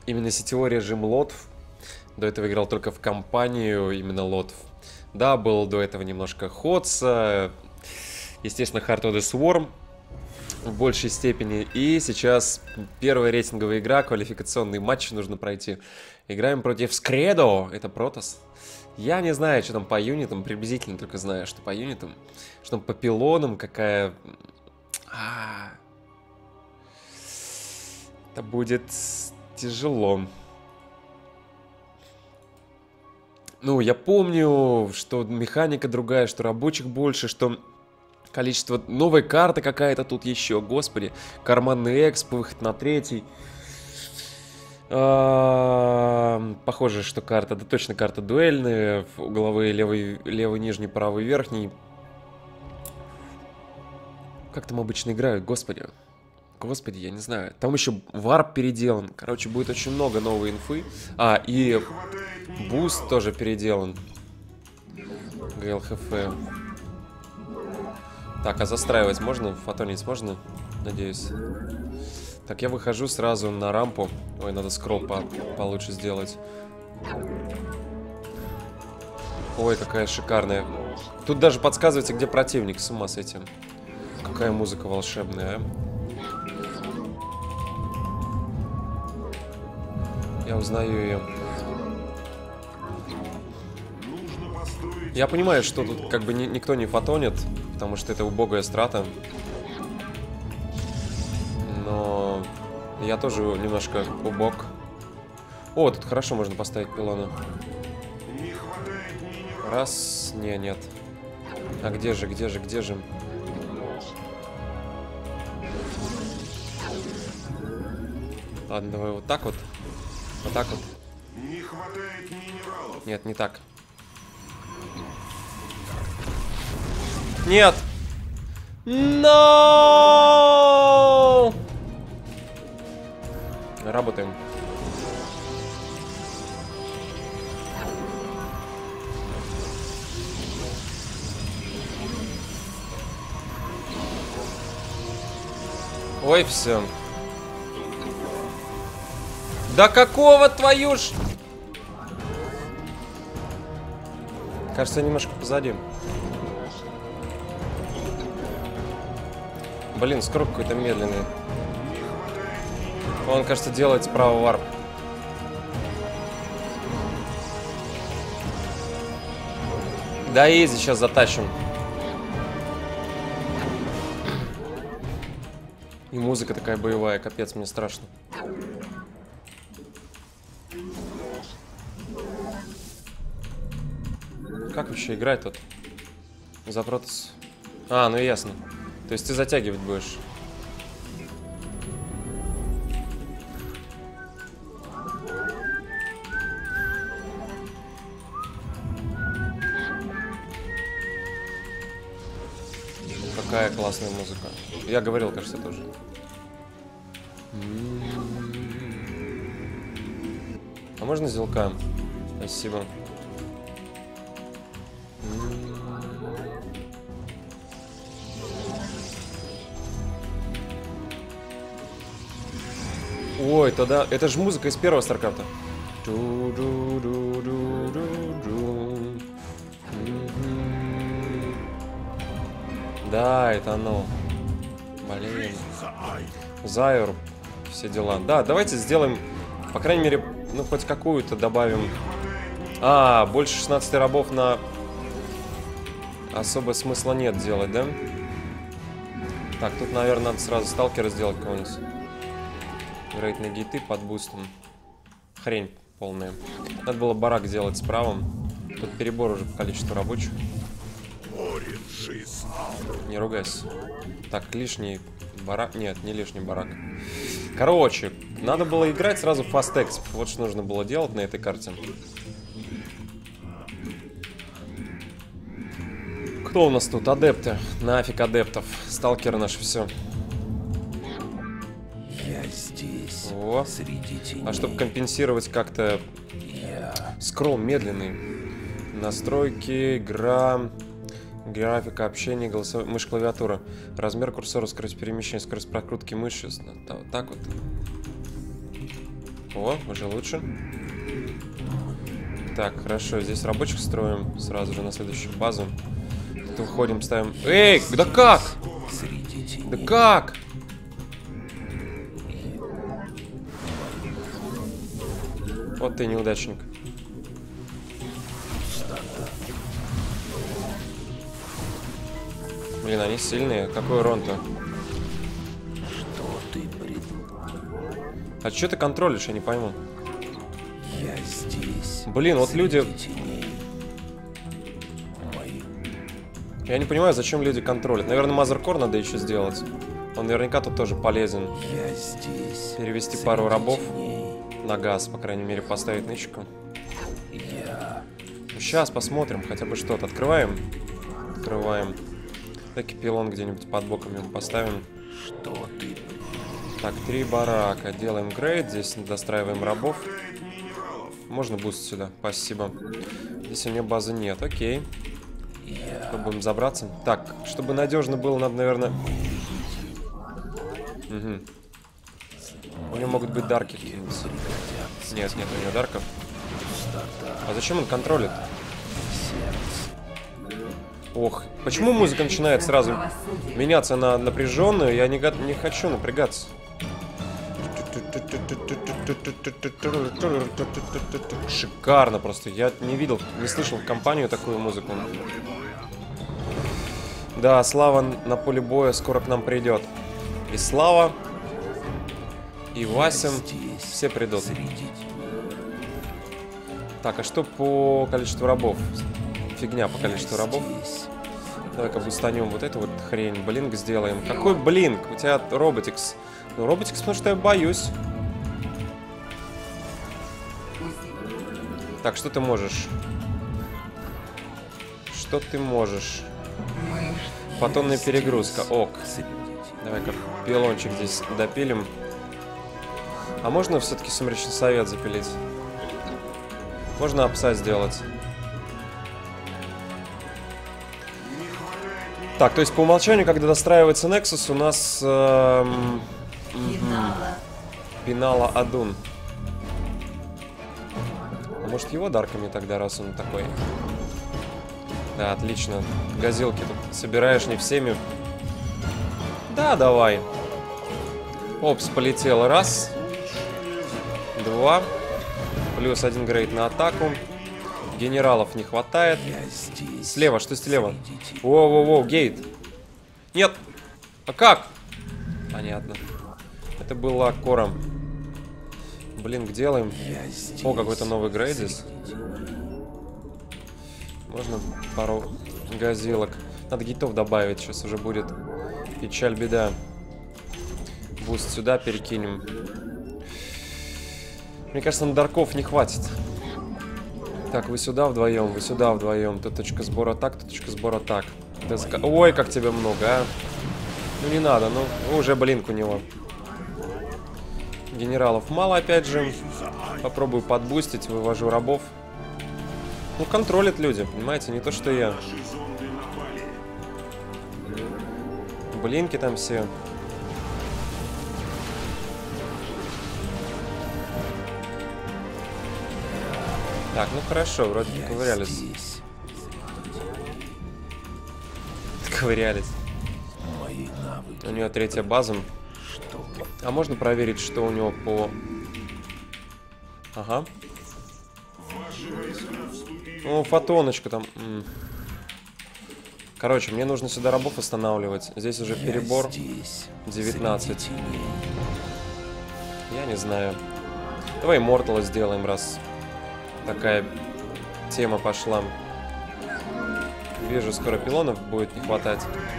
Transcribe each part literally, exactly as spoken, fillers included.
именно сетевой режим лотов. До этого играл только в компанию именно лотов. Да, был до этого немножко ходса. Естественно, Heart of the Swarm в большей степени. И сейчас первая рейтинговая игра, квалификационный матч нужно пройти. Играем против Скредо, это Протос. Я не знаю, что там по юнитам, приблизительно только знаю, что по юнитам. Что там по пилонам, какая... А... Это будет тяжело. Ну, я помню, что механика другая, что рабочих больше, что количество... Новая карта какая-то тут еще, господи. Карманный эксп, выход на третий. А, похоже, что карта, да точно карта дуэльная. Угловые левый, левый нижний, правый верхний. Как там обычно играют, господи. Господи, я не знаю. Там еще варп переделан. Короче, будет очень много новой инфы. А, и буст тоже переделан. ГЛХФ. Так, а застраивать можно? Фотонить можно? Надеюсь. Так, я выхожу сразу на рампу. Ой, надо скролл по получше сделать. Ой, какая шикарная. Тут даже подсказывается, где противник. С ума с этим. Какая музыка волшебная, а? Я узнаю ее. Я понимаю, что тут как бы ни, никто не фотонит, потому что это убогая страта. Но я тоже немножко убог. О, тут хорошо можно поставить пилоны. Раз. Не, нет. А где же, где же, где же? Ладно, давай вот так вот. Вот так вот. Не хватает минералов. Нет, не так. Нет! Но! Работаем. Ой, все. Да какого твою ж... Кажется, я немножко позади. Блин, скоро какой-то медленный. Он, кажется, делает справа варп. Да, изи, сейчас затащим. И музыка такая боевая, капец, мне страшно. Как вообще играть тут? За Протос. А, ну ясно. То есть ты затягивать будешь. Какая классная музыка. Я говорил, кажется, тоже. А можно зелка? Спасибо. Ой, тогда... Это же музыка из первого Старкрафта. Да, это оно. Блин. Зайр. Все дела. Да, давайте сделаем, по крайней мере, ну, хоть какую-то добавим. А, больше шестнадцати рабов на... Особо смысла нет делать, да? Так, тут, наверное, надо сразу сталкера сделать кого-нибудь. Рейтные гейты под бустом. Хрень полная. Надо было барак сделать справа. Тут перебор уже по количеству рабочих. Не ругайся. Так, лишний барак. Нет, не лишний барак. Короче, надо было играть сразу Fast Exp. Вот что нужно было делать на этой карте. Кто у нас тут? Адепты. Нафиг адептов. Сталкеры наши, все. Я здесь. О. Среди теней. А чтобы компенсировать как-то... Я... Скролл медленный. Настройки, игра... Графика, общение, голосовой, мышь, клавиатура. Размер курсора, скорость перемещения, скорость прокрутки мыши. Вот так вот. О, уже лучше. Так, хорошо, здесь рабочих строим сразу же на следующую базу. Тут уходим, ставим... Эй, да как? Да как? Вот ты неудачник. Блин, они сильные. Какой урон-то? А что ты контролишь, я не пойму. Я здесь. Блин, вот люди... Я не понимаю, зачем люди контролят. Наверное, Мазеркор надо еще сделать. Он наверняка тут тоже полезен. Я здесь. Перевести пару рабов на газ, по крайней мере, поставить нычку. Я. Ну, сейчас посмотрим, хотя бы что-то. Открываем. Открываем. Так и пилон где-нибудь под боком ему поставим. Что ты? Так, три барака. Делаем грейд. Здесь достраиваем рабов. Можно буст сюда? Спасибо. Здесь у меня базы нет. Окей. Попробуем забраться. Так, чтобы надежно было, надо, наверное... Угу. У него могут быть дарки какие-нибудь. Нет, нет у него дарков. А зачем он контролит? Ох, почему музыка начинает сразу меняться на напряженную? Я не, не хочу напрягаться. Шикарно просто. Я не видел, не слышал в компанию такую музыку. Да, Слава на поле боя скоро к нам придет. И Слава, и Вася, все придут. Так, а что по количеству рабов? Фигня по количеству рабов. Давай-ка бустанем вот эту вот хрень. Блинк сделаем. Какой блинк? У тебя роботикс. Ну, роботикс, потому что я боюсь. Так, что ты можешь? Что ты можешь? Фотонная перегрузка. Ок. Давай-ка пилончик здесь допилим. А можно все-таки Сумеречный Совет запилить? Можно апса сделать. Так, то есть по умолчанию, когда достраивается Nexus, у нас эм, Пинала Адун. А может его дарками тогда, раз он такой? Да, отлично. Газелки тут собираешь не всеми. Да, давай. Опс, полетел. Раз. Два. Плюс один грейд на атаку. Генералов не хватает. Слева, что слева? Воу-воу-воу, гейт. Нет. А как? Понятно. Это было кором. Блин, делаем. О, какой-то новый грейд здесь. Можно пару газелок. Надо гейтов добавить, сейчас уже будет печаль, беда. Буст сюда перекинем. Мне кажется, на дарков не хватит. Так, вы сюда вдвоем, вы сюда вдвоем. Тут точка сбора так, тут точка сбора так. Ой, как тебя много, а. Ну не надо, ну уже блинк у него. Генералов мало, опять же. Попробую подбустить, вывожу рабов. Ну, контролят люди, понимаете, не то, что я. Блинки там все. Так, ну хорошо, вроде ковырялись. Ковырялись. У него третья база. А можно проверить, что у него по... Ага. Ну, фотоночка там. Короче, мне нужно сюда рабов останавливать. Здесь уже перебор. девятнадцать. Я не знаю. Давай Мортала сделаем, раз такая тема пошла. Вижу, скоро пилонов будет не хватать.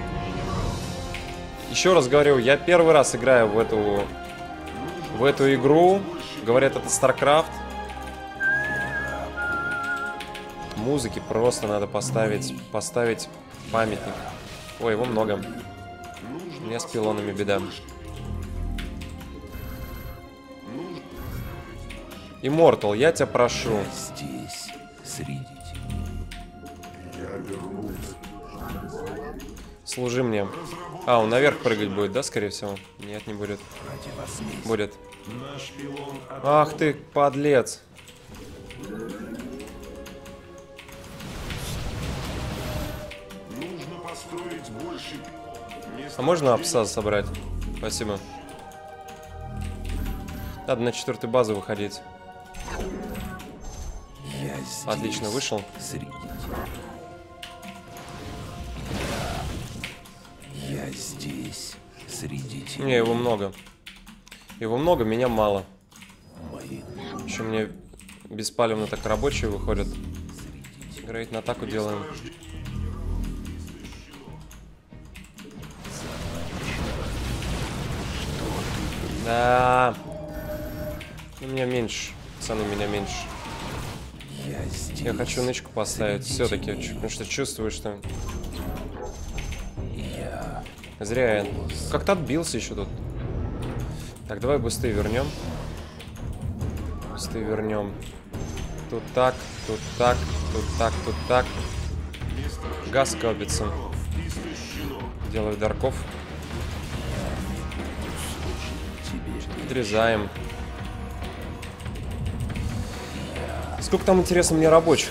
Еще раз говорю, я первый раз играю в эту в эту игру. Говорят, это StarCraft. Музыки просто надо поставить поставить памятник. Ой, его много. У меня с пилонами беда. Immortal, я тебя прошу. Здесь, среди. Служи мне. А, он наверх прыгать будет, да, скорее всего? Нет, не будет. Будет. Наш пилон Ах ты, подлец. нужно построить больше. А можно абсаз собрать? Спасибо. Надо на четвертую базу выходить. Я здесь. Отлично, вышел. Среди тебя. Я здесь. Среди тебя. Не, его много. Его много, меня мало. Мои Еще мне беспалевно так рабочие выходят. Грейд на атаку делаем. Да. У меня меньше. Пацаны, у меня меньше. Я здесь. Я хочу нычку поставить все-таки, потому что чувствую, что... Я. Зря я как-то отбился еще тут. Так, давай быстрее вернем. Быстрее вернем. Тут так, тут так, тут так, тут так. Газ копится. Делаю дарков. Отрезаем. Сколько там, интересно, мне рабочих?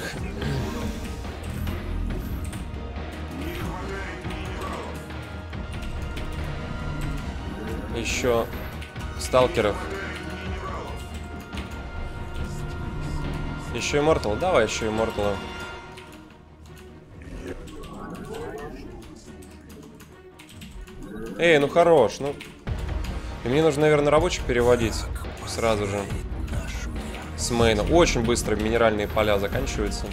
Еще сталкеров. Еще Immortal. Давай еще Immortal. Эй, ну хорош, ну. И мне нужно, наверное, рабочих переводить сразу же. С мейна. Очень быстро минеральные поля заканчиваются.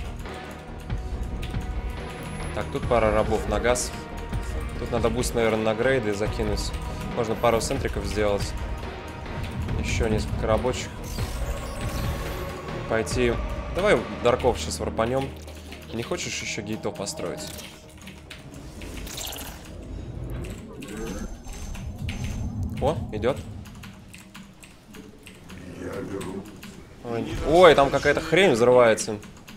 Так, тут пара рабов на газ. Тут надо буст, наверное, на грейды закинуть. Можно пару центриков сделать. Еще несколько рабочих. Пойти. Давай дарков сейчас варпанем. Не хочешь еще гейтов построить? О, идет. Ой, ой, там какая-то хрень взрывается.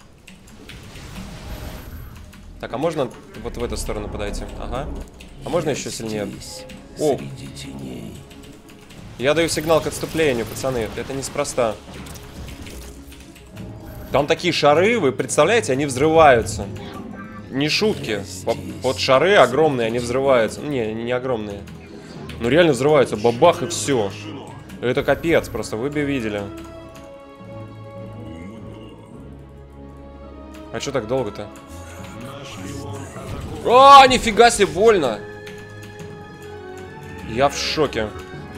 Так, а можно вот в эту сторону подойти? Ага. А можно еще сильнее? О! Среди теней. Я даю сигнал к отступлению, пацаны. Это неспроста. Там такие шары, вы представляете, они взрываются. Не шутки. Вот шары огромные, они взрываются. Не, не огромные. Ну реально взрываются. Бабах и все. Это капец, просто вы бы видели. А что так долго-то? А, нифига себе, больно. Я в шоке.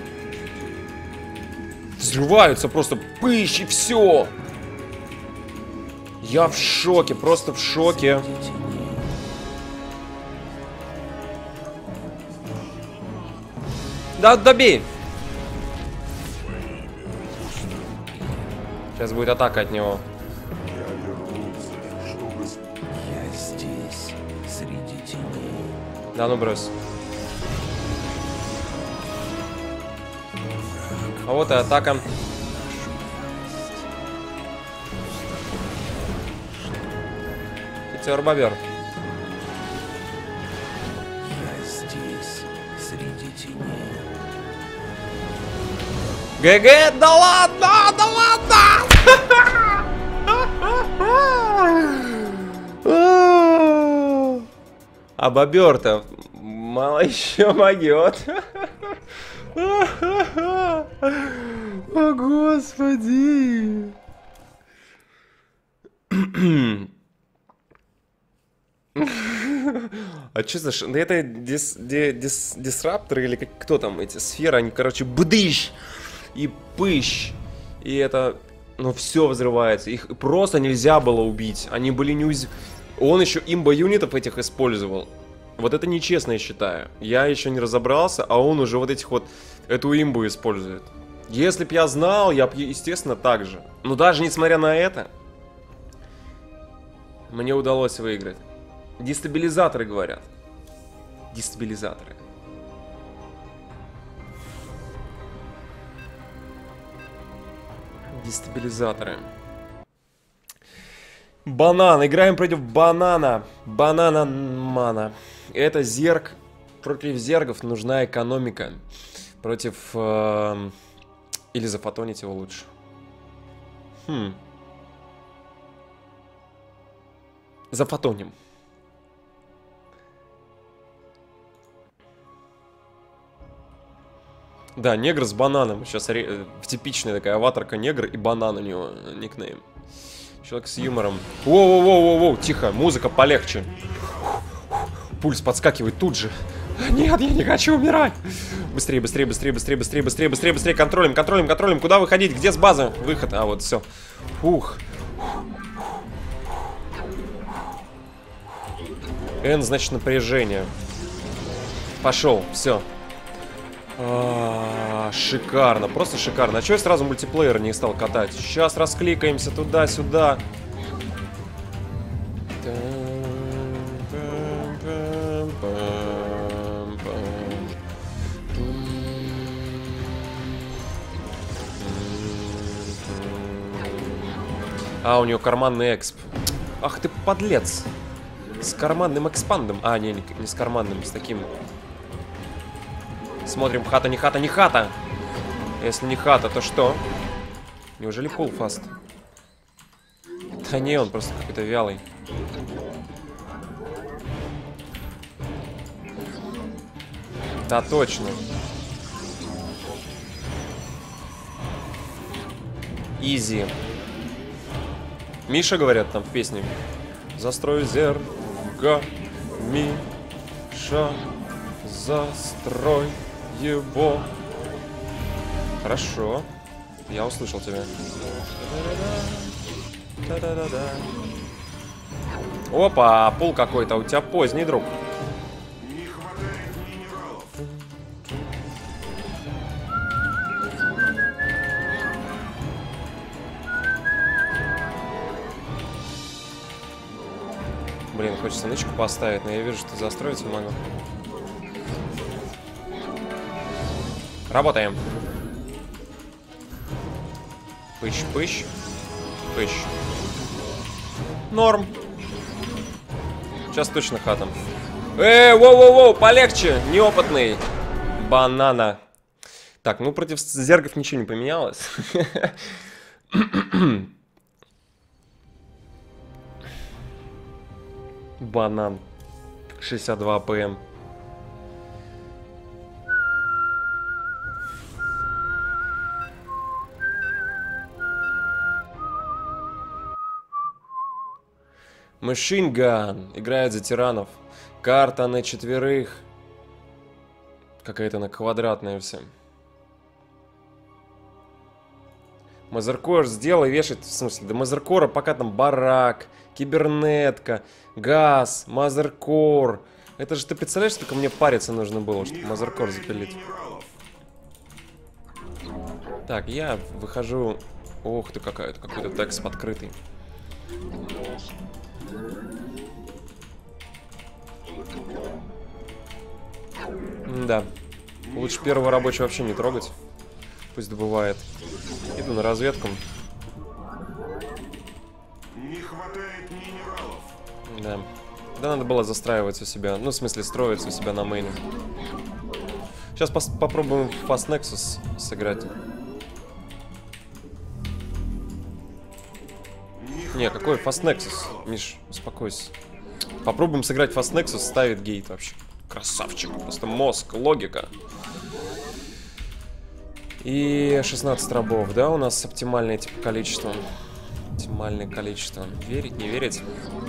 Взрываются просто пыщ и все. Я в шоке, просто в шоке. Да, добей. Сейчас будет атака от него. Я здесь. Среди теней. Да ну брось. А вот и атака. Тербобер. Я здесь. Среди теней. ГГ, да ладно, да ладно! А бобер-то мало еще могет. О, господи. А что за ш... Да это дис... Ди... Дис... дисрапторы или как... кто там эти сферы, они, короче, бдыщ и пыщ. И это... Ну, все взрывается. Их просто нельзя было убить. Они были не уз... Он еще имбо-юнитов этих использовал. Вот это нечестно, я считаю. Я еще не разобрался, а он уже вот этих вот... Эту имбу использует. Если б я знал, я бы, естественно, так же. Но даже несмотря на это... Мне удалось выиграть. Дестабилизаторы говорят. Дестабилизаторы. Дестабилизаторы. Банан. Играем против банана. Банана мана. Это зерг. Против зергов нужна экономика. Против э, Или зафотонить его лучше. Хм. Зафотоним. Да, негр с бананом. Сейчас ре... типичная такая аватарка негр и банан у него никнейм. Человек с юмором. Воу-воу-воу-воу, тихо, музыка полегче. Пульс подскакивает тут же. Нет, я не хочу умирать. Быстрее, быстрее, быстрее, быстрее, быстрее, быстрее, быстрее, быстрее. Контролем, контролем, контролем. Куда выходить? Где с базы? Выход. А, вот, все. Фух. N, значит, напряжение. Пошел, все. А, шикарно, просто шикарно. А чего я сразу мультиплеер не стал катать? Сейчас раскликаемся туда-сюда. А, у нее карманный эксп. Ах ты подлец. С карманным экспандом. А, не, не, не с карманным, с таким. Смотрим, хата, не хата, не хата. Если не хата, то что? Неужели пулфаст? Да не, он просто какой-то вялый. Да, точно. Изи. Миша, говорят, там в песне. Застрой зерга, Миша, застрой его. Хорошо. Я услышал тебя. Опа, пул какой-то. У тебя поздний, друг. Не хватает минералов. Блин, хочется нычку поставить, но я вижу, что застроить не могу. Работаем. Пыщ-пыщ. Пыщ. Норм. Сейчас точно хатом. Эй, воу-воу-воу, полегче, неопытный. Банана. Так, ну против зергов ничего не поменялось. Банан. шестьдесят два АПМ. Machine Gun. Играет за тиранов. Карта на четверых. Какая-то она квадратная вся. Мазеркор сделай, вешает. В смысле, до Мазеркора пока там барак, кибернетка, газ, Мазеркор. Это же ты представляешь, сколько мне париться нужно было, чтобы Мазеркор запилить. Так, я выхожу. Ох ты, какая-то, какой-то текст открытый. Да. Лучше первого рабочего вообще не трогать. Пусть добывает. Иду на разведку. Не хватает минералов. Да. Да, надо было застраивать у себя. Ну, в смысле, строиться у себя на мейне. Сейчас попробуем Fast Nexus сыграть. Не, какой Fast Nexus? Миш, успокойся. Попробуем сыграть Fast Nexus, ставит гейт вообще. Красавчик, просто мозг, логика. И шестнадцать рабов, да, у нас оптимальное типа количество. Оптимальное количество. Верить, не верить?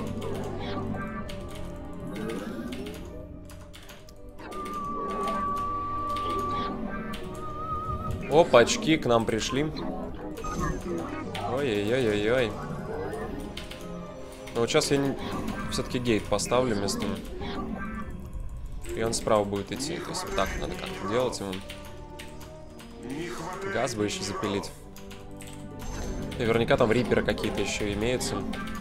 Опа, очки к нам пришли. Ой-ой-ой-ой-ой. Ну вот сейчас я не... все-таки гейт поставлю вместо... И он справа будет идти. То есть вот так надо как-то делать ему. Газ бы еще запилить. Наверняка там риперы какие-то еще имеются.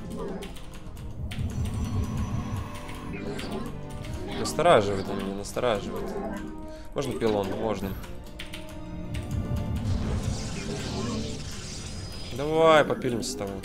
Настораживает он меня, настораживает. Можно пилон? Можно. Давай, попилимся с тобой.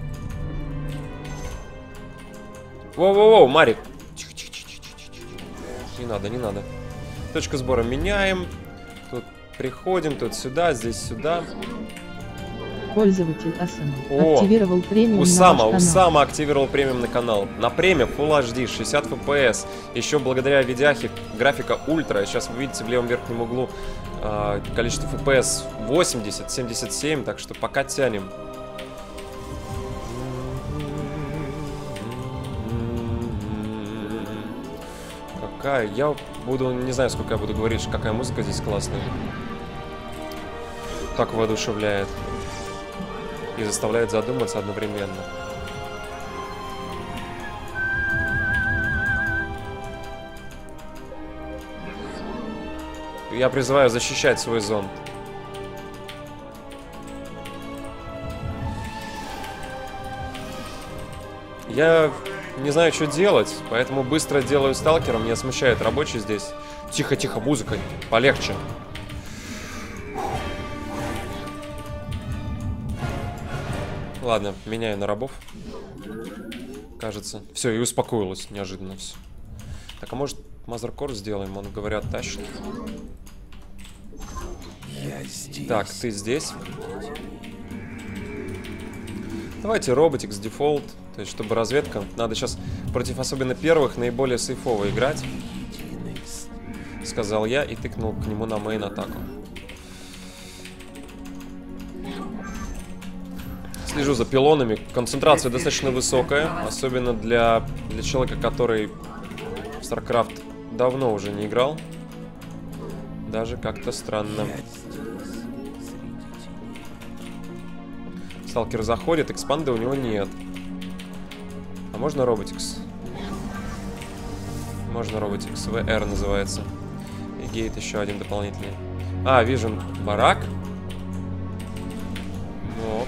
Воу-воу-воу, Марик. Тихо-тихо-тихо-тихо-тихо. Не надо, не надо. Точку сбора меняем. Тут приходим, тут сюда, здесь сюда. Пользователь Асама О, активировал премиум Усама, на ваш канал. Усама активировал премиум на канал. На премиум Full эйч ди, шестьдесят эф пи эс. Еще благодаря видяхе графика ультра. Сейчас вы видите в левом верхнем углу э, количество эф пи эс восемьдесят, семьдесят семь. Так что пока тянем. Какая? Я буду, не знаю, сколько я буду говорить, какая музыка здесь классная. Так воодушевляет. И заставляет задуматься одновременно. Я призываю защищать свой зонд. Я не знаю, что делать, поэтому быстро делаю сталкером. Меня смущает рабочий здесь. Тихо-тихо, музыка, полегче. Ладно, меняю на рабов. Кажется. Все, и успокоилось неожиданно все. Так, а может Мазеркор сделаем? Он, говорят, тащит. Я здесь. Так, ты здесь. Давайте роботикс дефолт. То есть, чтобы разведка. Надо сейчас против особенно первых наиболее сейфово играть. Сказал я и тыкнул к нему на мейн атаку. Слежу за пилонами. Концентрация достаточно высокая. Особенно для, для человека, который в StarCraft давно уже не играл. Даже как-то странно. Сталкер заходит, экспанда у него нет. А можно роботикс? Можно роботикс. ви ар называется. И гейт еще один дополнительный. А, вижу барак. Ну.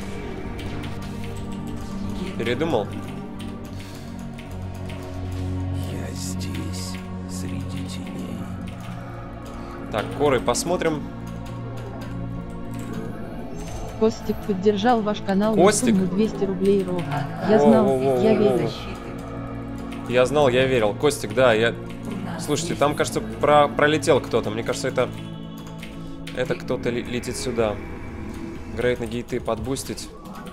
Передумал? Я здесь, среди теней. Так, коры посмотрим. Костик поддержал ваш канал Костик? на сумму двести рублей ровно. Я Во, знал, во, во, я во, верил. во. Я знал, я верил. Костик, да, я... Слушайте, там, кажется, про... пролетел кто-то. Мне кажется, это... Это кто-то летит сюда. Грейт на гейты подбустить.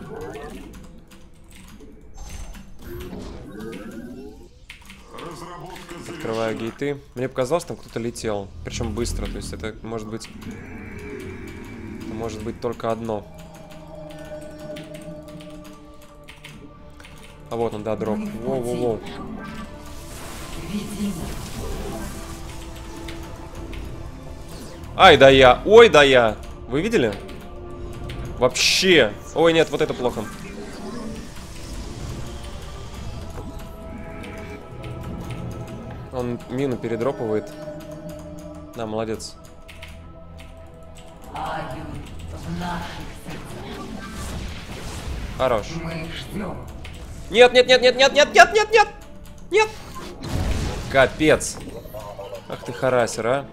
Открываю гейты. Мне показалось, там кто-то летел. Причем быстро. То есть это может быть... Это может быть только одно. А вот он, да, дроп. Воу-воу-воу. Ай, да я. Ой, да я. Вы видели? Вообще. Ой, нет, вот это плохо. Он мину передропывает. Да, молодец. Хорош. Нет, нет, нет, нет, нет, нет, нет, нет, нет, нет. Капец. Ах ты харасер, а.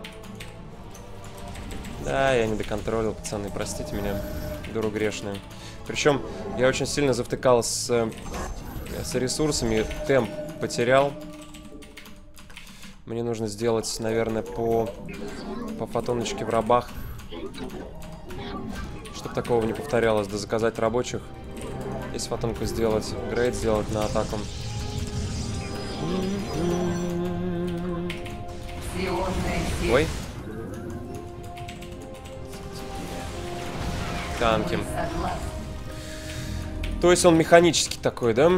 Да, я не доконтролил, пацаны, простите меня, дуру грешную. Причем я очень сильно завтыкал с, с ресурсами, темп потерял. Мне нужно сделать, наверное, по, по фотоночке в рабах. Чтобы такого не повторялось, да заказать рабочих. Если фотонку сделать, грейд сделать на атаку. Ой. Танки. То есть он механический такой, да?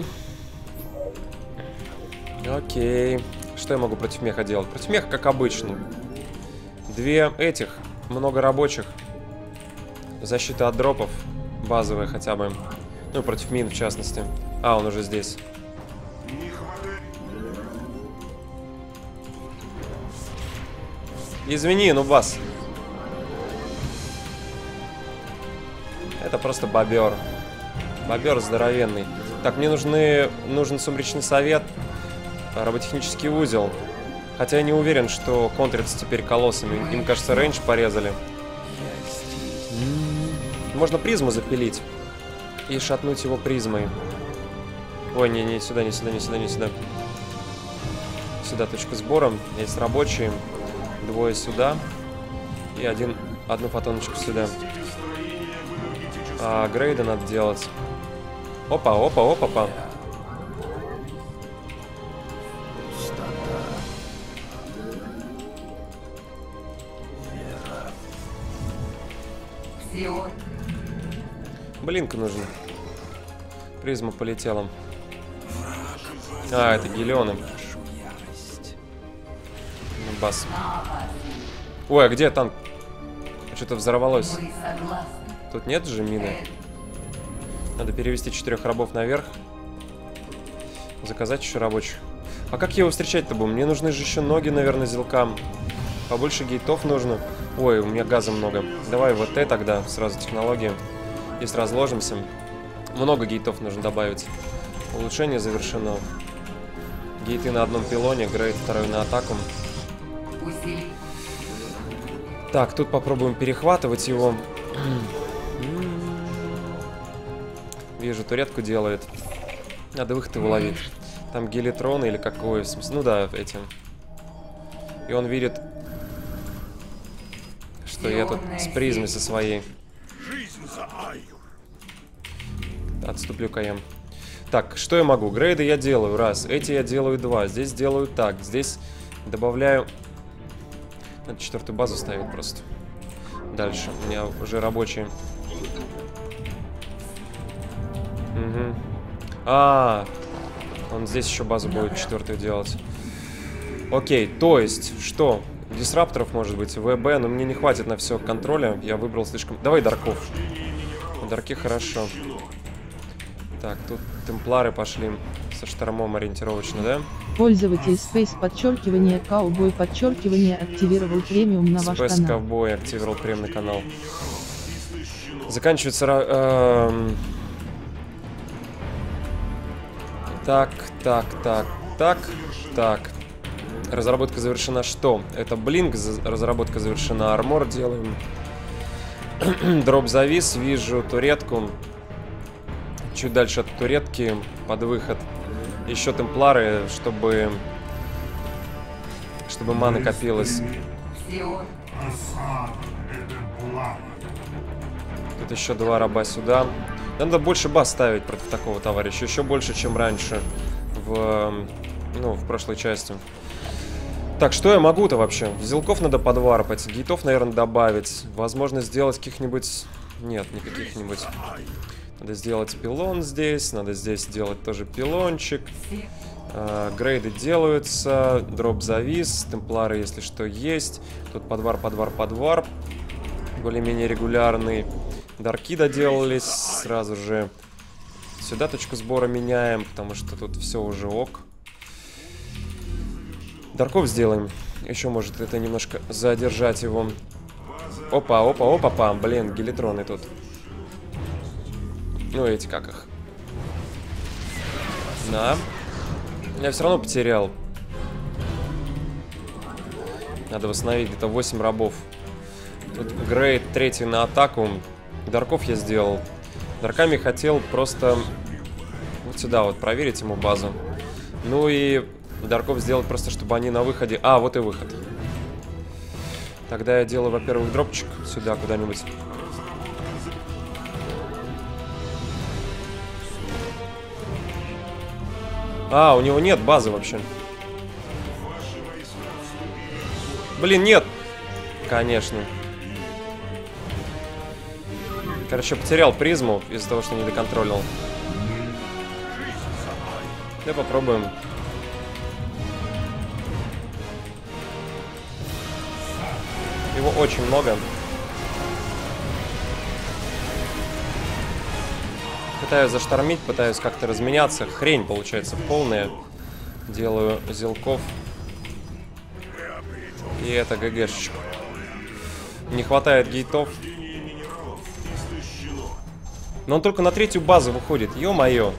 Окей. Что я могу против меха делать? Против меха, как обычно. Две этих, много рабочих. Защита от дропов. Базовая хотя бы. Ну, против мин, в частности. А, он уже здесь. Извини, ну бас. Это просто бобер. Бобер здоровенный. Так, мне нужны, нужен сумречный совет. Роботехнический узел. Хотя я не уверен, что контрится теперь колоссами. Им, кажется, рейндж порезали. Можно призму запилить. И шатнуть его призмой. Ой, не, не сюда, не сюда, не сюда, не сюда. Сюда точка сбора. Есть рабочие. Двое сюда. И один, одну фотоночку сюда. А, грейды надо делать. Опа, опа, опа, опа. Блинка нужна. Призма полетела. А, это гелионы. Бас. Ой, а где танк? Что-то взорвалось. Тут нет же мины. Надо перевести четырех рабов наверх. Заказать еще рабочих. А как я его встречать-то буду? Мне нужны же еще ноги, наверное, зелкам. Побольше гейтов нужно. Ой, у меня газа много. Давай вот это тогда, сразу технологии. Если разложимся. Много гейтов нужно добавить. Улучшение завершено. Гейты на одном пилоне, грейд второй на атаку. Так, тут попробуем перехватывать его. Вижу, туретку делает. Надо выход его ловить. Там гелитроны или какой? В смысле? Ну да, эти. И он видит, что я тут с призмой со своей. Отступлю-ка я. Так, что я могу? Грейды я делаю. Раз. Эти я делаю два. Здесь делаю так. Здесь добавляю... Надо четвертую базу ставить просто. Дальше. У меня уже рабочие. Угу. А, он здесь еще базу будет четвертую делать. Окей, то есть, что? Дисрапторов может быть, ВБ, но мне не хватит на все контроля. Я выбрал слишком... Давай дарков. Дарки хорошо. Так, тут темплары пошли со штормом ориентировочно, да? Пользователь Space подчеркивание Cowboy подчеркивание активировал премиум на ваш Space канал. Cowboy активировал премиумный канал. Заканчивается... Эм... Так, так, так, так, так. Разработка завершена что? Это блинк, разработка завершена, армор делаем. Дроп завис, вижу туретку. Чуть дальше от туретки, под выход. Еще темплары, чтобы... Чтобы мана копилась. Тут еще два раба сюда. Надо больше баз ставить против такого товарища. Еще больше, чем раньше. В... Ну, в прошлой части. Так, что я могу-то вообще? Зелков надо подварпать. Гейтов, наверное, добавить. Возможно, сделать каких-нибудь... Нет, не каких-нибудь. Надо сделать пилон здесь. Надо здесь сделать тоже пилончик. А, грейды делаются. Дроп завис. Темплары, если что, есть. Тут подвар, подвар, подвар. Более-менее регулярный. Дарки доделались. Сразу же сюда точку сбора меняем, потому что тут все уже ок. Дарков сделаем. Еще может это немножко задержать его. Опа, опа, опа, пам. Блин, гелитроны тут. Ну, эти как их. На. Я все равно потерял. Надо восстановить где-то восемь рабов. Тут грейд третий на атаку. Дарков я сделал. Дарками хотел просто вот сюда вот проверить ему базу. Ну и дарков сделать просто, чтобы они на выходе... А, вот и выход. Тогда я делаю, во-первых, дропчик сюда куда-нибудь. А, у него нет базы вообще. Блин, нет. Конечно. Короче, потерял призму из-за того, что не доконтролил. Давай попробуем. Его очень много. Пытаюсь заштормить, пытаюсь как-то разменяться. Хрень получается полная. Делаю зелков. И это ГГшечка. Не хватает гейтов. Но он только на третью базу выходит. Ё-моё.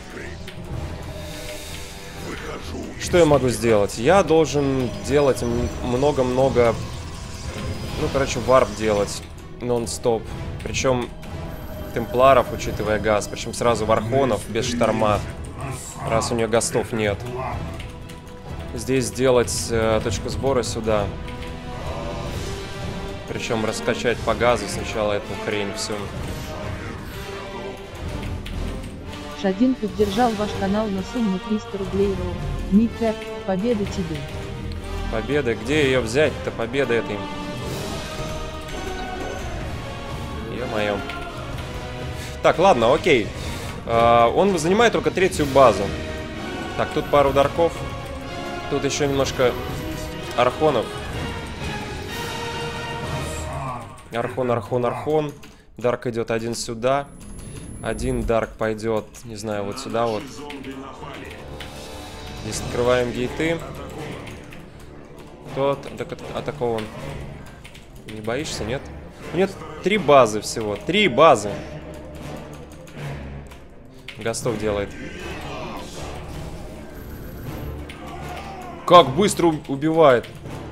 Что я могу сделать? Я должен делать много-много... Ну, короче, варп делать. Нон-стоп. Причем темпларов, учитывая газ. Причем сразу вархонов без шторма. Раз у нее гастов нет. здесь сделать э, точку сбора сюда. Причем раскачать по газу сначала эту хрень всю. Шадин поддержал ваш канал на сумму триста рублей. Митя, победы тебе. Победа. Где ее взять-то? Победа этой. Ё-моё. Так, ладно, окей. А, он занимает только третью базу. Так, тут пару дарков. Тут еще немножко архонов. Архон, архон, архон. Дарк идет один сюда. Один дарк пойдет, не знаю, вот сюда вот. Здесь открываем гейты. Кто атак атакован? Не боишься, нет? Нет, три базы всего. Три базы. Гостов делает. Как быстро убивает.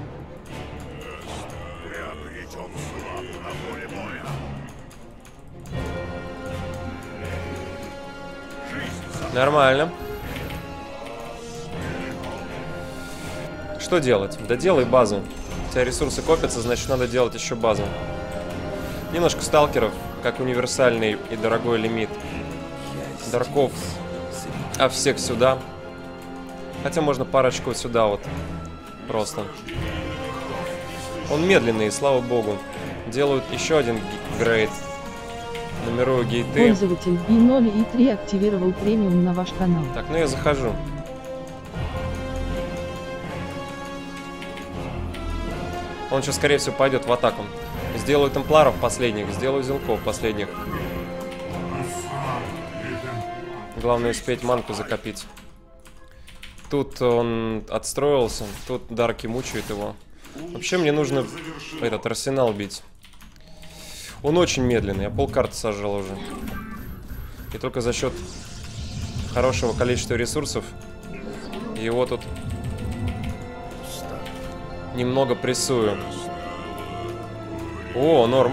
Нормально. Что делать? Да делай базу. У тебя ресурсы копятся, значит надо делать еще базу. Немножко сталкеров, как универсальный и дорогой лимит. Дарков. А всех сюда. Хотя можно парочку сюда вот. Просто. Он медленный, слава богу. Делают еще один грейд. Нумерую гейты. Пользователь би ноль и три активировал премиум на ваш канал. Так, ну я захожу. Он сейчас, скорее всего, пойдет в атаку. Сделаю темпларов последних, сделаю зелков последних. Главное успеть манку закопить. Тут он отстроился, тут дарки мучают его. Вообще мне нужно этот арсенал бить. Он очень медленный, я полкарты сожрал уже. И только за счет хорошего количества ресурсов его тут немного прессую. О, норм.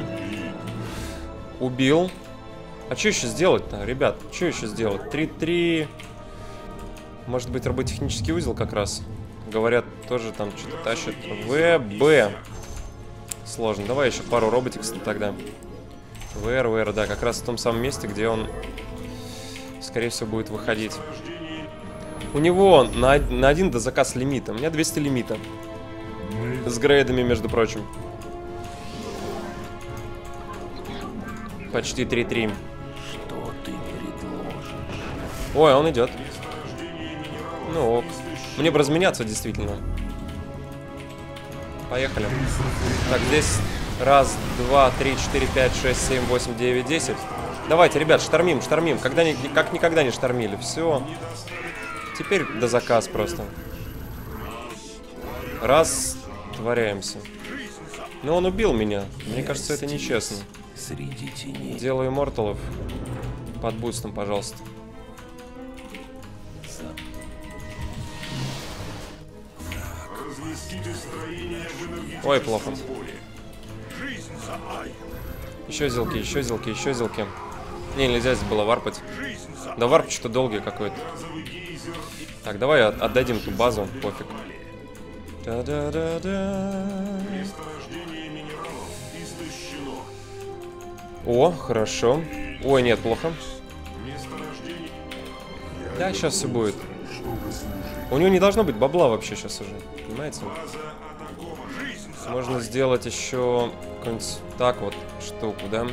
Убил. А что еще сделать-то, ребят? Что еще сделать? три-три. Может быть, роботехнический узел как раз. Говорят, тоже там что-то тащат. ВБ. Сложно. Давай еще пару роботикс тогда. ВР, ВР, да, как раз в том самом месте, где он, скорее всего, будет выходить. У него на, на один до заказ лимита. У меня двести лимита. С грейдами, между прочим. Почти три-три. Что ты предложишь? Ой, он идет. Ну ок. Мне бы разменяться, действительно. Поехали. Так, здесь раз, два, три, четыре, пять, шесть, семь, восемь, девять, десять. Давайте, ребят, штормим, штормим. Когда, как никогда не штормили. Все. Теперь до заказ просто. Раз. Творяемся. Но он убил меня. Мне кажется, это нечестно. Среди теней. Делаю имморталов. Под бустом, пожалуйста. Ой, плохо. Еще зелки, еще зелки, еще зелки. Не, нельзя здесь было варпать. Да варп что-то долгий какой-то. Так, давай отдадим ту базу, пофиг. Да-да-да-да. О, хорошо. Ой, нет, плохо. Да, сейчас все будет. У него не должно быть бабла вообще сейчас уже, понимаете? Можно сделать еще какую-нибудь так вот штуку, да?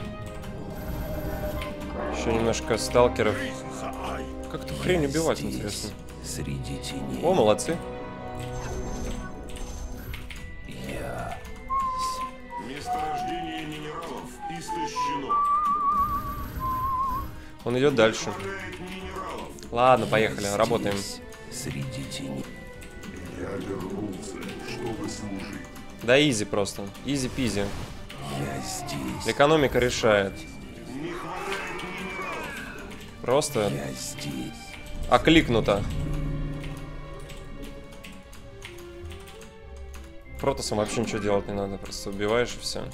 Еще немножко сталкеров. Как эту хрень убивать, интересно? Среди теней. О, молодцы. Я. Месторождение минералов истощено. Он идет дальше. Ладно, поехали, работаем. Среди теней. Я вернулся, чтобы служить. Да изи просто. Изи-пизи. Я здесь. Экономика решает. Просто Я здесь. окликнуто. Протосом вообще ничего делать не надо. Просто убиваешь и все.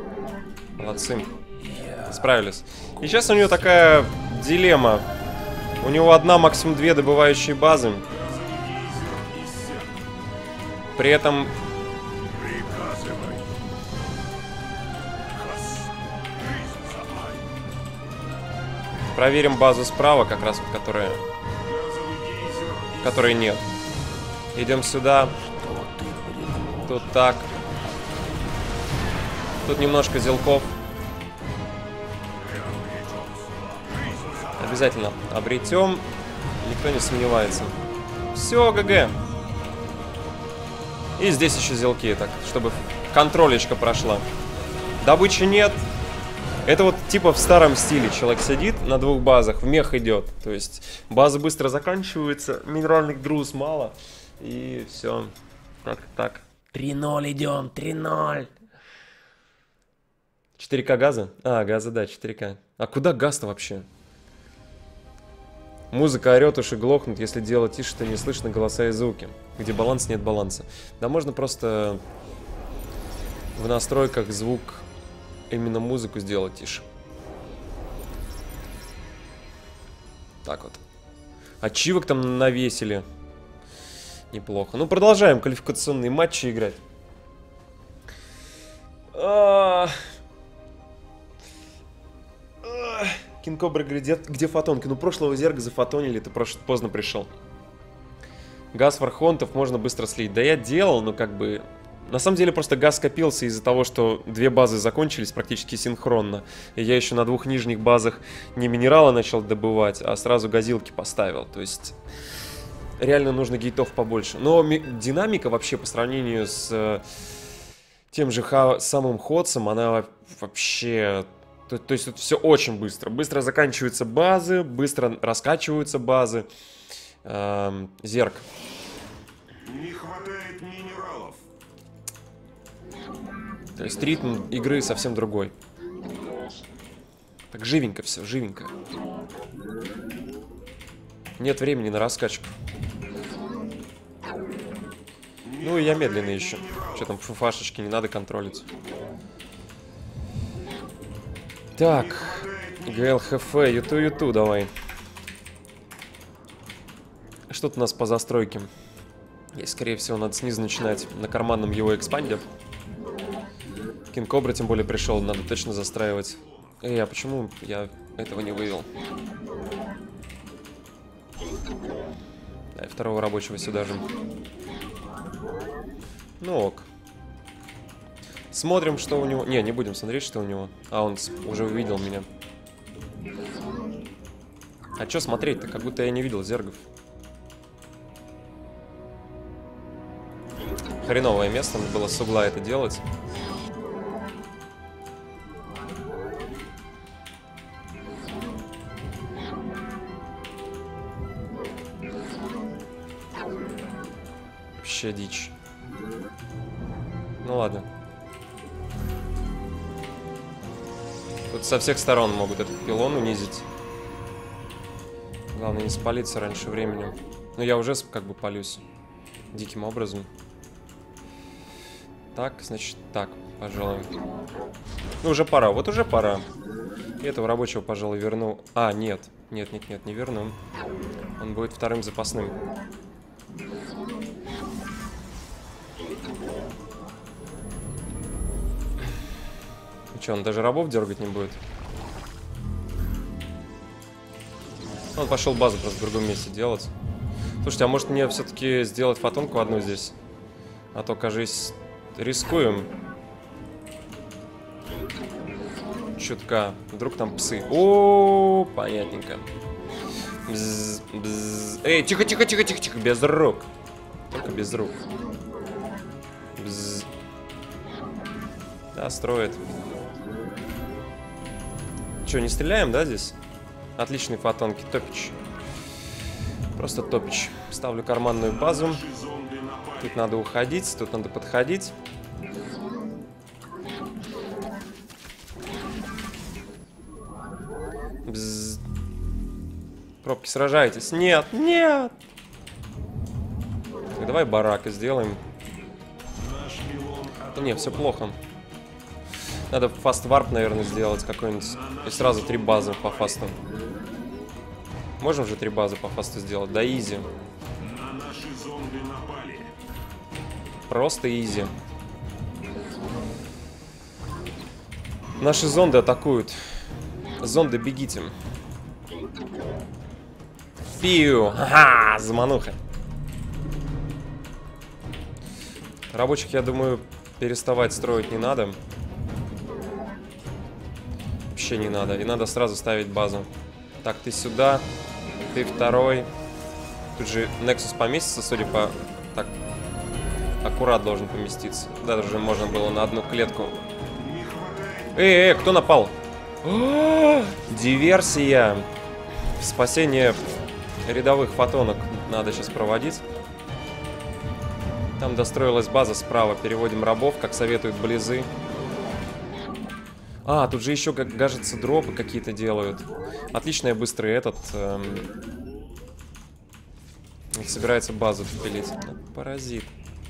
Молодцы. Справились. И сейчас у нее такая дилемма. У него одна, максимум две добывающие базы. При этом... Проверим базу справа, как раз вот, которая... Которой нет. Идем сюда. Тут так. Тут немножко зелков. Обязательно обретем. Никто не сомневается. Все, ГГ. И здесь еще зелки, так, чтобы контролечка прошла. Добычи нет. Это вот типа в старом стиле. Человек сидит на двух базах, в мех идет. То есть базы быстро заканчиваются, минеральных друз мало. И все. Как-то так. три ноль идем, три ноль. четыре ка газа? А, газа, да, четыре ка. А куда газ-то вообще? Музыка орет, уши глохнут, если делать тише, то не слышно голоса и звуки. Где баланс, нет баланса. Да можно просто в настройках звук, именно музыку сделать тише. Так вот. Ачивок там навесили. Неплохо. Ну, продолжаем квалификационные матчи играть. Кинкобра говорит, где, где фотонки? Ну, прошлого зерга зафотонили, ты прош... поздно пришел. Газ вархонтов можно быстро слить. Да я делал, но как бы... На самом деле просто газ скопился из-за того, что две базы закончились практически синхронно. И я еще на двух нижних базах не минерала начал добывать, а сразу газилки поставил. То есть реально нужно гейтов побольше. Но динамика вообще по сравнению с э, тем же ха самым ходсом, она вообще... То, то есть тут все очень быстро. Быстро заканчиваются базы, быстро раскачиваются базы. Эм, зерк. Не хватает минералов. То есть ритм игры совсем другой. Так живенько все, живенько. Нет времени на раскачку. Ну и я медленно еще. Что там, фуфашечки, не надо контролить. Так, ГЛХФ, юту-юту, давай. Что-то у нас по застройке. И, скорее всего, надо снизу начинать на карманном его экспанде. Кинкобра тем более пришел, надо точно застраивать. Эй, а почему я этого не вывел? Да, и второго рабочего сюда же. Ну ок. Смотрим, что у него... Не, не будем смотреть, что у него. А, он уже увидел меня. А что смотреть-то? Как будто я не видел зергов. Хреновое место, надо было с угла это делать. Вообще дичь. Ну ладно. Тут со всех сторон могут этот пилон унизить. Главное не спалиться раньше времени. Но я уже как бы палюсь диким образом. Так, значит, так, пожалуй. Ну, уже пора, вот уже пора. И этого рабочего, пожалуй, верну. А, нет, нет, нет, нет, не верну. Он будет вторым запасным. Че, он даже рабов дергать не будет? Он пошел базу просто в другом месте делать. Слушайте, а может мне все-таки сделать фотонку одну здесь? А то, кажись, рискуем. Чутка. Вдруг там псы. О, понятненько. Бзз, бзз. Эй, тихо, тихо, тихо, тихо, тихо. Без рук. Только без рук. Бзз. Да, строит. Че, не стреляем, да, здесь? Отличные фотонки, топич. Просто топич. Ставлю карманную базу. Тут надо уходить, тут надо подходить. Бзз. Пробки, сражайтесь. Нет, нет. Так, давай барак сделаем. Да не, все плохо. Надо фаст-варп, наверное, сделать какой-нибудь. И сразу три базы по фасту. Можем же три базы по фасту сделать? Да, изи. На наши зомби напали. Просто изи. Наши зонды атакуют. Зонды, бегите. Пиу! Ха-ха! Замануха. Рабочих, я думаю, переставать строить не надо. Вообще не надо. И надо сразу ставить базу. Так, ты сюда. Ты второй. Тут же Nexus поместится, судя по... Так. Аккурат должен поместиться. Даже можно было на одну клетку. Эй, эй, кто напал? О, диверсия. Спасение рядовых фотонок надо сейчас проводить. Там достроилась база справа. Переводим рабов, как советуют близы. А, тут же еще, как кажется, дропы какие-то делают. Отлично, я быстрый этот... Эм... Собирается базу пилить. Паразит.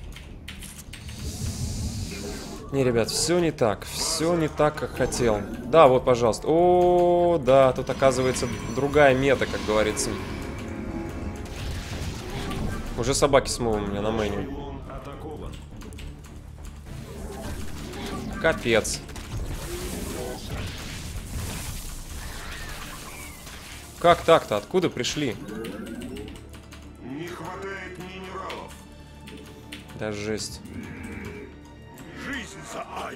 Не, ребят, все не так. Все не так, как хотел. Да, вот, пожалуйста. О, да, тут оказывается другая мета, как говорится. Уже собаки смывы у меня на мэне. Капец. Как так-то? Откуда пришли? Не хватает минералов. Да жесть. Жизнь за Айю.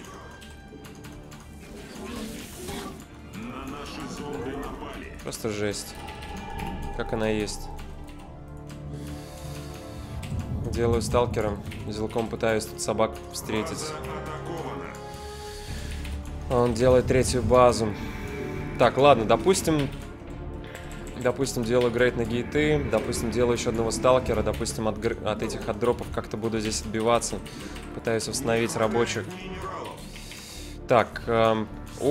На наши зомби напали. Просто жесть. Как она есть. Делаю сталкером. Зелком пытаюсь тут собак встретить. Он делает третью базу. Так, ладно, допустим... Допустим, делаю грейд на гейты. Допустим, делаю еще одного сталкера. Допустим, от, от этих от дропов как-то буду здесь отбиваться. Пытаюсь восстановить рабочих. Так. Эм,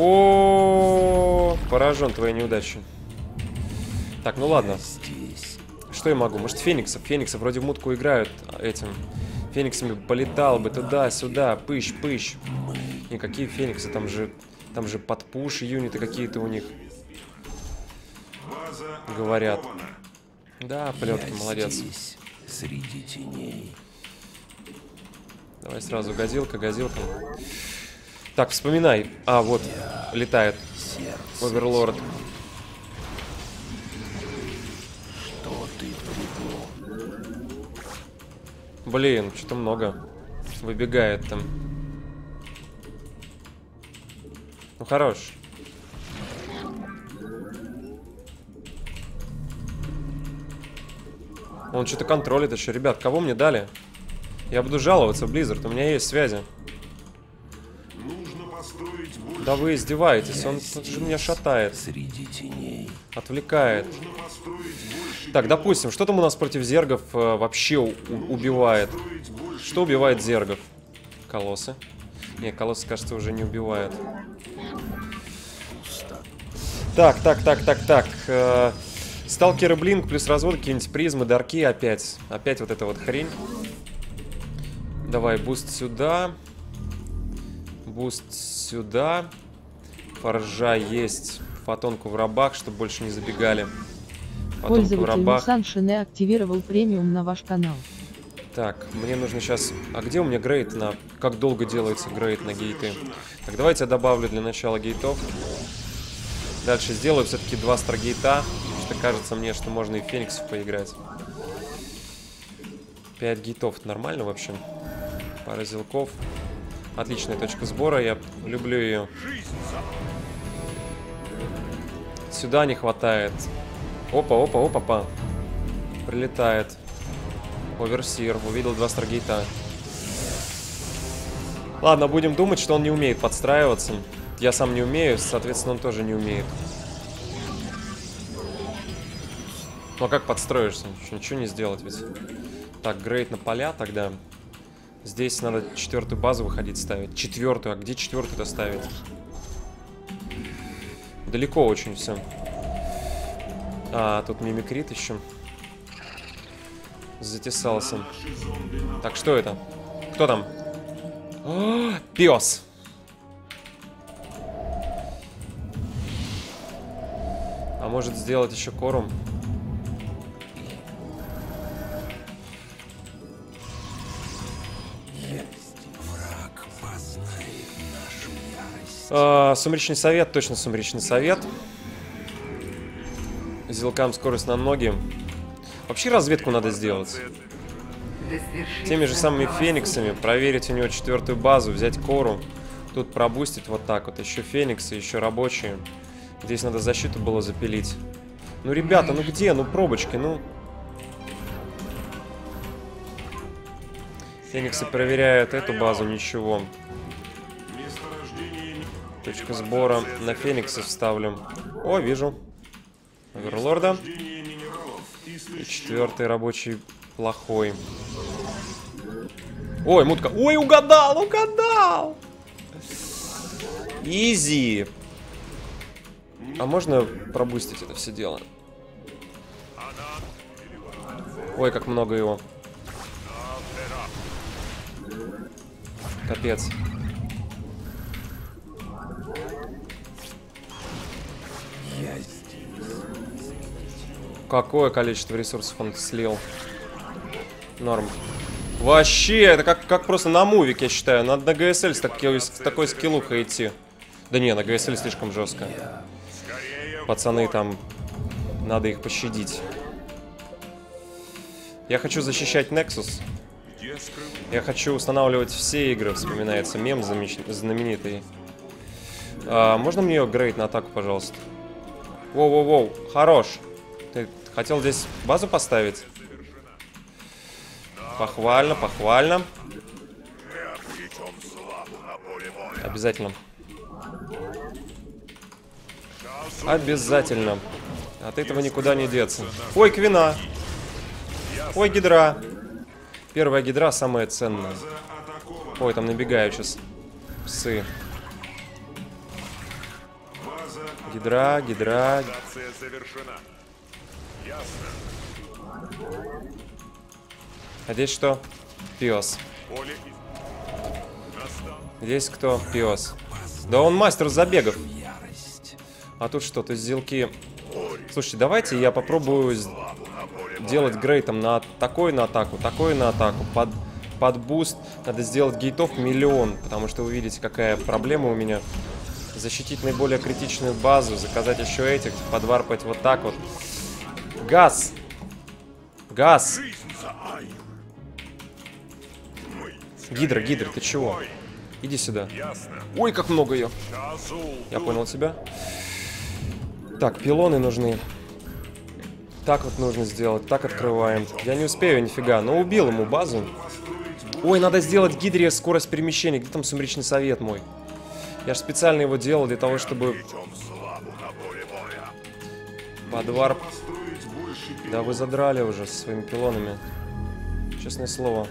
о, поражен твоей неудачей. Так, ну ладно. Что я могу? Может, фениксов? Фениксы вроде в мутку играют этим. Фениксами полетал бы туда-сюда. Пыщ, пыщ. Никакие фениксы. Там же, там же подпуш юниты какие-то у них. Говорят. Да, полетки, молодец. Среди теней. Давай сразу газилка, газилка. Так, вспоминай. А, вот, летает. Оверлорд. Что ты придумал? Блин, что-то много. Выбегает там. Ну, хорош. Он что-то контролит еще. Ребят, кого мне дали? Я буду жаловаться в Blizzard, у меня есть связи. Нужно построить больше. Да вы издеваетесь, он, он же меня шатает. Среди теней. Отвлекает. Нужно построить больше. Так, допустим, что там у нас против зергов э, вообще у- убивает? Построить больше. Что убивает зергов? Колоссы. Не, колоссы, кажется, уже не убивает. Так, так, так, так, так. Э, Сталкеры Блинк плюс развод, какие-нибудь призмы, дарки опять. Опять вот эта вот хрень. Давай, буст сюда. Буст сюда. Форжа есть. Фотонку в рабах, чтобы больше не забегали. Фотонку в Пользователь рабах. Nissan Шене активировал премиум на ваш канал. Так, мне нужно сейчас... А где у меня грейд на... Как долго делается грейд на гейты? Так, давайте я добавлю для начала гейтов. Дальше сделаю все-таки два старгейта. Потому что кажется мне, что можно и в фениксов поиграть. пять гейтов. Нормально вообще? Пара зелков. Отличная точка сбора. Я люблю ее. Сюда не хватает. Опа, опа, опа, опа. Прилетает. Оверсир. Увидел два старгейта. Ладно, будем думать, что он не умеет подстраиваться. Я сам не умею, соответственно, он тоже не умеет. Ну а как подстроишься? Ничего не сделать ведь. Так, грейд на поля тогда. Здесь надо четвертую базу выходить ставить. Четвертую. А где четвертую-то ставить? Далеко очень все. А, тут мимикрит еще. Затесался. Так, что это? Кто там? О, пес! А может сделать еще корум? А, сумеречный совет, точно сумеречный совет. Зилкам скорость на ноги. Вообще разведку надо сделать. Теми же самыми фениксами. Проверить у него четвертую базу, взять кору. Тут пробустить вот так вот. Еще фениксы, еще рабочие. Здесь надо защиту было запилить. Ну, ребята, ну где? Ну, пробочки, ну. Фениксы проверяют эту базу, ничего. Точка сбора на фениксы вставлю. О, вижу. Оверлорда. И четвертый рабочий плохой. Ой, мутка. Ой, угадал, угадал! Изи. А можно пробустить это все дело? Ой, как много его. Капец. Я здесь. Какое количество ресурсов он слил. Норм. Вообще, это как, как просто на мувик, я считаю. Надо на ГСЛ с такой, с такой скиллухой идти. Да не, на ГСЛ слишком жестко. Пацаны там, надо их пощадить. Я хочу защищать Nexus. Я хочу устанавливать все игры. Вспоминается мем знаменитый. А, можно мне ее грейд на атаку, пожалуйста? Воу-воу-воу, хорош. Ты хотел здесь базу поставить? Похвально, похвально. Обязательно. Обязательно. От этого никуда не деться. Ой, Квина. Ой, гидра. Первая гидра самая ценная. Ой, там набегают сейчас псы. Гидра, гидра. А здесь что? Пес. Здесь кто? Пес. Да он мастер забегов. А тут что? Тут зилки. Слушайте, давайте я попробую делать грейтом на такой на атаку, такой на атаку. Под, под буст надо сделать гейтов миллион. Потому что вы видите, какая проблема у меня. Защитить наиболее критичную базу. Заказать еще этих. Подварпать вот так вот. Газ. Газ. Гидра, Гидра, ты чего? Иди сюда. Ой, как много ее. Я понял тебя. Так, пилоны нужны. Так вот нужно сделать. Так открываем. Я не успею нифига, но убил ему базу. Ой, надо сделать Гидре скорость перемещения. Где там сумеречный совет мой? Я же специально его делал для того, чтобы... Подварп. Да вы задрали уже со своими пилонами. Честное слово.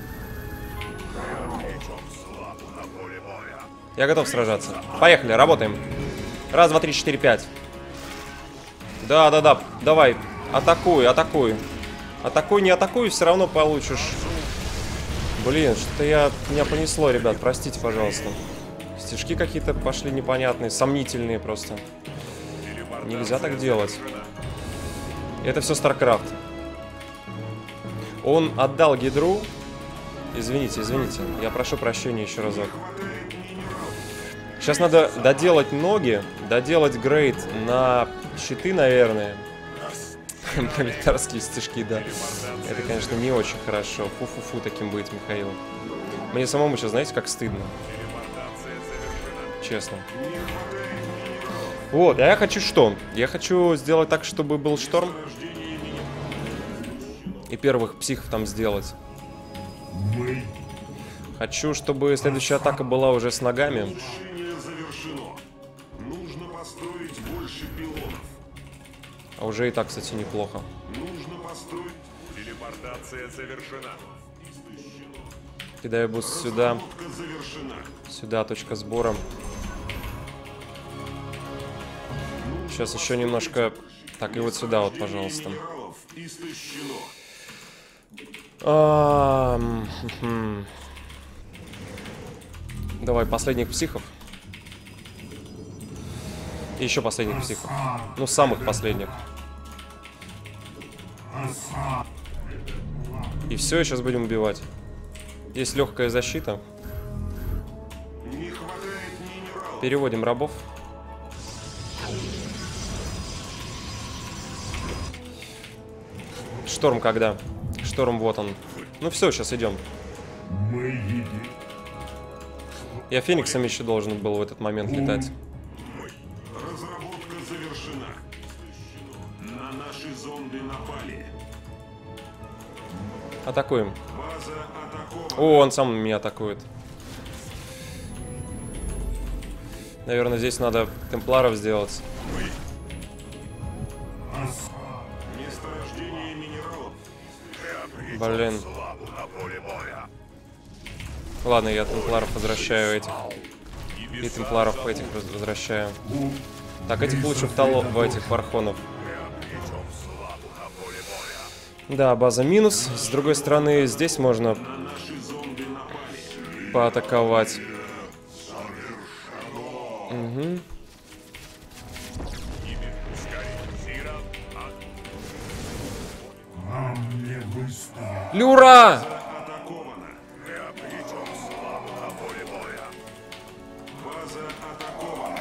Я готов сражаться. Поехали, работаем. Раз, два, три, четыре, пять. Да, да, да. Давай. Атакуй, атакуй. Атакуй, не атакуй, все равно получишь. Блин, что-то я... меня понесло, ребят. Простите, пожалуйста. Стишки какие-то пошли непонятные, сомнительные просто. Нельзя так делать. Это все StarCraft. Он отдал гидру. Извините, извините. Я прошу прощения еще разок. Сейчас надо доделать ноги, доделать грейд на щиты, наверное. Пролетарские стишки, да. Это, конечно, не очень хорошо. Фу-фу-фу таким быть, Михаил. Мне самому сейчас, знаете, как стыдно. Честно. Вот, а я хочу что? Я хочу сделать так, чтобы был шторм. И первых психов там сделать. Хочу, чтобы следующая атака была уже с ногами. А уже и так, кстати, неплохо. Кидаю буст сюда. Сюда точка сбора. Сейчас еще немножко... Так, и вот сюда вот, пожалуйста. А, давай, последних психов. И еще последних психов. Ну, самых последних. И все, сейчас будем убивать. Есть легкая защита. Не хватает минералов. Переводим рабов. Шторм когда? Шторм вот он. Ну все, сейчас идем. Мы едим. Я фениксом еще должен был в этот момент летать. Разработка завершена. На наши зонды напали. Атакуем. База атакована. О, он сам меня атакует. Наверное, здесь надо темпларов сделать. Месторождение минералов. Блин. Ладно, я темпларов возвращаю этих. И темпларов этих возвращаю. Так, этих лучше в тало... в этих вархонов. Да, база минус. С другой стороны, здесь можно поатаковать. Угу. Нам не выстоять. Люра! Атакована. База атакована.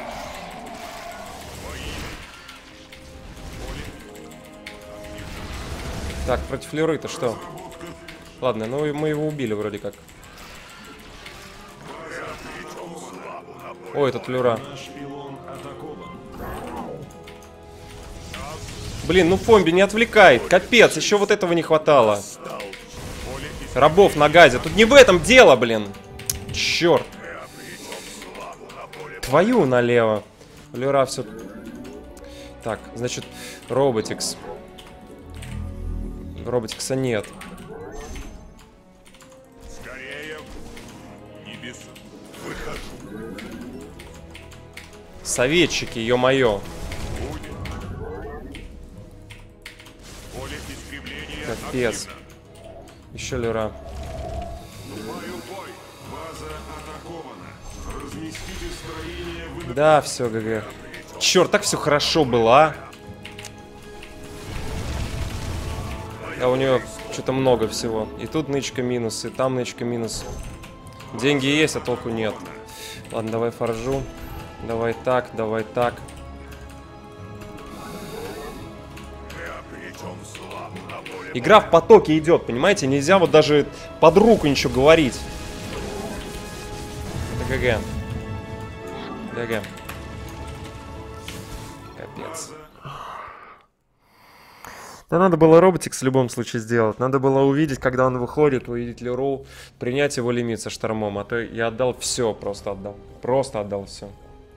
Так, против Люры-то что? Ладно, ну мы его убили вроде как. Ой, этот Люра. Блин, ну Фомби не отвлекает. Капец, еще вот этого не хватало. Рабов на газе. Тут не в этом дело, блин. Черт. Твою налево. Люра все... Так, значит, Роботикс. Роботикса нет. Советчики, ё-моё. Капец. Еще Люра. База атакована. Разместите строение в... Да, все, ГГ. Черт, так все хорошо было, а? А у нее что-то много всего. И тут нычка минус, и там нычка минус. Деньги есть, а толку нет. Ладно, давай форжу. Давай так, давай так. Игра в потоке идет, понимаете? Нельзя вот даже под руку ничего говорить. Это ГГ. ГГ. Капец. Да надо было Роботикс в любом случае сделать. Надо было увидеть, когда он выходит, увидеть Леру, принять его лимит со штормом. А то я отдал все, просто отдал. Просто отдал все.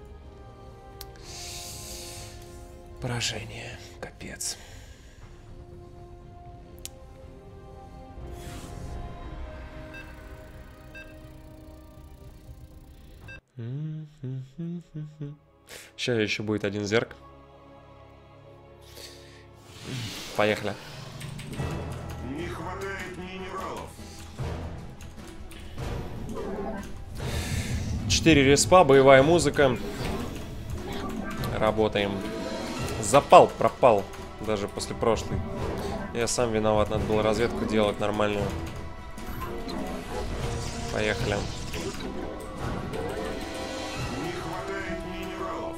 Поражение. Капец. Сейчас еще будет один зерк. Поехали. Не хватает минералов. четыре респа, боевая музыка. Работаем. Запал пропал. Даже после прошлой. Я сам виноват, надо было разведку делать нормальную. Поехали. Не хватает минералов.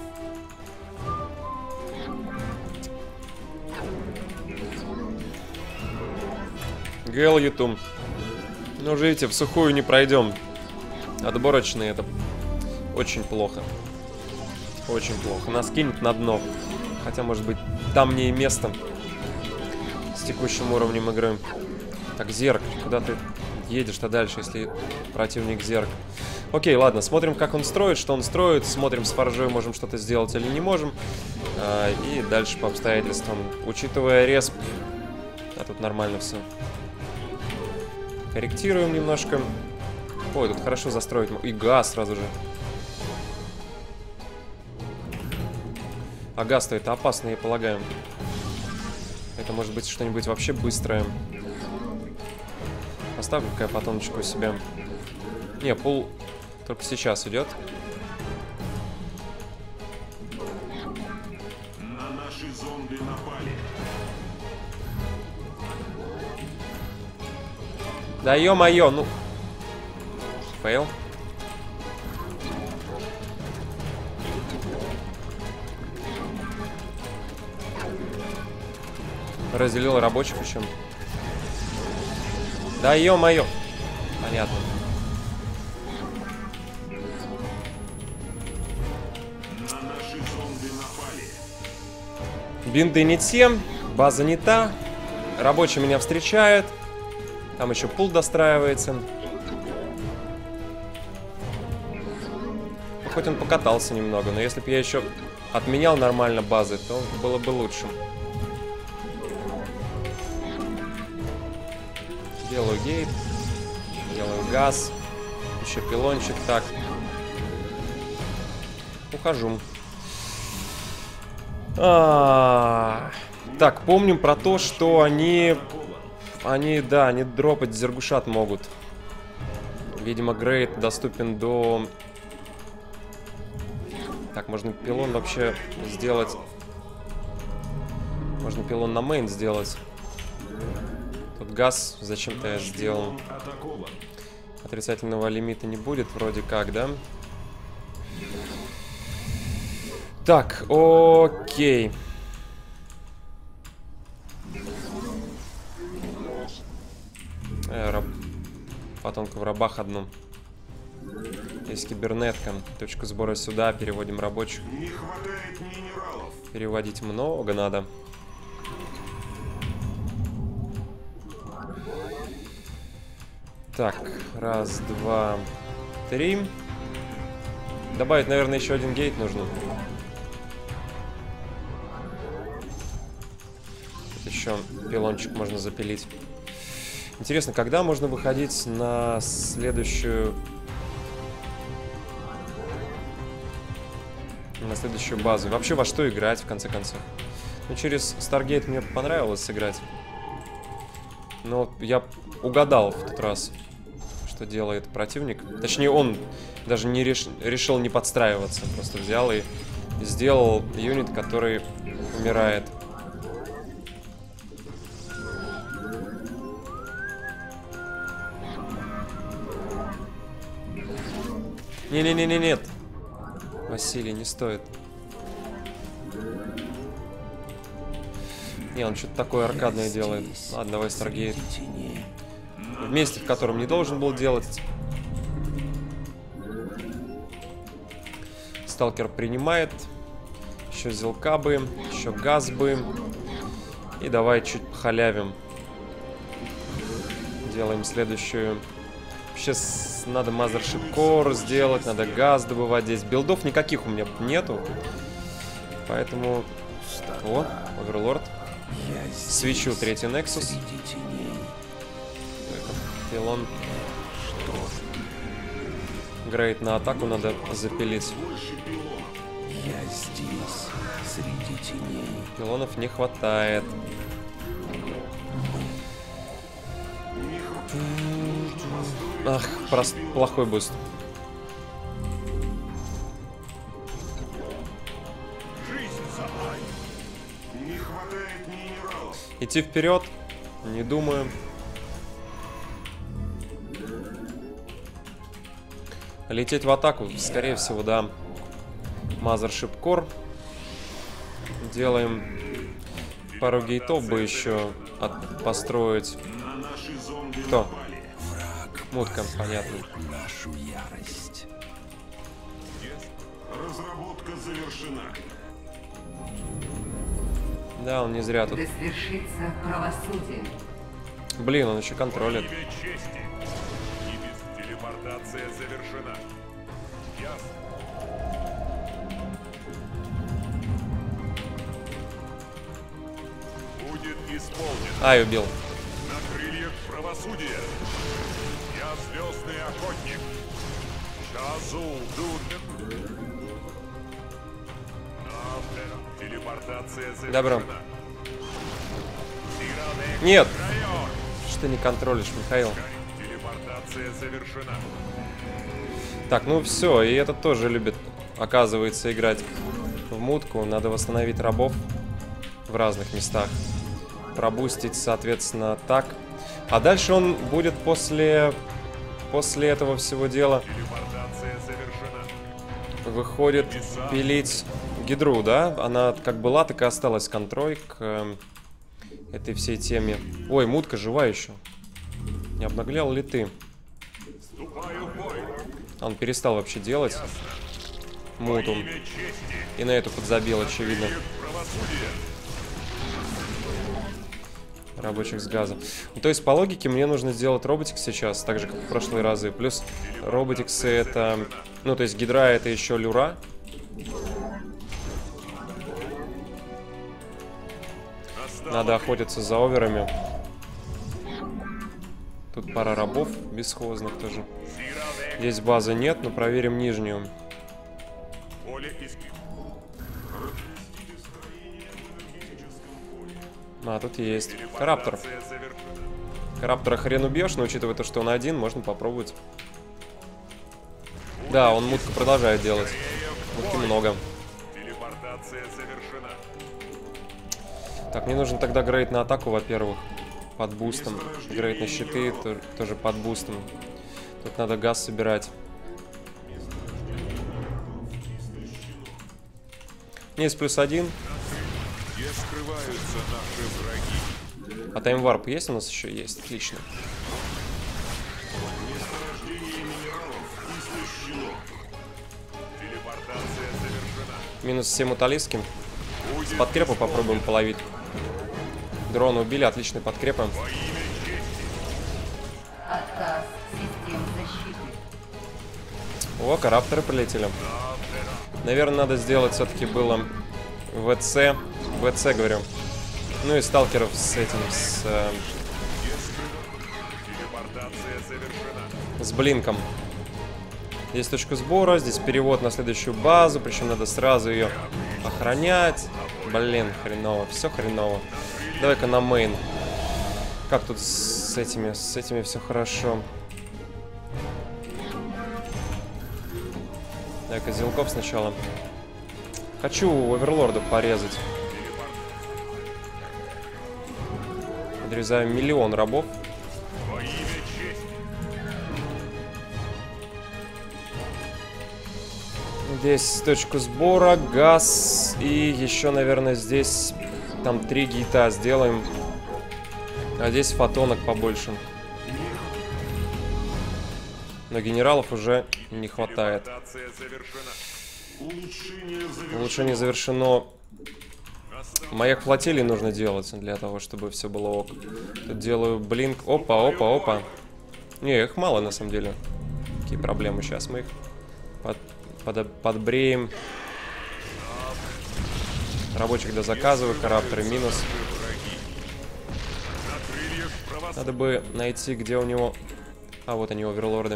Гэл Ютум. Ну, уже видите, в сухую не пройдем. Отборочные это очень плохо. Очень плохо. Нас кинет на дно. Хотя, может быть, там мне и место. С текущим уровнем игры. Так, зерк. Куда ты едешь-то дальше, если противник зерк? Окей, ладно. Смотрим, как он строит, что он строит. Смотрим, с форжой можем что-то сделать или не можем. А, и дальше по обстоятельствам. Учитывая респ. А тут нормально все. Корректируем немножко. Ой, тут хорошо застроить. И газ сразу же. А газ-то это опасно, я полагаю. Это может быть что-нибудь вообще быстрое. Поставлю-ка я потоночку у себя. Не, пул только сейчас идет. На наши зонды напали. Да ё-моё, ну... Фейл. Разделил рабочих еще. Да ё-моё. Понятно. На наши зомби напали. Бинды не те, база не та. Рабочий меня встречает. Там еще пул достраивается. Ну, хоть он покатался немного, но если бы я еще отменял нормально базы, то было бы лучше. Делаю гейт. Делаю газ. Еще пилончик. Так. Ухожу. А -а -а. Так, помним про то, что они... Они, да, они дропать зергушат могут. Видимо, грейд доступен до... Так, можно пилон вообще сделать. Можно пилон на мейн сделать. Тут газ зачем-то я сделал. Отрицательного лимита не будет, вроде как, да? Так, окей. Э, раб... Потомка в рабах одну. Есть кибернетка. Точку сбора сюда. Переводим рабочих. Не хватает минералов. Переводить много надо. Так, раз, два, три. Добавить, наверное, еще один гейт нужно. Тут еще пилончик можно запилить. Интересно, когда можно выходить на следующую... На следующую базу? Вообще во что играть, в конце концов? Ну, через Stargate мне понравилось сыграть. Но я угадал в тот раз, что делает противник. Точнее, он даже не реш... решил не подстраиваться. Просто взял и сделал юнит, который умирает. Не-не-не-не, нет. Василий, не стоит. Не, он что-то такое аркадное делает. Ладно, давай Stargate. В месте, в котором не должен был делать. Сталкер принимает. Еще зелка бы. Еще газ бы. И давай чуть похалявим. Делаем следующую. Вообще надо Mothership Core сделать. Надо газ добывать здесь. Билдов никаких у меня нету. Поэтому... О, Оверлорд. Свечу третий Nexus. Пилон. Грейд на атаку надо запилить. Я здесь, среди теней. Пилонов не хватает. Ах, прост... плохой буст. Не хватает минералов. Идти вперед? Не думаю. Лететь в атаку? Скорее всего, да. Mothership Core. Делаем пару гейтов бы еще от... построить. На наши зомби Кто? напали. Мутка, понятно. Нашу ярость. Разработка завершена. Да, он не зря тут. Да свершится правосудие. Блин, он еще контролит. Имя чести. Ибис, телепортация завершена. Ясно. Будет исполнено. Ай, убил. На крыльях правосудия. Я звездный охотник. Шазул Дун. Телепортация завершена. Добро. Тираны Нет! Район. Что ты не контролишь, Михаил? Телепортация завершена. Так, ну все, и этот тоже любит, оказывается, играть в мутку. Надо восстановить рабов в разных местах. Пробустить, соответственно, так. А дальше он будет после, после этого всего дела Телепортация завершена. выходит пилить Гидру, да? Она как была, так и осталась контрой к э, этой всей теме. Ой, мутка жива еще. Не обнаглял ли ты? Вступаю в бой. Он перестал вообще делать муту. Имя чести. И на эту подзабил, очевидно. Крыльях правосудия. Рабочих с газом. Ну, то есть, по логике, мне нужно сделать роботикс сейчас, так же, как в прошлые разы. Плюс роботиксы это... Ну, то есть, гидра это еще люра. Надо охотиться за оверами. Тут пара рабов бесхозных тоже. Здесь базы нет, но проверим нижнюю. Поле иск- А, тут есть. Караптор. Телепортация завершена. Караптора хрен убьешь, но учитывая то, что он один, можно попробовать. Да, он мутку продолжает делать. Мутки много. Телепортация завершена. Так, мне нужен тогда грейд на атаку, во-первых. Под бустом. Грейд на щиты то- тоже под бустом. Тут надо газ собирать. Есть плюс один. Где скрываются наши враги? А таймварп есть у нас еще? Есть. Отлично. Телепортация завершена. Минус все муталиски. С подкрепа попробуем половить. Дрона убили, отличные подкрепы. Отказ систем защиты. О, карапторы полетели. Наверное, надо сделать все-таки было ВЦ. ВЦ, говорю. Ну и сталкеров с этим, с, э, Телепортация завершена. с блинком. Здесь точка сбора, здесь перевод на следующую базу, причем надо сразу ее охранять. Блин, хреново, все хреново. Давай-ка на мейн. Как тут с этими, с этими все хорошо. Так, зелков сначала. Хочу оверлорда порезать. Подрезаем миллион рабов. Во имя чести. Здесь точку сбора, газ и еще, наверное, здесь там три гейта сделаем. А здесь фотонок побольше. Но генералов уже не хватает. Телепортация завершена. Улучшение завершено. Маяк флотилии нужно делать для того, чтобы все было ок. Тут делаю блинк. Опа, опа, опа. Не, их мало на самом деле. Какие проблемы? Сейчас мы их под, под, подбреем. Рабочих дозаказываю, карапторы минус. На крыльях правосудия. Надо бы найти, где у него... А, вот они, оверлорды.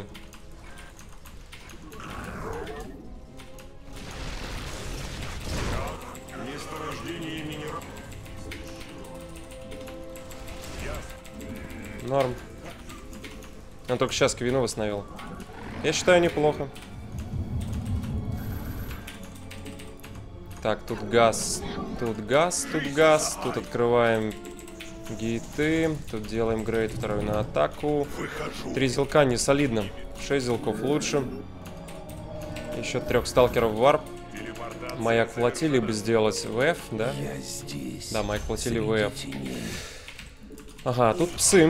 Норм. Он только сейчас квину восстановил. Я считаю, неплохо. Так, тут газ. Тут газ, тут газ. Тут открываем гейты. Тут делаем грейд второй на атаку. Три зелка не солидно. Шесть зелков лучше. Еще трех сталкеров в варп. Маяк флотилии бы сделать ВФ, да? Я здесь. Да, маяк флотилии среди ВФ. теней. Ага, тут псы.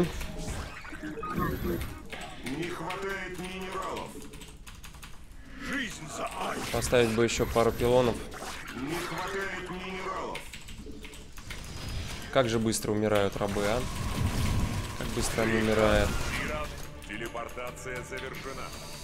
Не хватает минералов. Жизнь за Альфа. Поставить бы еще пару пилонов. Не хватает минералов. Как же быстро умирают рабы, а? Как быстро они умирают. Иран. Телепортация завершена.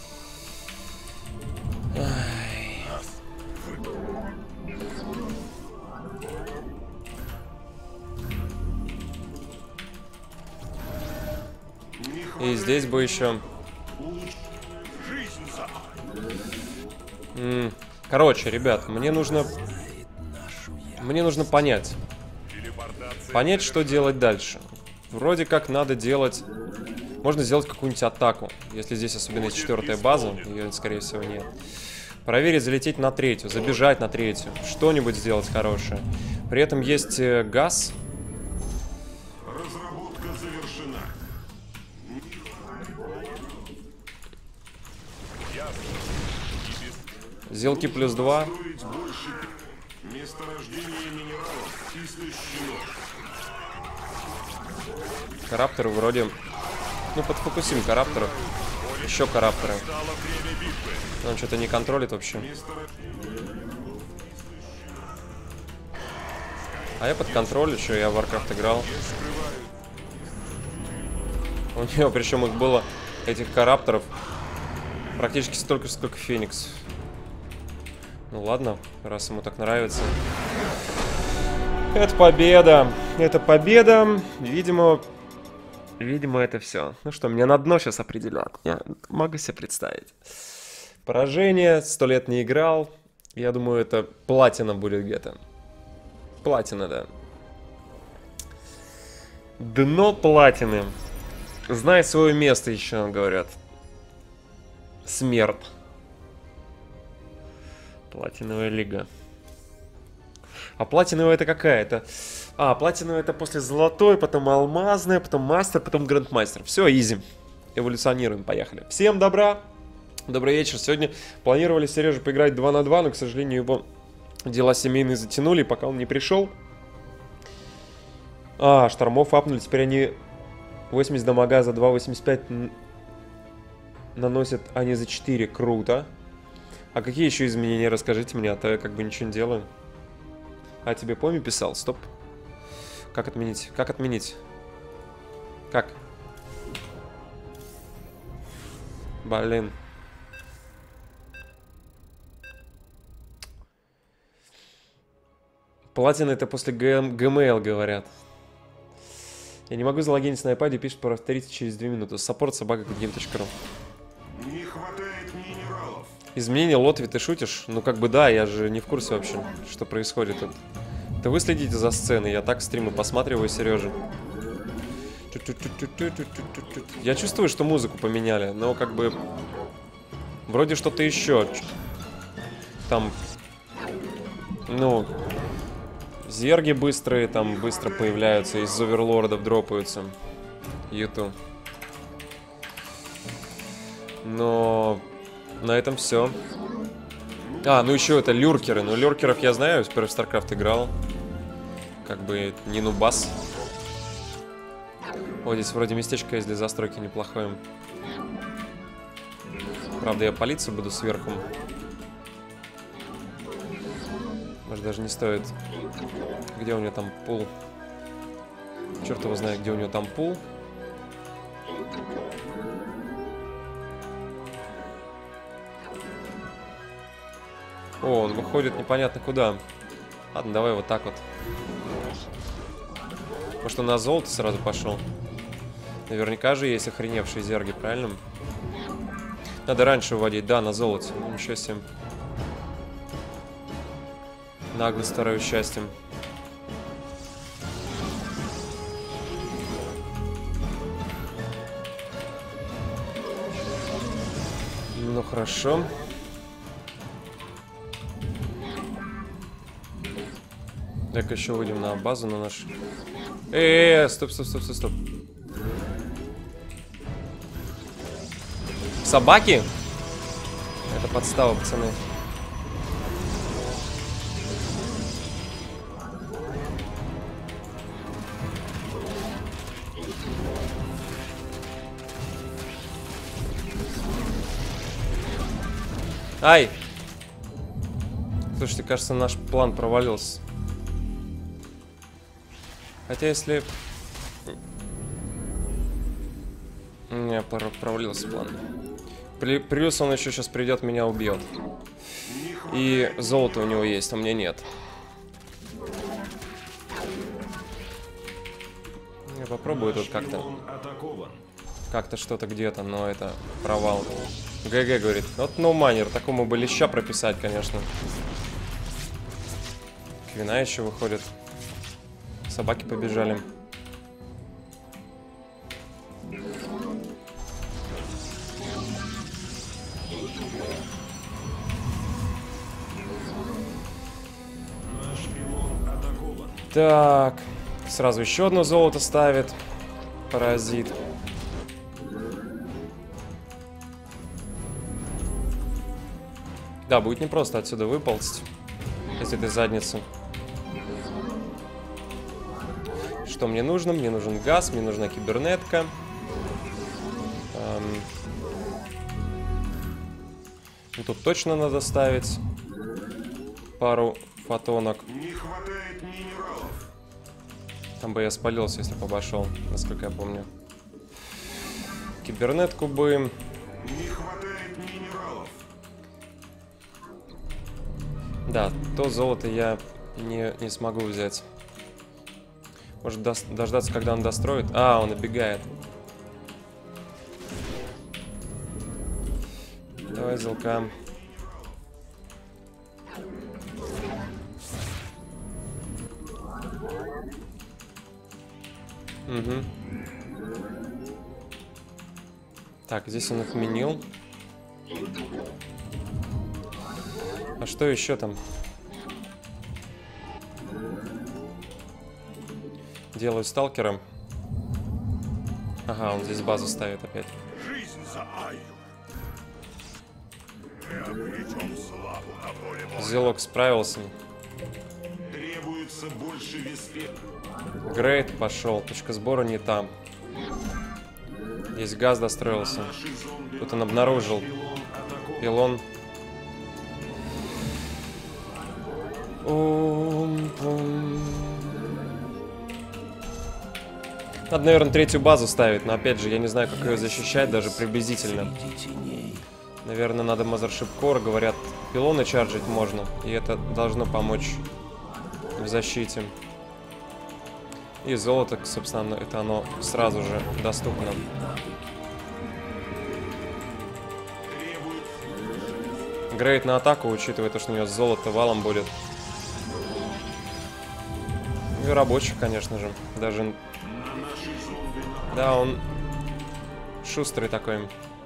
И здесь бы еще... Жизнь за Альфа. М, Короче, ребят, мне нужно... Мне нужно понять. Телепортация. Понять, что делать дальше. Вроде как надо делать... Можно сделать какую-нибудь атаку. Если здесь особенно есть четвертая база, ее, скорее всего, нет. Проверить, залететь на третью, забежать на третью. Что-нибудь сделать хорошее. При этом есть э, газ. Разработка завершена. Зелки плюс два. Строить больше. Месторождение минералов истощено. Карапторы вроде... Ну, подфокусим карапторов. Еще карапторы. Он что-то не контролит вообще. А я под контроль еще, я в Warcraft играл. У него, причем их было, этих карапторов, практически столько, сколько Феникс. Ну ладно, раз ему так нравится. Это победа. Это победа. Видимо, видимо, это все. Ну что, меня на дно сейчас определят. Я могу себе представить. Поражение, сто лет не играл. Я думаю, это платина будет где-то. Платина, да. Дно платины. Знай свое место еще, говорят. Смерть. Платиновая лига. А платиновая это какая? Это... А, платиновая это после золотой, потом алмазная, потом мастер, потом грандмастер. Все, изи. Эволюционируем, поехали. Всем добра. Добрый вечер. Сегодня планировали с Сережей поиграть два на два, но, к сожалению, его дела семейные затянули, пока он не пришел. А, штормов апнули. Теперь они восемьдесят дамага за два восемьдесят пять наносят, а не за четыре. Круто. А какие еще изменения? Расскажите мне, а то я как бы ничего не делаю. А тебе Поми писал? Стоп. Как отменить? Как отменить? Как? Блин. Платина это после Gmail, говорят. Я не могу залогиниться на iPad, пишет повторить через две минуты. Саппорт собака game точка ру. Не хватает минералов. Изменение Лотви, ты шутишь? Ну как бы да, я же не в курсе вообще, что происходит тут. Да вы следите за сценой, я так стримы посматриваю, Сережа. Я чувствую, что музыку поменяли, но как бы... Вроде что-то еще. Там... Ну... Зерги быстрые, там быстро появляются, из оверлордов дропаются. Юту. Но... На этом все. А, ну еще это люркеры. Ну, люркеров я знаю, теперь в StarCraft играл. Как бы не нубас. О, здесь вроде местечко есть для застройки неплохое. Правда, я палиться буду сверху. Может, даже не стоит. Где у него там пул? Черт его знает, где у него там пул. О, он выходит непонятно куда. Ладно, давай вот так вот. Может, он на золото сразу пошел? Наверняка же есть охреневшие зерги, правильно? Надо раньше вводить, да, на золоте. Ну, ничего себе. Нагло старое счастье. Ну, хорошо. Так, еще выйдем на базу, на наш... Эээ, стоп, стоп, стоп, стоп, стоп. Собаки? Это подстава, пацаны. Ай! Слушайте, кажется, наш план провалился. Хотя если... Не, провалился план. Плюс он еще сейчас придет, меня убьет. И золото у него есть, а у меня нет. Я попробую тут как-то. Как-то что-то где-то, но это провал. ГГ говорит. Вот no манер, такому бы леща прописать, конечно. Квина еще выходит. Собаки побежали. Так, сразу еще одно золото ставит. Паразит. Да, будет непросто отсюда выползти из этой задницы. Что мне нужно? Мне нужен газ, мне нужна кибернетка. Эм... Ну, тут точно надо ставить пару фотонок. Не хватает минералов. Там бы я спалился, если бы обошел, насколько я помню. Кибернетку бы. Не хватает минералов. Да, то золото я не, не смогу взять. Может дос- дождаться, когда он достроит. А, он убегает. Давай, зелка. Угу. Так, здесь он отменил. А что еще там? Делаю сталкера. Ага, он здесь базу ставит опять. Жизнь за Айю. Мы обречем славу на поле боя. Зелок справился. Требуется больше веспе. Грейд пошел. Точка сбора не там. Здесь газ достроился. Наши зомби. Тут он обнаружил Пилон атакован. пилон. Ум-пум. Надо, наверное, третью базу ставить, но опять же, я не знаю, как ее защищать, даже приблизительно. Среди теней. Наверное, надо Mothership Core, говорят, пилоны чарджить можно, и это должно помочь в защите. И золото, собственно, это оно сразу же доступно. Грейд на атаку, учитывая то, что у него золото валом будет. И рабочий, конечно же. Даже... Да, он шустрый такой.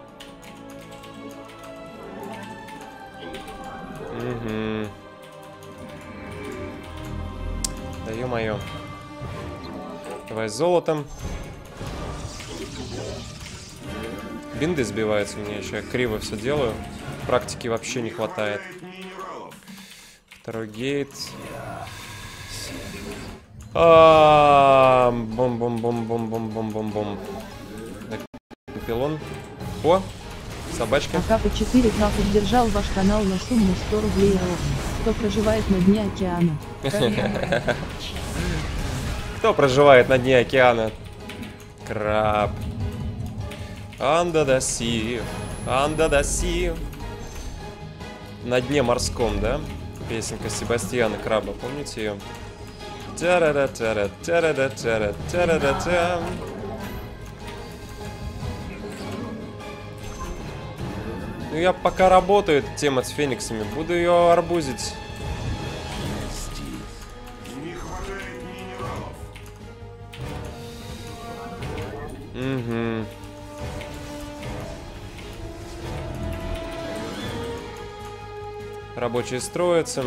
Угу. Да ё-моё. Давай с золотом. Бинды сбиваются у меня еще. Я криво все делаю. Практики вообще не хватает. Второй гейт. Бом-бом-бом-бом-бом-бом-бом-бом. Пилон. О, собачка. АК четыре К поддержал ваш канал на сумму сто рублей РО. Кто проживает на дне океана? Кто проживает на дне океана? Краб. Under the sea. Under the sea. На дне морском, да? Песенка Себастьяна Краба, помните ее? Та-ра-да-та-ра, та-ра-да-та-ра, та-ра-да-та. Ну я пока работаю, эта тема с фениксами, буду ее арбузить. Не хватает минералов. Угу. Рабочие строятся.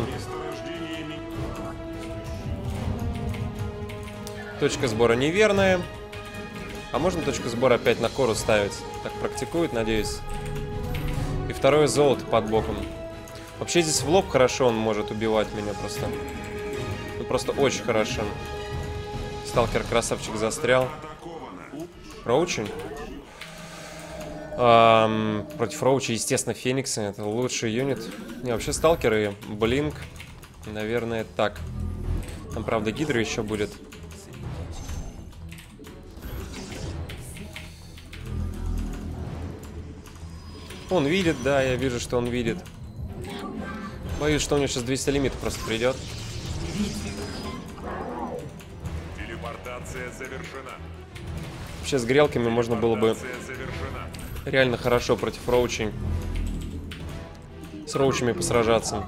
Точка сбора неверная. А можно точку сбора опять на кору ставить? Так практикует, надеюсь. И второе золото под боком. Вообще здесь в лоб хорошо он может убивать меня просто. Ну просто очень хорошо. Сталкер красавчик застрял. Роучи? Эм, против Роучи, естественно, Фениксы. Это лучший юнит. Не, вообще сталкеры, Блинк. Наверное, так. Там, правда, Гидра еще будет. Он видит, да, я вижу, что он видит. Боюсь, что у него сейчас двести лимит просто придет. Телепортация завершена. Вообще с грелками можно было бы Телепортация завершена. реально хорошо против роучей. С роучами посражаться.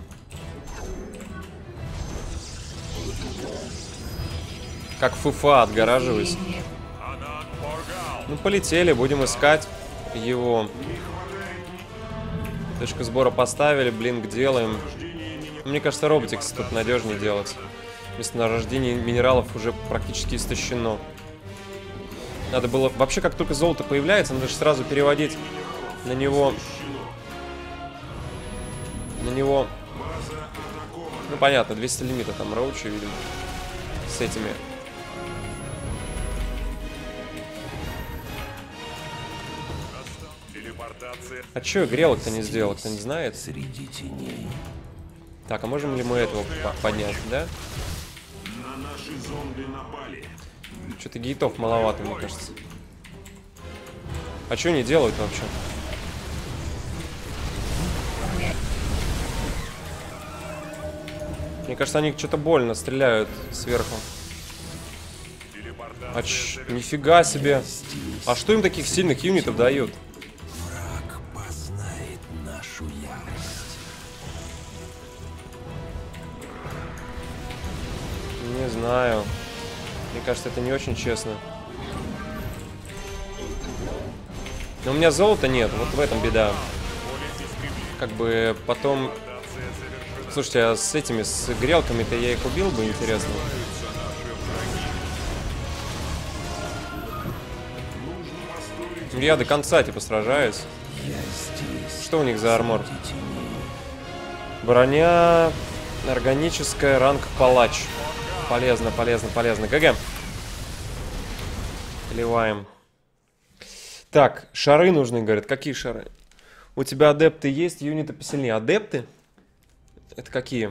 Как фуфа отгораживаюсь. Анан Поргал. Ну полетели, будем искать его. Точку сбора поставили, блинк делаем. Мне кажется, роботикс тут надежнее делать. Месторождение минералов уже практически истощено. Надо было... Вообще, как только золото появляется, надо же сразу переводить на него... На него... Ну, понятно, двести лимита там роучи, видимо. С этими... Телепортация. А чё грелок-то не сделал, кто не знает? Среди теней. Так, а можем ли мы этого по- поднять, да? На наши зомби напали. Что-то гейтов маловато, мне кажется. А что они делают вообще? Мне кажется, они что-то больно стреляют сверху. Телепортация. А ч... нифига себе. А что им таких сильных юнитов дают? Враг познает нашу ярость. Не знаю. Мне кажется, это не очень честно. Но у меня золота нет, вот в этом беда. Как бы потом... Слушайте, а с этими, с грелками-то я их убил бы, интересно. Я до конца, типа, сражаюсь. Я здесь. Что у них за армор? Среди теней. Броня... Органическая, ранг палач. Полезно, полезно, полезно. ГГ. Поливаем. Так, шары нужны, говорят. Какие шары? У тебя адепты есть, юниты посильнее. Адепты? Это какие?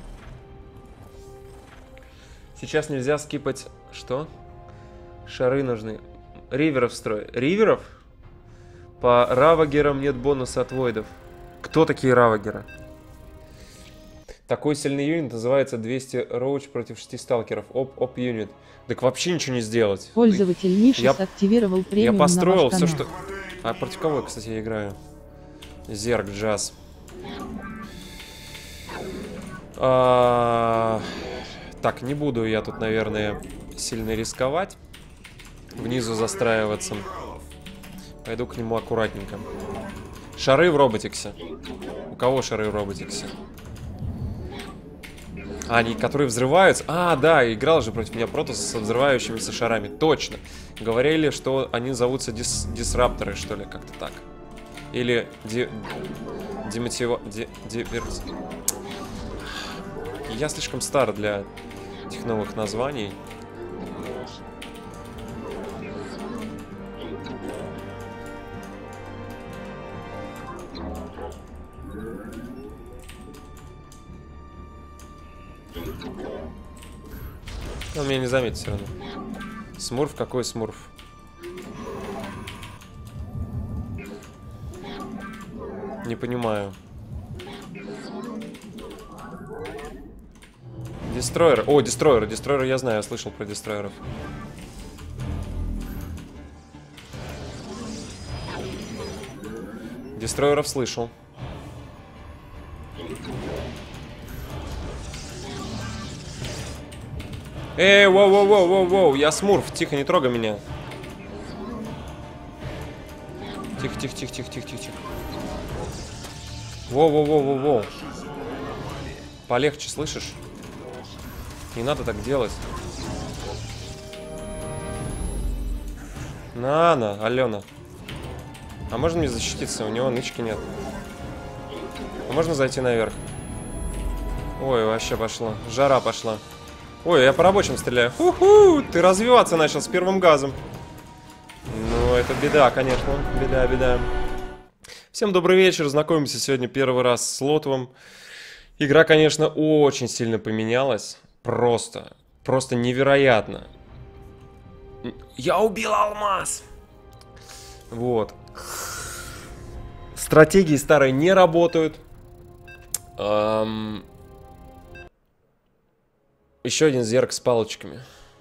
Сейчас нельзя скипать... Что? Шары нужны. Риверов строй. Риверов? По равагерам нет бонуса от войдов. Кто такие равагеры? Такой сильный юнит называется двести роуч против шести сталкеров. Оп-оп юнит. Так вообще ничего не сделать. Пользователь Нишес Я- активировал премиум Я построил на все, ваш канал. что... А против кого я, кстати, я играю? Зерк, джаз. А, Так, не буду я тут, наверное, сильно рисковать. Внизу застраиваться. Пойду к нему аккуратненько. Шары в роботиксе. У кого шары в роботиксе? А, они, которые взрываются? А, да, играл же против меня Протос со взрывающимися шарами. Точно. Говорили, что они зовутся дис дисрапторы, что ли, как-то так. Или ди... Демотива... Ди... Диверс... Я слишком стар для этих новых названий. Он меня не заметит все равно. Смурф? Какой смурф? Не понимаю. Дестройер. О, дестройер. Дестройер я знаю, я слышал про дестройеров. Дестройеров слышал. Эй, воу-воу-воу-воу-воу, я смурф, тихо, не трогай меня. Тихо, тихо, тихо, тихо, тихо, тихо. Воу-воу-воу-воу-воу. Полегче, слышишь? Не надо так делать. На-на, Алена. А можно мне защититься? У него нычки нет. А можно зайти наверх? Ой, вообще пошло. Жара пошла. Ой, я по рабочим стреляю. Ху-ху, ты развиваться начал с первым газом. Ну, это беда, конечно. Беда, беда. Всем добрый вечер. Знакомимся сегодня первый раз с Лотовым. Игра, конечно, очень сильно поменялась. Просто, просто невероятно. Я убил алмаз! Вот. Стратегии старые не работают. Эм... Еще один зерк с палочками.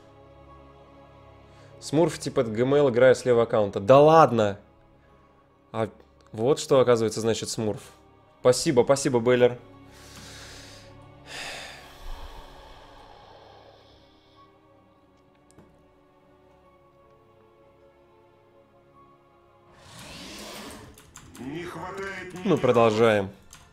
Смурф типа ГМЛ, играю с левого аккаунта. Да ладно! А вот что, оказывается, значит смурф. Спасибо, спасибо, Бейлер. Не хватает Мы продолжаем.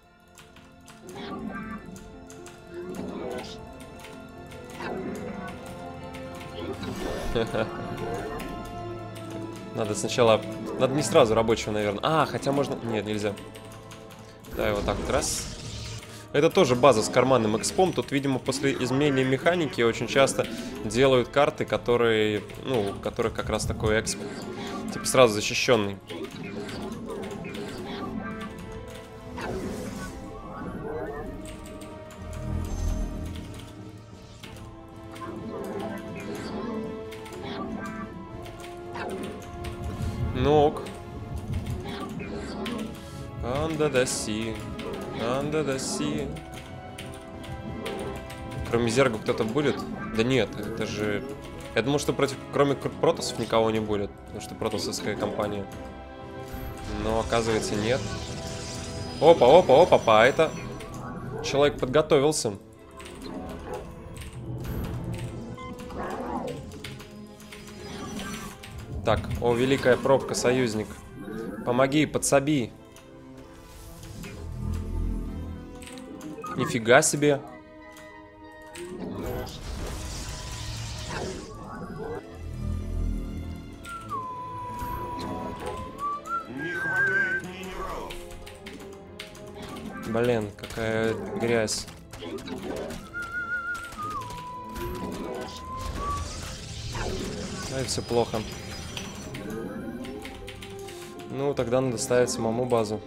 Надо сначала... Надо не сразу рабочего, наверное. А, хотя можно... Нет, нельзя. Давай вот так вот раз. Это тоже база с карманным экспом. Тут, видимо, после изменения механики очень часто делают карты, которые... Ну, у которых как раз такой эксп. Типа сразу защищенный. Ну ок. Under the sea. Under the sea. Кроме Зерга кто-то будет? Да нет, это же... Я думал, что против... кроме Протоссов никого не будет. Потому что протоссовская компания. Но оказывается нет. Опа, опа, опа, па, это... Человек подготовился. Так, о, великая пробка, союзник. Помоги, подсоби. Нифига себе. Не хватает минералов. Блин, какая грязь. Ай, все плохо. Ну, тогда надо ставить самому базу.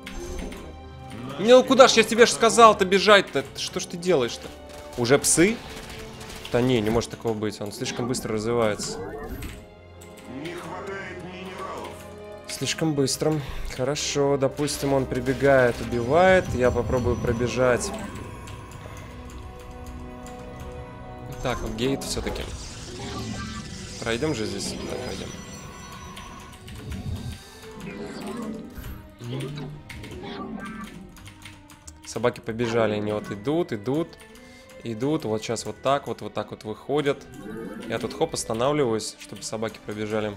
Ну, куда ж я тебе ж сказал-то бежать-то? Что ж ты делаешь-то? Уже псы? Да не, не может такого быть. Он слишком быстро развивается. Не хватает минералов. Слишком быстро. Хорошо, допустим, он прибегает, убивает. Я попробую пробежать. Так, вот гейт все-таки. Пройдем же здесь? Да, пройдем. Собаки побежали, они вот идут, идут, идут. Вот сейчас вот так вот, вот так вот выходят. Я тут хоп, останавливаюсь, чтобы собаки пробежали.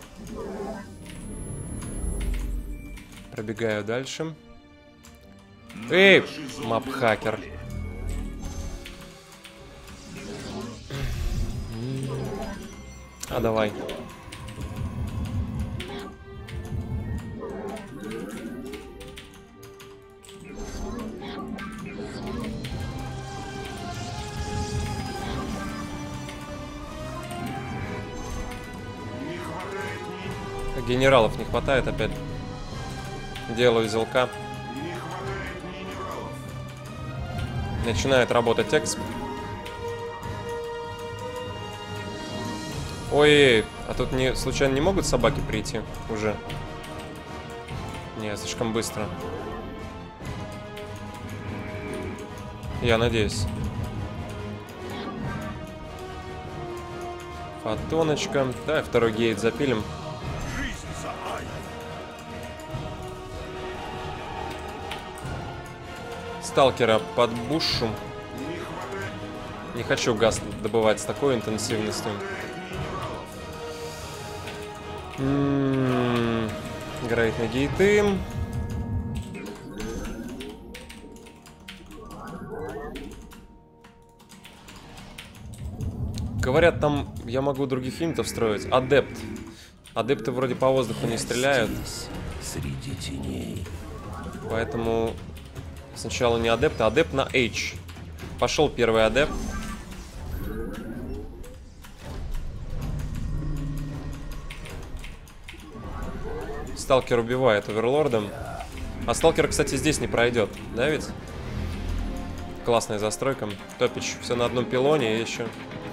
Пробегаю дальше. Эй, мап-хакер. А давай. Генералов не хватает опять. Делаю зелка. Начинает работать эксп. Ой, а тут не, случайно не могут собаки прийти уже? Не, слишком быстро. Я надеюсь. Фотоночка. Давай второй гейт запилим. Сталкера под бушу. Не хочу газ добывать с такой интенсивностью. М-м-м, играет на гейты. Говорят, там я могу других юнитов строить. Адепт. Адепты вроде по воздуху не стреляют. Среди теней. Поэтому сначала не адепт, а адепт на H. Пошел первый адепт. Сталкер убивает оверлордом. А сталкер, кстати, здесь не пройдет. Да ведь? Классная застройка. Топич. Все на одном пилоне и еще.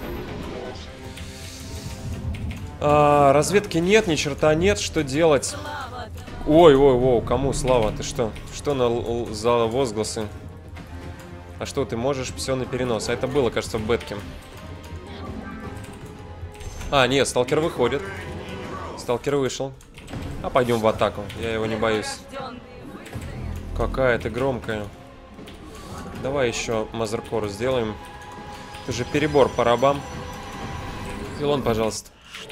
А, разведки нет, ни черта нет. Что делать? Ой, ой, ой, кому слава? Ты что? Что на, за возгласы? А что ты можешь? Все на перенос. А это было, кажется, в бетке. А, нет, сталкер выходит. Сталкер вышел. А пойдем в атаку. Я его не боюсь. Какая ты громкая. Давай еще мазеркор сделаем. Это же перебор по рабам. Пилон, пожалуйста.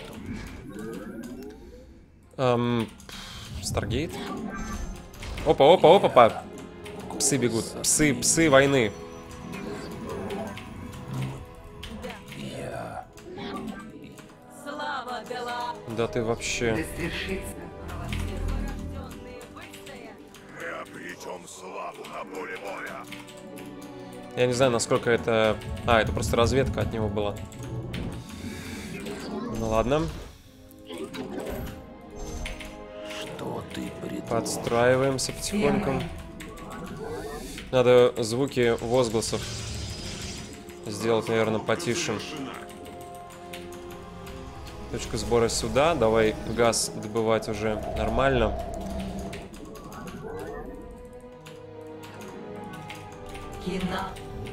Эм, Старгейт. Опа, опа, опа, опа. Псы бегут. Псы, псы войны. Да ты вообще. Мы обретем славу на поле боя. Я не знаю, насколько это... А, это просто разведка от него была. Ну ладно. Что ты придумал? Подстраиваемся потихоньку. Надо звуки возгласов сделать, наверное, потише. Точка сбора сюда. Давай газ добывать уже нормально. Кино.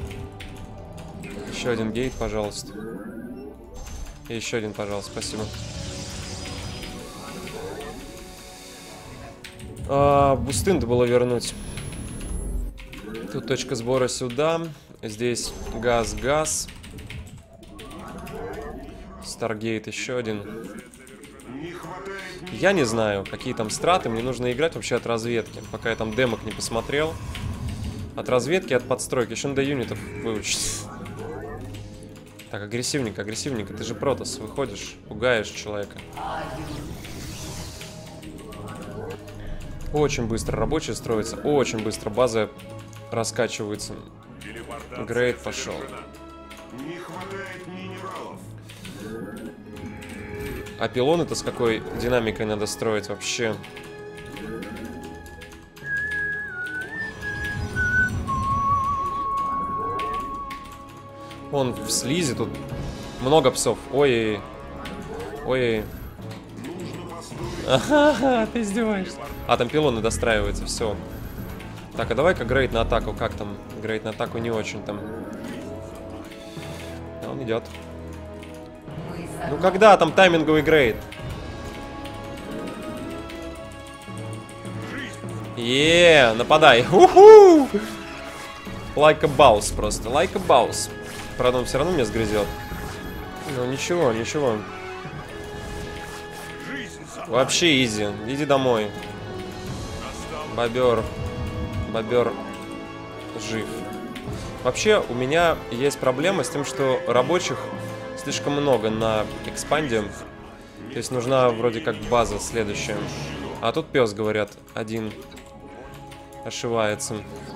Еще один гейт, пожалуйста. И еще один, пожалуйста, спасибо. А, бусты надо было вернуть. Тут точка сбора сюда. Здесь газ, газ. Старгейт еще один. Я не знаю, какие там страты. Мне нужно играть вообще от разведки. Пока я там демок не посмотрел. От разведки, от подстройки. Еще надо юнитов выучить. Так, агрессивненько, агрессивненько. Ты же Протос, выходишь, пугаешь человека. Очень быстро рабочие строятся. Очень быстро база раскачивается. Грейд пошел. Не хватает минералов. А пилоны-то с какой динамикой надо строить вообще? Вон в слизи тут много псов. Ой, ой. Ага, ты издеваешься. А, там пилоны достраиваются, все. Так, а давай-ка грейд на атаку. Как там? Грейд на атаку не очень там. А он идет. Ну когда там тайминговый грейд? Еее, нападай. Уху! Like a boss просто, like a boss. Правда, он все равно меня сгрызет. Ну ничего, ничего. Вообще изи. Иди домой. Бобер. Бобер жив. Вообще, у меня есть проблема с тем, что рабочих слишком много на экспанде. То есть нужна вроде как база следующая. А тут пес, говорят, один ошивается.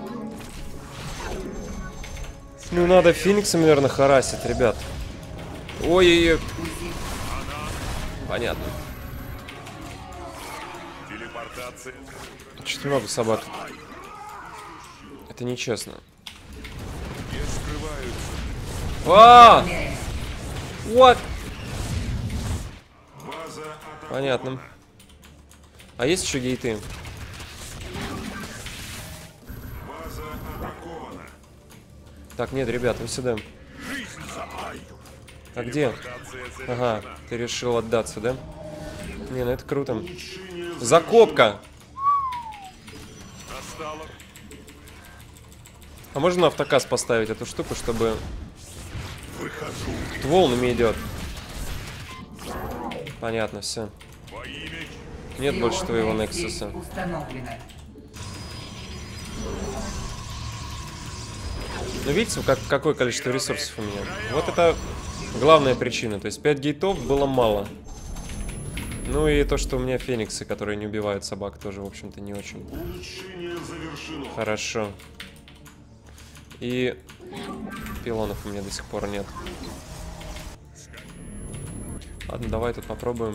Ну, надо Фениксом, наверное, харасить, ребят. Ой-ой-ой. Понятно. Чуть много собак. Это нечестно. А! What? Понятно. А есть еще гейты? Так, нет, ребят, вы сюда. А где? Ага, ты решил отдаться, да? Не, ну это круто. Закопка! А можно на автоказ поставить эту штуку, чтобы... Тут волнами идет. Понятно, все. Нет больше твоего Нексуса. Ну, видите, как, какое количество ресурсов у меня? Вот это главная причина. То есть пять гейтов было мало. Ну и то, что у меня фениксы, которые не убивают собак, тоже, в общем-то, не очень. Хорошо. И пилонов у меня до сих пор нет. Ладно, давай тут попробуем.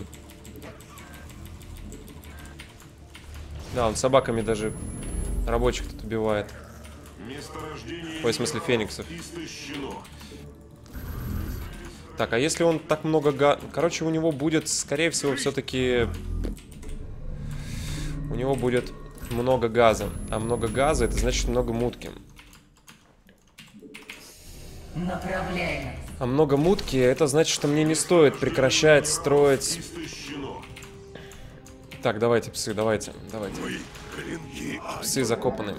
Да, он собаками даже рабочих тут убивает. Ой, в смысле фениксов. Так, а если он так много га... Короче, у него будет, скорее всего, все-таки... У него будет много газа. А много газа, это значит много мутки. А много мутки, это значит, что мне не стоит прекращать строить... Так, давайте, псы, давайте, давайте. Псы закопаны.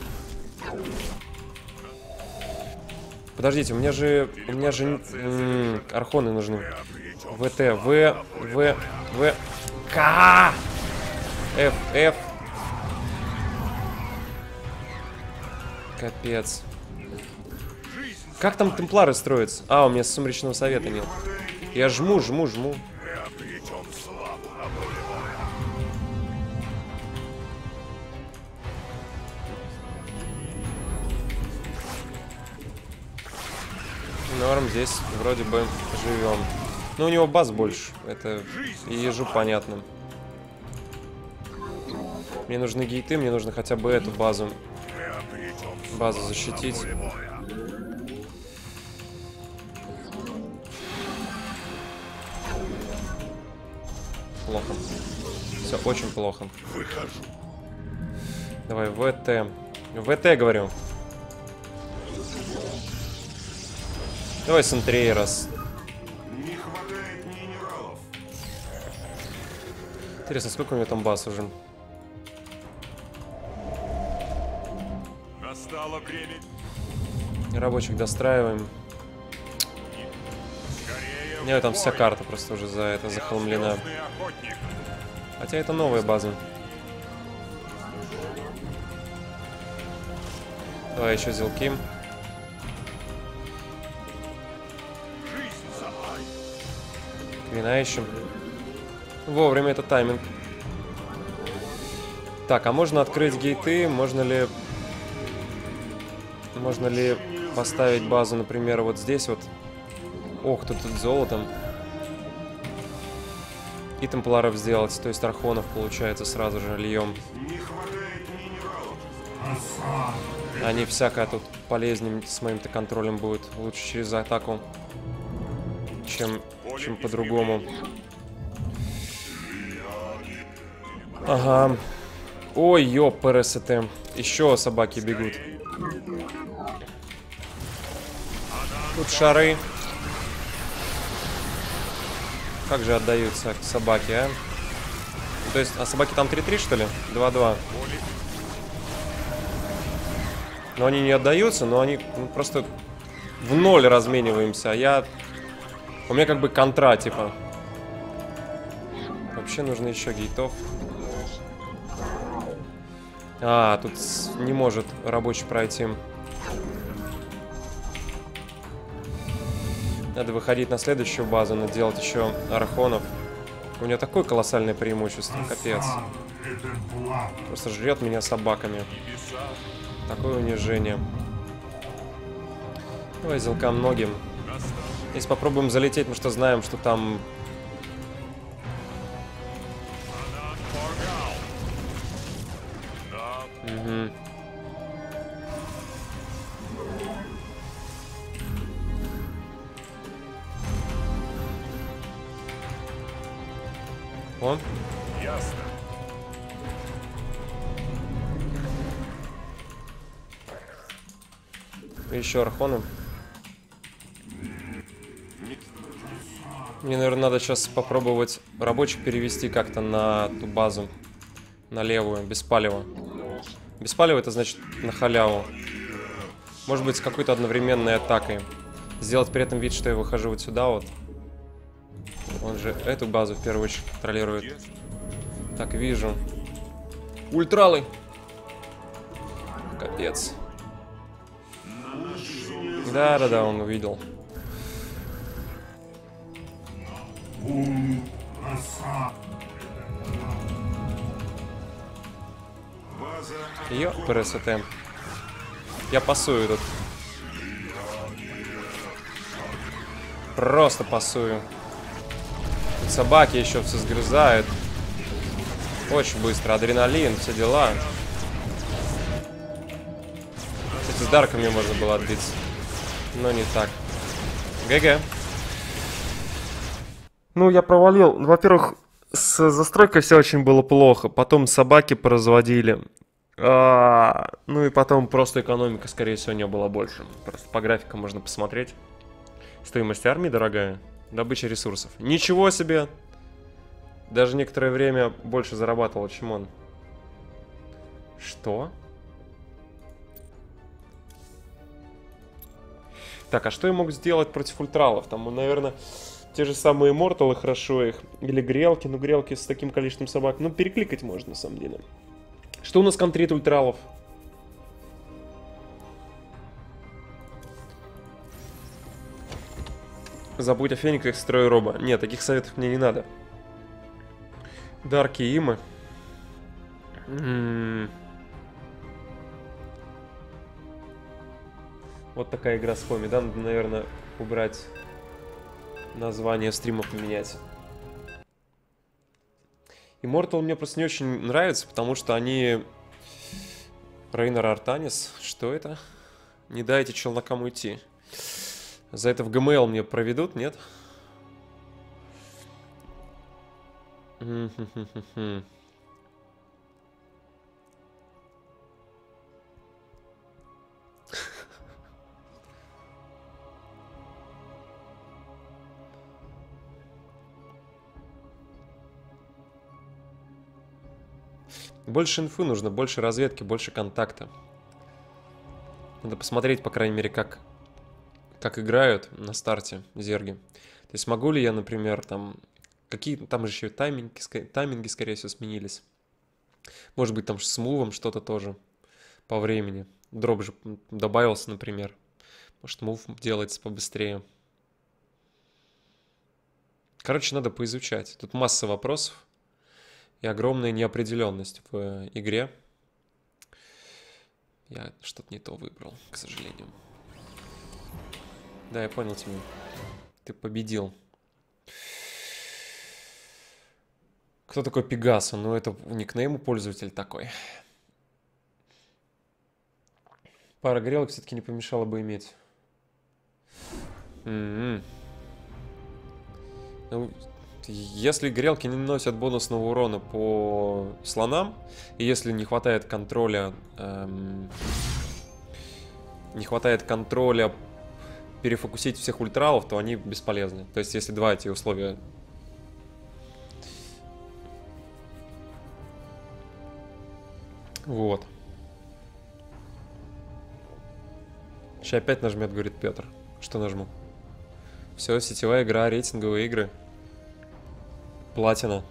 Подождите, у меня же... У меня же... М-м, архоны нужны. ВТ, В, В, В... К! Ф, Ф. Капец. Как там темплары строятся? А, у меня сумеречного совета нет. Я жму, жму, жму. Норм, здесь вроде бы живем. Но у него баз больше. Это и ежу понятно. Мне нужны гейты, мне нужно хотя бы эту базу Базу защитить. Плохо. Все очень плохо. Давай, ВТ. ВТ, говорю. Давай с Энтреей раз. Не хватает минералов. Интересно, сколько у него там баз уже? Настало время. Рабочих достраиваем. Скорее. Не, там вся карта просто уже за это захламлена. Звездный охотник. Хотя это новая база. Давай еще зелки. Жизнь за мной. Вина ищем. Вовремя, это тайминг. Так, а можно открыть гейты? Можно ли... Можно ли поставить базу, например, вот здесь вот? Ох, тут тут золотом. И темпларов сделать, то есть архонов, получается, сразу же льем. Не хватает минералов. Они всякое тут полезнее с моим-то контролем будет. Лучше через атаку, чем, чем по-другому. Ага. Ой, ёп, ПРСТ. Еще собаки бегут. Тут шары. Как же отдаются собаки, а? То есть, а собаки там три-три, что ли? два-два. Но они не отдаются, но они ну, просто в ноль размениваемся. А я... У меня как бы контра, типа. Вообще нужно еще гейтов. А, тут не может рабочий пройти. Надо выходить на следующую базу, надо делать еще архонов. У него такое колоссальное преимущество, капец. Просто жрет меня собаками. Такое унижение. Давай зелкам многим. Если попробуем залететь, мы что знаем, что там... Угу. О. Ясно. Еще архоны. Мне, наверное, надо сейчас попробовать рабочих перевести как-то на ту базу. На левую, без палева. Без палева это значит на халяву. Может быть, с какой-то одновременной атакой. Сделать при этом вид, что я выхожу вот сюда вот. Он же эту базу в первую очередь контролирует. Так, вижу. Ультралы. Капец. Да-да-да, он увидел. Ё, ПРСТ. Я пасую тут. Просто пасую. Тут собаки еще все сгрызают. Очень быстро. Адреналин, все дела. Кстати, с дарками можно было отбиться. Но не так. ГГ. Ну, я провалил. Во-первых, с застройкой все очень было плохо. Потом собаки поразводили. А, ну и потом просто экономика, скорее всего, не было больше. Просто по графикам можно посмотреть. Стоимость армии дорогая. Добыча ресурсов. Ничего себе! Даже некоторое время больше зарабатывал, чем он. Что? Так, а что я мог сделать против ультралов? Там, наверное, те же самые морталы хорошо их. Или грелки. Ну, грелки с таким количеством собак. Ну, перекликать можно, на самом деле. Что у нас контрит ультралов? Забудь о фениках, строй роба. Нет, таких советов мне не надо. Дарки имы. М-м-м. Вот такая игра с Фоми, да? Надо, наверное, убрать название стрима, поменять. Immortal мне просто не очень нравится, потому что они Рейнер Артанис. Что это? Не дайте челнокам уйти. За это в гэ эм эл мне проведут, нет? Больше инфы нужно, больше разведки, больше контакта. Надо посмотреть, по крайней мере, как, как играют на старте зерги. То есть могу ли я, например, там... Какие там же еще тайминги, тайминги, скорее всего, сменились. Может быть, там с мувом что-то тоже по времени. Дроп же добавился, например. Может, мув делается побыстрее. Короче, надо поизучать. Тут масса вопросов и огромная неопределенность в игре. Я что-то не то выбрал, к сожалению. Да, я понял тебя. Ты победил. Кто такой Пегаса? Ну, это никнейм у пользователя такой. Пара грелок все-таки не помешало бы иметь. М-м-м. Ну, если грелки не наносят бонусного урона по слонам, и если не хватает контроля... Эм, не хватает контроля перефокусить всех ультралов, то они бесполезны. То есть, если два эти условия... Вот. Сейчас опять нажмет, говорит Петр. Что нажму? Все, сетевая игра, рейтинговые игры. Платина.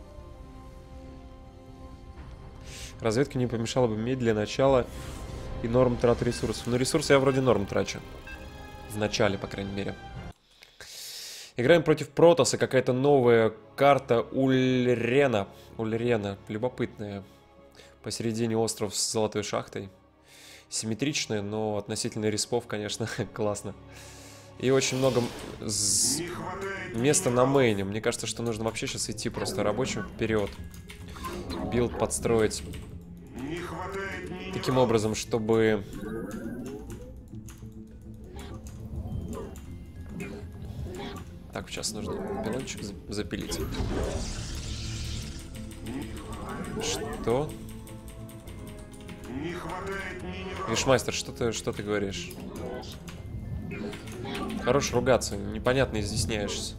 Разведка не помешала бы иметь для начала и норм траты ресурсов. Но ресурсы я вроде норм трачу. В начале, по крайней мере. Играем против Протоса. Какая-то новая карта Ульрена. Ульрена. Любопытная. Посередине остров с золотой шахтой. Симметричная, но относительно респов, конечно, классно. И очень много места на мейне. Мне кажется, что нужно вообще сейчас идти просто рабочим вперед. Билд подстроить таким образом, чтобы... Так, сейчас нужно пилончик запилить. Что? Вишмастер, что ты, что ты говоришь? Хорош ругаться, непонятно изъясняешься.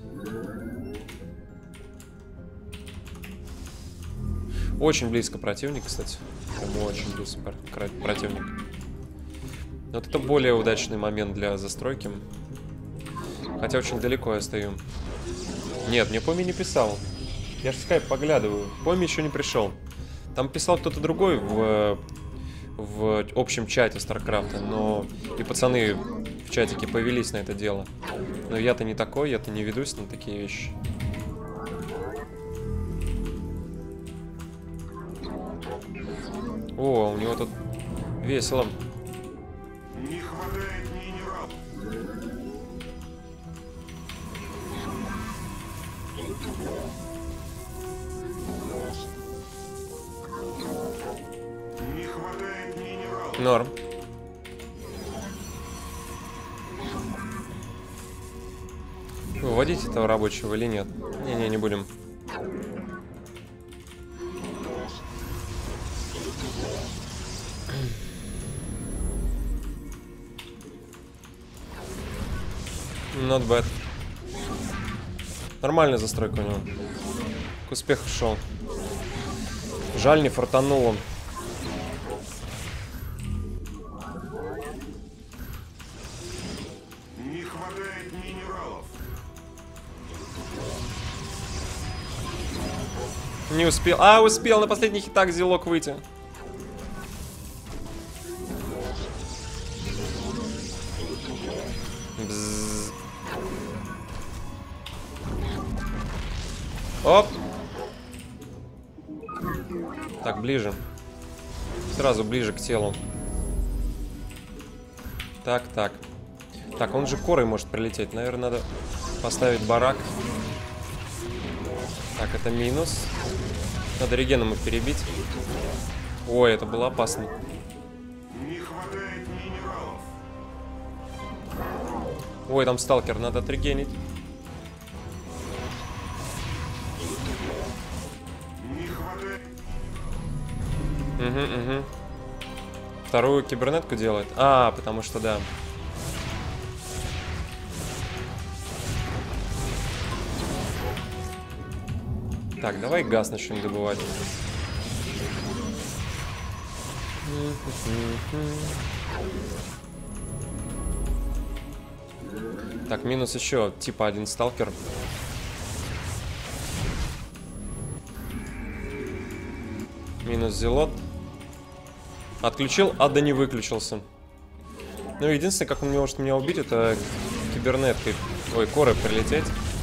Очень близко противник, кстати. Прям очень близко противник. Вот это более удачный момент для застройки. Хотя очень далеко я стою. Нет, мне Поми не писал. Я же в скайп поглядываю. Поми еще не пришел. Там писал кто-то другой в, в общем чате Старкрафта, но и пацаны в чатике повелись на это дело. Но я-то не такой, я-то не ведусь на такие вещи. О, у него тут весело. Не хватает минералов. Не хватает минералов. Норм. Выводить этого рабочего или нет? Не-не, не будем. Not bad. Нормальная застройка у него. К успеху шел. Жаль, не фартанул он. Не хватает минералов. Не успел. А, успел на последних хитах зелок выйти. Бзз. Оп. Так, ближе. Сразу ближе к телу. Так, так. Так, он же корой может прилететь. Наверное, надо поставить барак. Так, это минус. Надо регеном их перебить. Ой, это было опасно. Не хватает минералов. Ой, там сталкер, надо отрегенить. Не хватает. Угу, угу. Вторую кибернетку делает. А, потому что да. Так, давай газ начнем добывать. Так, минус еще типа один сталкер. Минус зелот. Отключил, а да не выключился. Ну, единственное, как он может меня убить, это кибернеткой. Ой, коры прилететь.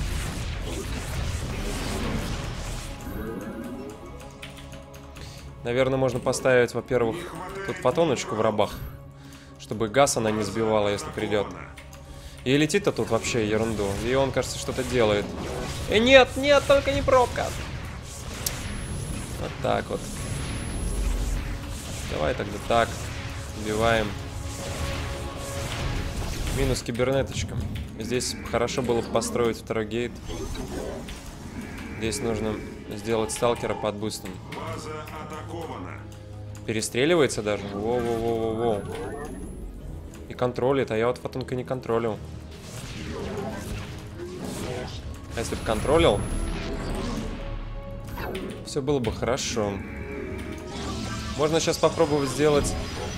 Наверное, можно поставить, во-первых, тут фотоночку в рабах, чтобы газ она не сбивала, если придет. И летит-то тут вообще ерунду. И он, кажется, что-то делает. И нет, нет, только не пробка. Вот так вот. Давай тогда так. Убиваем. Минус кибернеточка. Здесь хорошо было бы построить второй гейт. Здесь нужно сделать сталкера под бустом. База атакована. Перестреливается даже. Воу-воу-воу-воу. И контролит, а я вот фотонка не контролил. А если бы контролил, все было бы хорошо. Можно сейчас попробовать сделать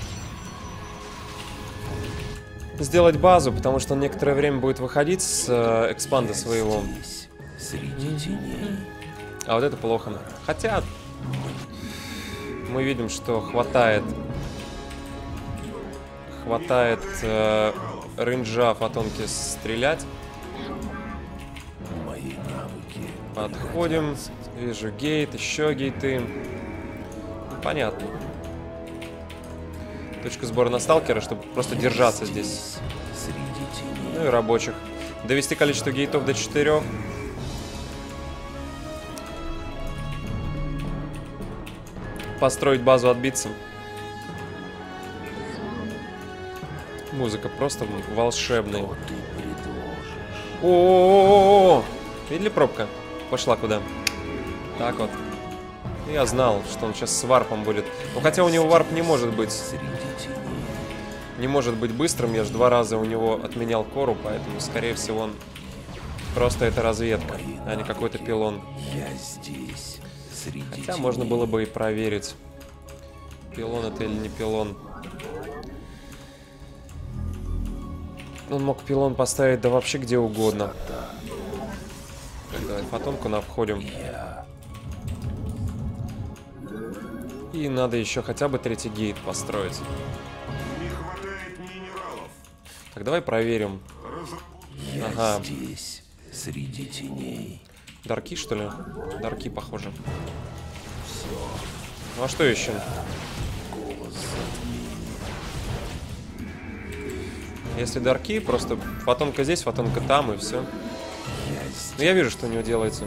сделать базу, потому что он некоторое время будет выходить с э, экспанда своего. Среди теней. А вот это плохо. Хотя мы видим, что хватает хватает э, рейнджа фотонки стрелять. Мои навыки. Подходим. Вижу гейт, еще гейты. Понятно. Точка сбора на сталкера, чтобы просто держаться здесь. Среди теней. Ну и рабочих. Довести количество гейтов до четырёх. Построить базу, отбиться. Музыка просто волшебная. Что ты предложишь? О-о-о-о-о! Видели, пробка? Пошла куда? Так вот. Я знал, что он сейчас с варпом будет. Ну, хотя у него варп не может быть. Среди теней. Не может быть быстрым. Я же два раза у него отменял кору, поэтому, скорее всего, он просто это разведка, а не какой-то пилон. Я здесь. Среди Хотя теней. можно было бы и проверить, пилон это или не пилон. Он мог пилон поставить да вообще где угодно. Так, давай фотонку на входим. Я. И надо еще хотя бы третий гейт построить. Не хватает минералов. Так, давай проверим. Я Ага. здесь. Среди теней. Дарки, что ли? Дарки, похоже. Ну а что еще? Если дарки, просто фотонка здесь, фотонка там, и все. Я здесь. Ну я вижу, что у него делается.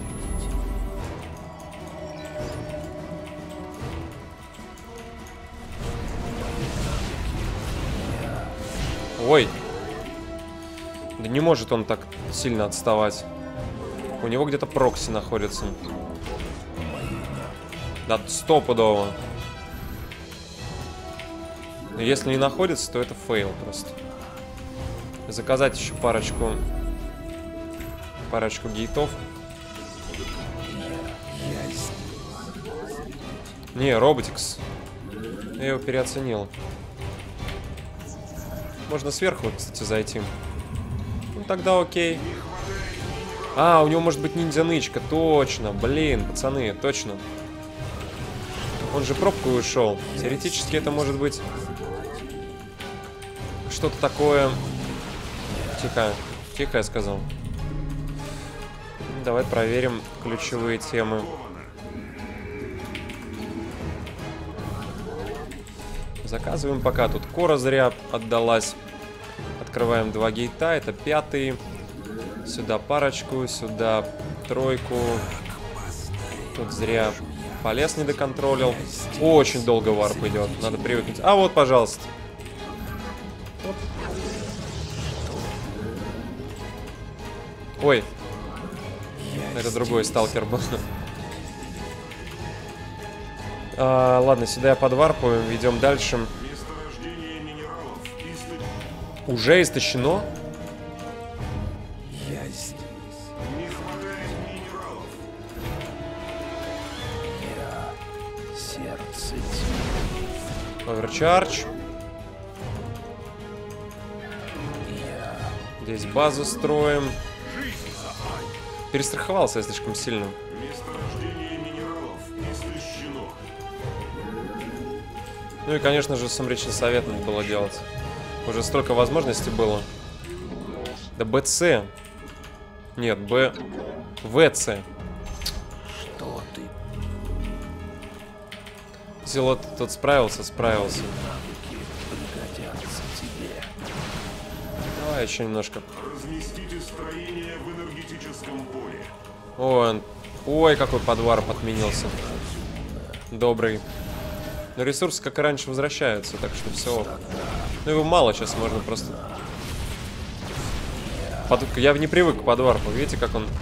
Ой. Да не может он так сильно отставать. У него где-то прокси находится. Да, стопудово. Но если не находится, то это фейл просто. Заказать еще парочку парочку гейтов. Не, Роботикс. Я его переоценил. Можно сверху, кстати, зайти. Ну тогда окей. А, у него может быть ниндзя-нычка. Точно, блин, пацаны, точно. Он же пробкой ушел. Теоретически это может быть что-то такое. Тихо, тихо я сказал. Давай проверим ключевые темы. Заказываем пока. Тут кора зря отдалась. Открываем два гейта. Это пятый. Сюда парочку, сюда тройку. Тут зря Полез не доконтролил. Очень долго варп идет. Надо привыкнуть. А вот, пожалуйста. Оп. Ой. Это другой сталкер был. А, ладно, сюда я подварпаю. Идем дальше. Месторождение минералов истощено. Уже истощено? Я здесь. Не хватает минералов. Я сердце тьмы. Оверчардж. Здесь базу строим. Перестраховался я слишком сильно. Месторождение минералов истощено. Ну и, конечно же, Сумречный Совет надо было делать. Уже столько возможностей было. Да БЦ. Нет, Б... ВЦ. Что ты? Силот тут справился, справился. Навыки пригодятся тебе. Давай еще немножко. Разместите строение в энергетическом поле. Ой, он... Ой, какой подварп отменился. Добрый. Но ресурсы, как и раньше, возвращаются, так что все. Ну его мало сейчас, можно просто... Под... Я не привык к подварпу, видите, как он...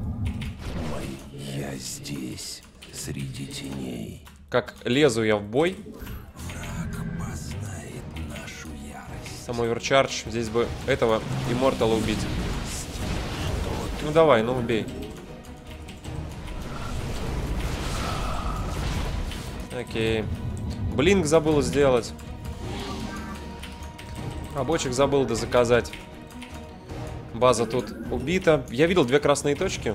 Я здесь, среди теней. Как лезу я в бой. Враг познает нашу ярость. Там оверчардж. Здесь бы этого иммортала убить. Ну давай, ну убей. Окей. Блинк забыл сделать. Рабочих забыл да заказать. База тут убита. Я видел две красные точки.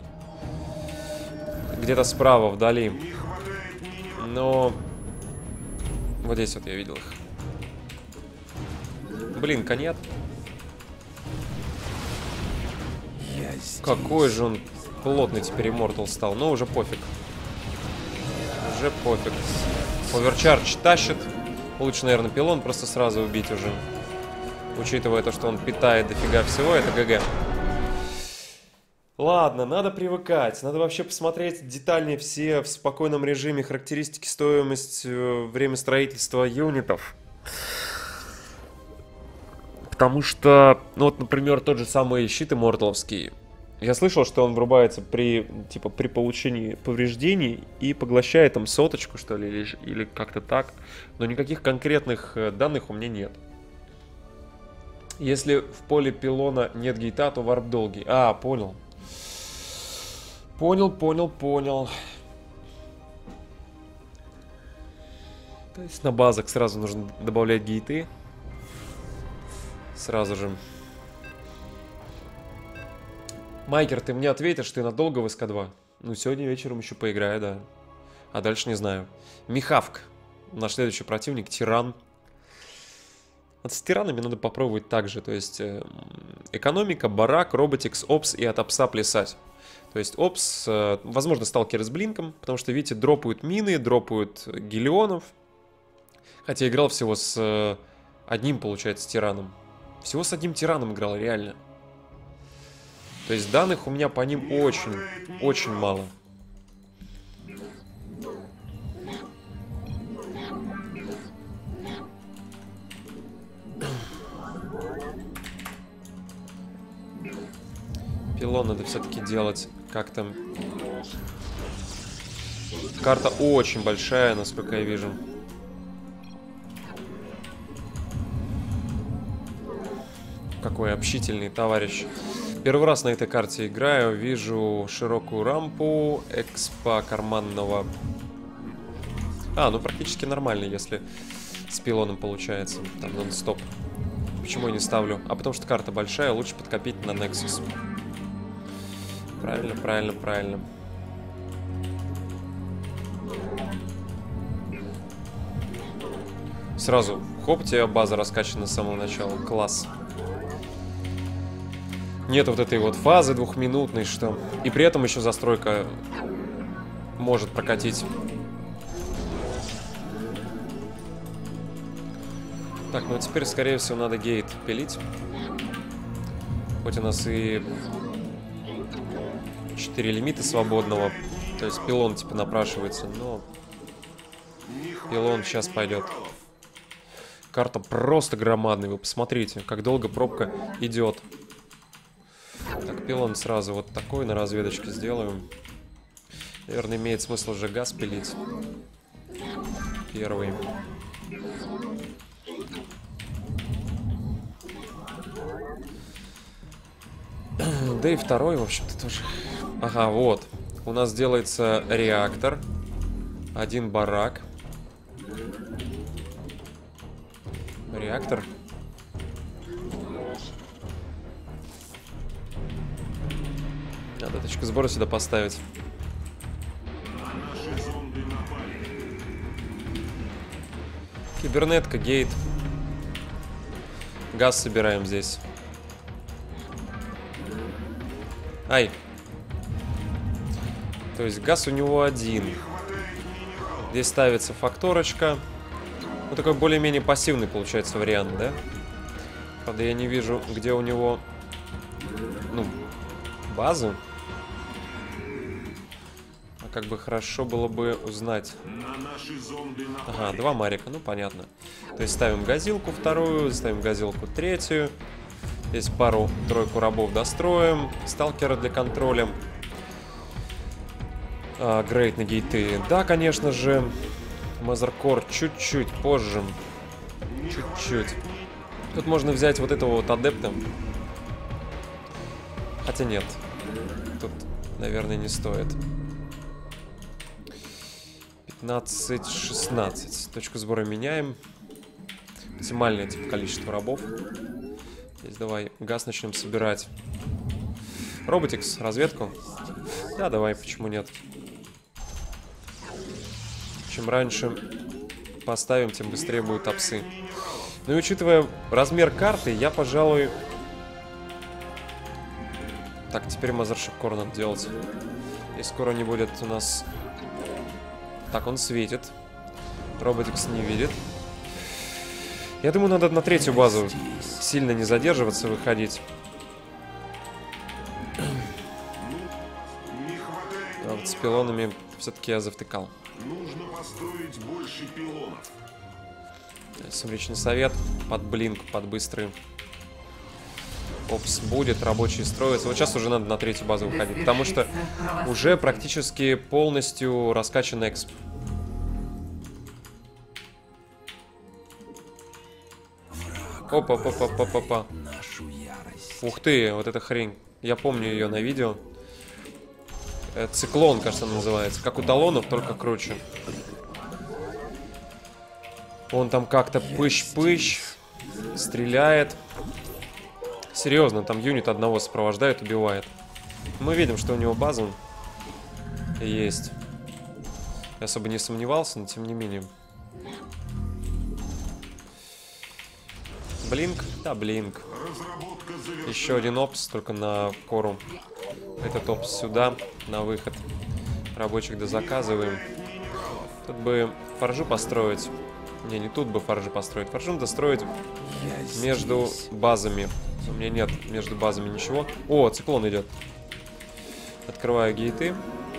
Где-то справа, вдали. Не хватает минералов. Но... Вот здесь вот я видел их. Блинка нет. Я здесь. Какой же он плотный теперь иммортал стал. Но уже пофиг. Уже пофиг. Оверчардж тащит. Лучше, наверное, пилон просто сразу убить уже. Учитывая то, что он питает дофига всего, это ГГ. Ладно, надо привыкать. Надо вообще посмотреть детальнее все в спокойном режиме характеристики, стоимость, время строительства юнитов. Потому что, ну вот, например, тот же самый щит имморталовский. Я слышал, что он врубается при, типа, при получении повреждений и поглощает там соточку, что ли, или, или как-то так. Но никаких конкретных данных у меня нет. Если в поле пилона нет гейта, то варп долгий. А, понял. Понял, понял, понял. То есть на базах сразу нужно добавлять гейты. Сразу же. Майкер, ты мне ответишь, ты надолго в СК два? Ну, сегодня вечером еще поиграю, да. А дальше не знаю. Михавк. Наш следующий противник, Тиран. Вот с тиранами надо попробовать так же. То есть э, экономика, барак, роботикс, опс и от опса плясать. То есть опс, э, возможно, сталкеры с блинком, потому что, видите, дропают мины, дропают гелионов. Хотя играл всего с э, одним, получается, тираном. Всего с одним тираном играл, реально. То есть данных у меня по ним очень, очень мало. Пилон надо все-таки делать как-то. Карта очень большая, насколько я вижу. Какой общительный товарищ. Первый раз на этой карте играю. Вижу широкую рампу, экспа карманного. А, ну практически нормально, если с пилоном получается. Там нон-стоп. Почему я не ставлю? А потому что карта большая, лучше подкопить на Nexus. Правильно, правильно, правильно. Сразу, хоп, у тебя база раскачана с самого начала. Класс. Нет вот этой вот фазы двухминутной, что... И при этом еще застройка может прокатить. Так, ну теперь, скорее всего, надо гейт пилить. Хоть у нас и четыре лимита свободного. То есть пилон типа напрашивается, но пилон сейчас пойдет. Карта просто громадная, вы посмотрите, как долго пробка идет. Так, пилон сразу вот такой на разведочке сделаем. Наверное, имеет смысл уже газ пилить. Первый. Да и второй, в общем-то, тоже. Ага, вот. У нас делается реактор. Один барак. Реактор. Надо точку сбора сюда поставить. Кибернетка, гейт. Газ собираем здесь. Ай. То есть газ у него один. Здесь ставится факторочка. Ну, такой более-менее пассивный получается вариант, да? Правда, я не вижу, где у него, ну, базу. А как бы хорошо было бы узнать. Ага, два марика, ну, понятно. То есть ставим газилку вторую, ставим газилку третью. Здесь пару-тройку рабов достроим. Сталкера для контроля. А, грейд на гейты. Да, конечно же. Мазеркор чуть-чуть позже. Чуть-чуть. Тут можно взять вот этого вот адепта. Хотя нет. Тут, наверное, не стоит. пятнадцать шестнадцать. Точку сбора меняем. Максимальное типа количество рабов. Здесь давай газ начнем собирать. Роботикс, разведку. Да, давай, почему нет. Чем раньше поставим, тем быстрее будут апсы. Ну и учитывая размер карты, я, пожалуй... Так, теперь Мазершип Кор надо делать. И скоро не будет у нас... Так, он светит. Роботикс не видит. Я думаю, надо на третью базу сильно не задерживаться, выходить. А вот с пилонами все-таки я завтыкал. Нужно построить больше пилонов. Сумеречный совет под блинк, под быстрый. Опс, будет, рабочие строятся. Вот сейчас уже надо на третью базу выходить, потому что уже практически полностью раскачан эксп. Опа, опа, опа, опа, опа. Ух ты, вот эта хрень. Я помню ее на видео. Циклон, кажется, называется. Как у талонов, только круче. Он там как-то пыщ-пыщ стреляет. Серьезно, там юнит одного сопровождает, убивает. Мы видим, что у него база есть. Я особо не сомневался, но тем не менее. Блинк? Да, блинк. Еще один опс, только на кору. Этот опс сюда, на выход. Рабочих дозаказываем. Тут бы форжу построить. Не, не тут бы форжу построить. Форжу надо строить между базами. У меня нет между базами ничего. О, циклон идет. Открываю гейты.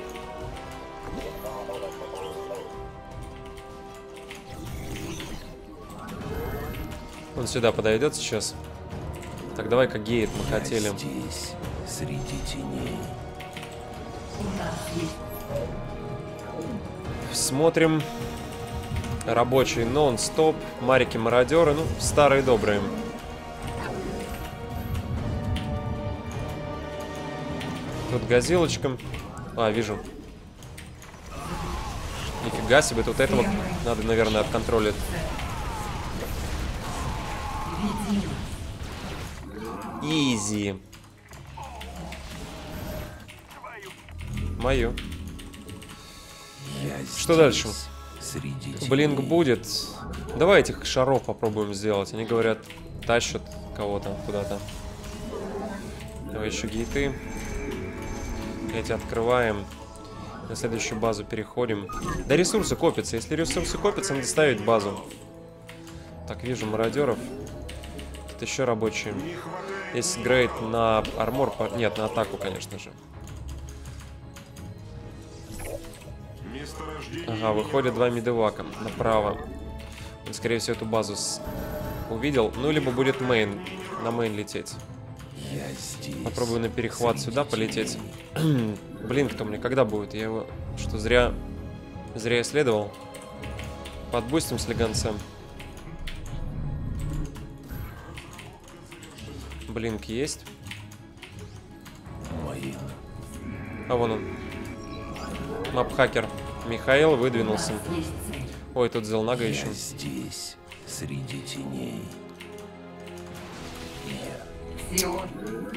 Он сюда подойдет сейчас. Так, давай-ка гейт мы Я хотели. здесь, среди теней. Смотрим. Рабочий нон-стоп. Марики-мародеры. Ну, старые добрые. Тут газилочка. А, вижу. Нифига себе, тут этого надо, наверное, отконтролить. Изи. Мою. Я Что дальше? Среди Блинк теней. будет. Давай этих шаров попробуем сделать. Они говорят, тащат кого-то куда-то. Давай еще гейты. Эти открываем. На следующую базу переходим. Да, ресурсы копятся. Если ресурсы копятся, надо ставить базу. Так, вижу мародеров. Тут еще рабочие. Есть грейд на армор. Нет, на атаку, конечно же. Ага, выходит два мидевака направо. Он, скорее всего, эту базу с... увидел. Ну, либо будет мейн. На мейн лететь. Я здесь. Попробую на перехват сюда полететь. Блин, кто мне когда будет? Я его что, зря... Зря исследовал? Подбустим слегонцем. Блинк есть. Мои. А вон он. Мапхакер. Михаил выдвинулся. Ой, тут Зелнага еще. Я здесь, среди теней. Я. Сион.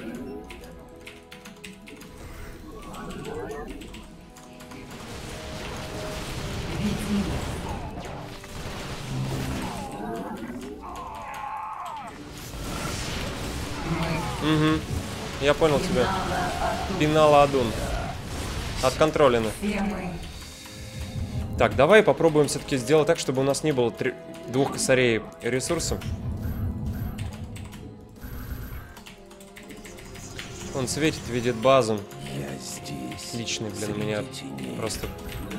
Угу. Я понял тебя. Пинала Адун. Отконтролено. Так, давай попробуем все-таки сделать так, чтобы у нас не было три... двух косарей ресурсов. Он светит, видит базу. Я здесь. Личный, блин, у меня теней. просто...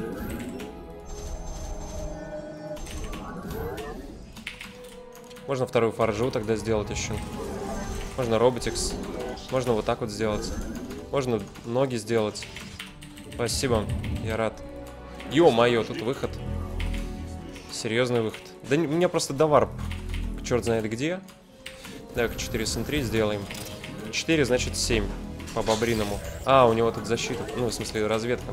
Можно вторую фаржу тогда сделать еще. Можно роботикс. Можно вот так вот сделать. Можно ноги сделать. Спасибо, я рад. Ё-моё, тут выход. Серьезный выход. Да у меня просто доварп. Черт знает где. Давай-ка четыре эс эн три сделаем. четыре, значит семь. По бобриному. А, у него тут защита. Ну, в смысле, разведка.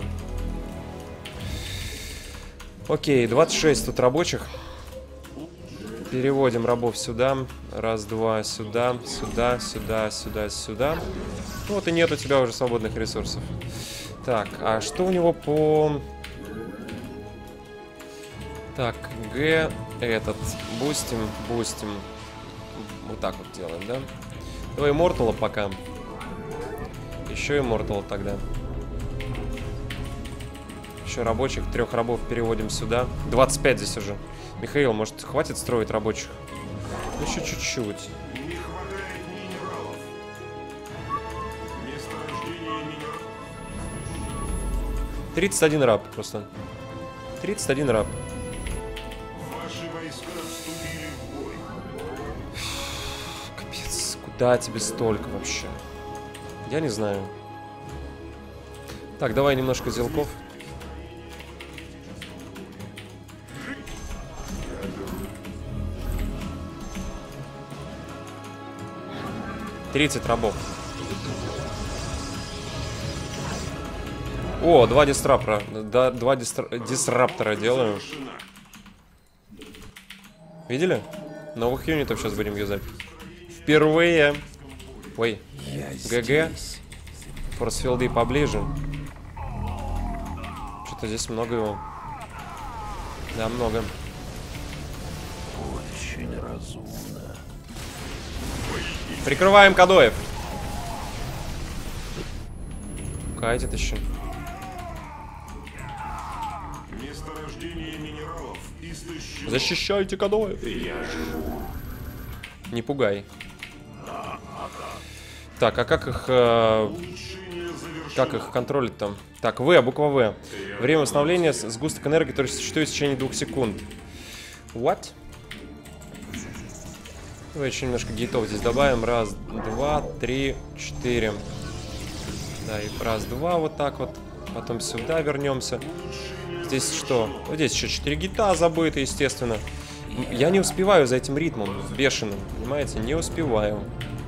Окей, двадцать шесть тут рабочих. Переводим рабов сюда. Раз, два, сюда, сюда, сюда, сюда, сюда. Вот и нет у тебя уже свободных ресурсов. Так, а что у него по... Так, Г этот. Бустим, бустим. Вот так вот делаем, да? Давай Immortal пока. Еще Immortal тогда. Еще рабочих. Трех рабов переводим сюда. двадцать пять здесь уже. Михаил, может, хватит строить рабочих? Ну, еще чуть-чуть. Не хватает минералов. Месторождение минералов. тридцать один раб просто. тридцать один раб. Ваши войска вступили в бой. Капец, куда тебе столько вообще? Я не знаю. Так, давай немножко зелков. тридцать рабов. О, два дистраптора. Да, два дистра... дисраптора делаю. Видели? Новых юнитов сейчас будем юзать. Впервые. Ой. ГГ. Форсфилды поближе. Что-то здесь много его. Да, много. Очень разумно. Прикрываем Кадоев. Катит еще. Месторождение минералов истощено. Защищайте Кадоев. Я живу. Не пугай. Так, а как их... Э, Улучшение завершено. как их контролить там? Так, В, буква В. Время восстановления с- сгусток энергии, который существует в течение двух секунд. What? Давай еще немножко гейтов здесь добавим. Раз, два, три, четыре. Да, и раз, два, вот так вот. Потом сюда вернемся. Здесь что? Вот здесь еще четыре гейта забыты, естественно. Я не успеваю за этим ритмом бешеным, понимаете? Не успеваю.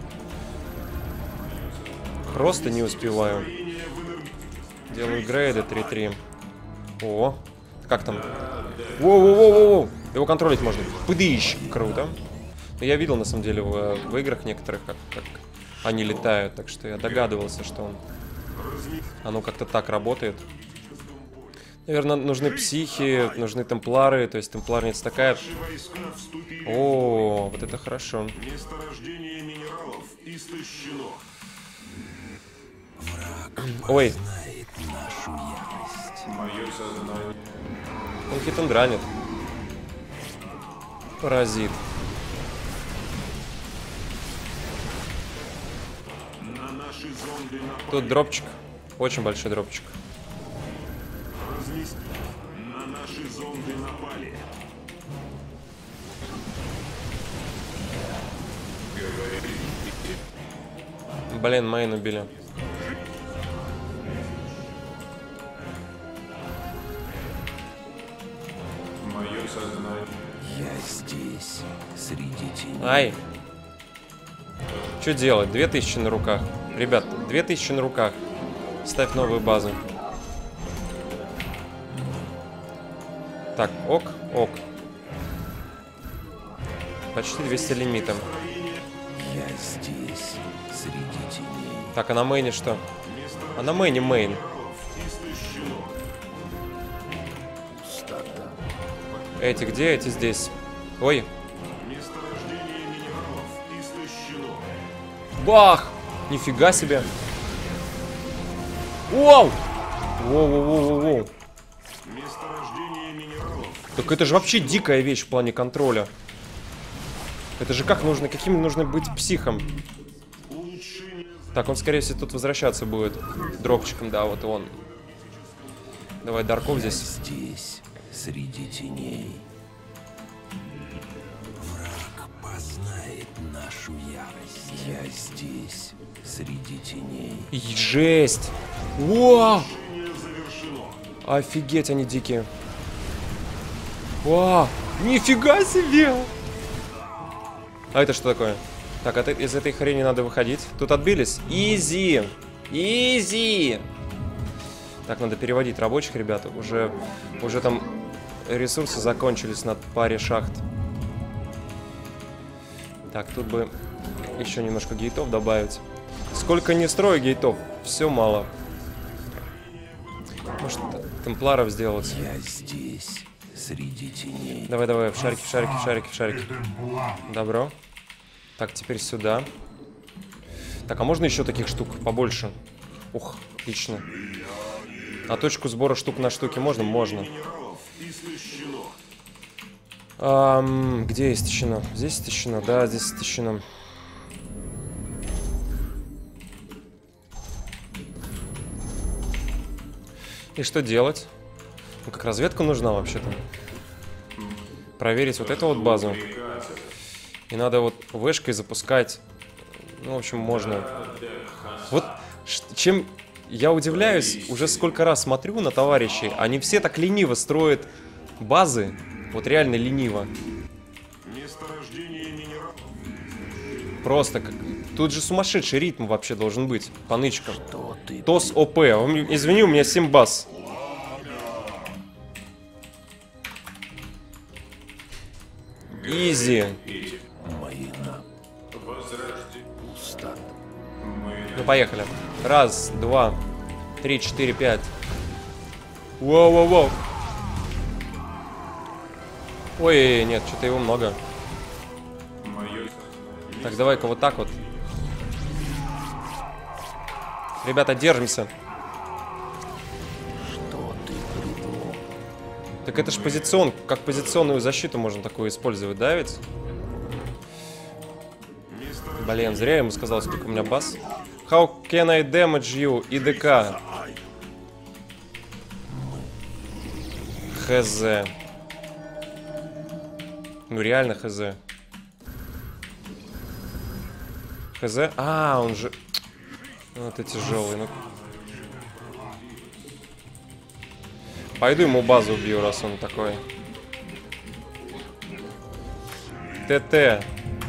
Просто не успеваю. Делаю грейды три-три. О, как там? Воу-воу-воу-воу! Его контролить можно. Пыдыщ! Круто. Я видел, на самом деле, в, в играх некоторых, как, как они летают. Так что я догадывался, что он... Оно как-то так работает. Наверное, нужны психи, нужны темплары. То есть темпларница такая... Войска вступили. О, вот это хорошо. Месторождение минералов истощено. Ой, Знает нашу ярость. Мое сознание. он хитандранит. Паразит. На наши зомби напали. Тут дропчик. Очень большой дропчик. Разнести. Наши зонды напали. Блин, мейн убили. Мое сознание. Я здесь, среди теней. Ай. Что делать? Две тысячи на руках. Ребят, две тысячи на руках. Ставь новую базу. Так, ок, ок. Почти двести лимитом. Я здесь, среди теней. Так, а на мейне что? А на мейне мейн. Пустота. Эти где? Эти здесь. Ой. Месторождение минералов истощено. Бах! Нифига себе. Воу! Воу-воу-воу-воу. Месторождение минералов. Так это же вообще дикая вещь в плане контроля. Это же как нужно, каким нужно быть психом? Улучшение. Так, он, скорее всего, тут возвращаться будет. Дропчиком, да, вот он. Давай Дарков здесь. Здесь, среди теней. Враг познает нашу ярость. Я здесь, среди теней. И жесть! Уа! Завершено. Офигеть, они дикие. Уа! Нифига себе! А это что такое? Так, от, из этой хрени надо выходить. Тут отбились? Изи! Изи! Так, надо переводить рабочих, ребята. Уже, уже там ресурсы закончились на паре шахт. Так, тут бы еще немножко гейтов добавить. Сколько не строю гейтов, все мало. Может, темпларов сделать? Я здесь, среди теней. Давай, давай, в шарики, в шарики, в шарики, в шарики. Добро. Так, теперь сюда. Так, а можно еще таких штук побольше? Ух, отлично. А точку сбора штук на штуки можно? Можно. Ам, где истощено? Здесь истощено? Да, здесь истощено. И что делать? Ну, как разведка нужна вообще-то. Проверить вот эту вот базу. И надо вот вешкой запускать. Ну, в общем, можно. Вот чем я удивляюсь, уже сколько раз смотрю на товарищей, они все так лениво строят базы. Вот реально лениво. Месторождение минералов. Просто как... Тут же сумасшедший ритм вообще должен быть. По нычкам. Что ты? ТОС ОП. Извини, у меня семь баз. Изи. Моина. Пустота. Ну, поехали. Раз, два, три, четыре, пять. Воу-воу-воу. Ой, нет, что-то его много. Так, давай-ка вот так вот. Ребята, держимся. Что ты придумал? Так это ж позицион, как позиционную защиту можно такую использовать, да ведь? Блин, зря я ему сказал, сколько у меня баз. How can I damage you, ИДК? ХЗ. Ну реально ХЗ. ХЗ? А, он же... Вот это тяжелый, ну... Пойду ему базу убью, раз он такой. ТТ.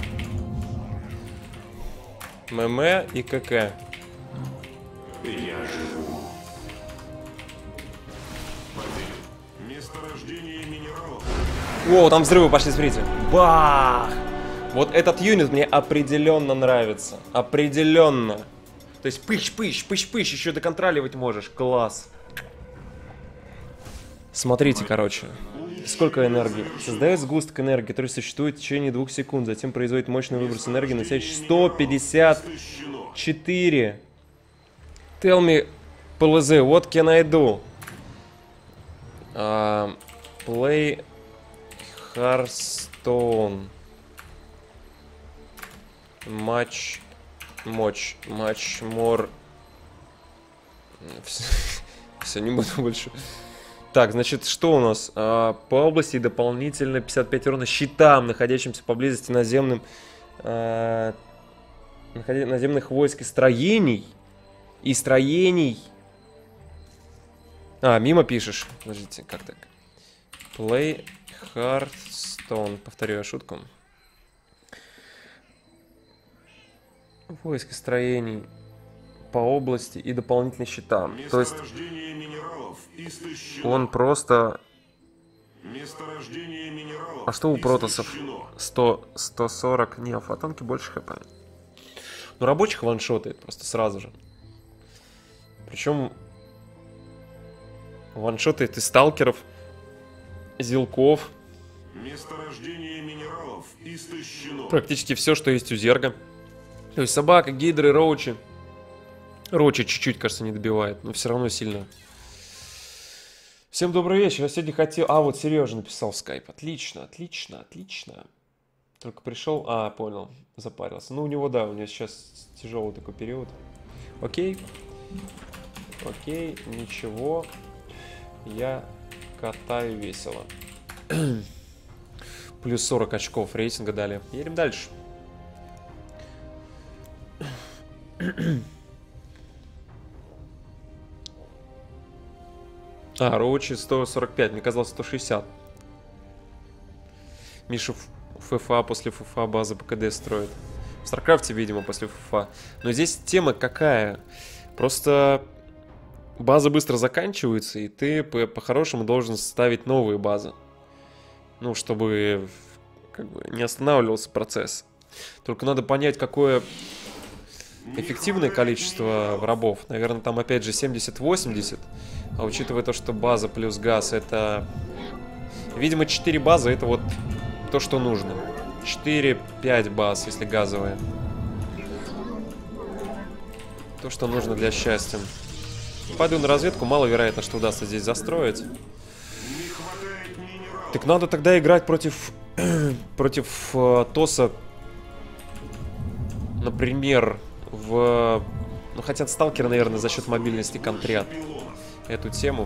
ММ и КК. Я живу. Месторождение минералов. О, там взрывы пошли, смотрите. Бах! Вот этот юнит мне определенно нравится. Определенно. То есть пыщ-пыщ, пыщ-пыщ, еще доконтроливать можешь. Класс. Смотрите, короче. Сколько энергии? Создает сгусток энергии, который существует в течение двух секунд. Затем производит мощный выброс энергии, носящий сто пятьдесят четыре. Tell me, пи эл зет, what can I do? Uh, play Hearthstone. Much, much, much more. Все, не буду больше. Так, значит, что у нас? А, по области дополнительно пятьдесят пять урона щитам, находящимся поблизости наземным, а, находя... наземных войск и строений. И строений. А, мимо пишешь. Подождите, как так? Play Hearthstone. Повторю я шутку. Войск и строений по области и дополнительные щита. То есть Месторождение минералов истощено. он просто... Месторождение минералов А что у протоссов? истощено. сто, сто сорок. Не, у фотонки больше хп. Ну, рабочих ваншотает просто сразу же. Причем ваншотает и сталкеров, зилков. Месторождение минералов истощено. Практически все, что есть у зерга. То есть собака, гидры, роучи. Роучи чуть-чуть, кажется, не добивает, но все равно сильно. Всем добрый вечер. Я сегодня хотел... А, вот Сережа написал в скайп. Отлично, отлично, отлично. Только пришел... А, понял. Запарился. Ну, у него, да, у него сейчас тяжелый такой период. Окей. Окей, ничего. Я катаю весело. Плюс сорок очков рейтинга дали. Едем дальше. А, Роучи сто сорок пять, мне казалось сто шестьдесят. Миша ФФА после ФФА базы ПКД строит. В Старкрафте, видимо, после ФФА. Но здесь тема какая? Просто базы быстро заканчиваются, и ты по-хорошему должен ставить новые базы. Ну, чтобы как бы не останавливался процесс. Только надо понять, какое эффективное количество рабов. Наверное, там опять же семьдесят-восемьдесят. А учитывая то, что база плюс газ это... Видимо, четыре базы это вот то, что нужно. четыре-пять баз, если газовые. То, что нужно для счастья. Падаю на разведку, маловероятно, что удастся здесь застроить. Так надо тогда играть против... против э, ТОСа. Например, в... Ну, хотят сталкеры, наверное, за счет мобильности контрят эту тему.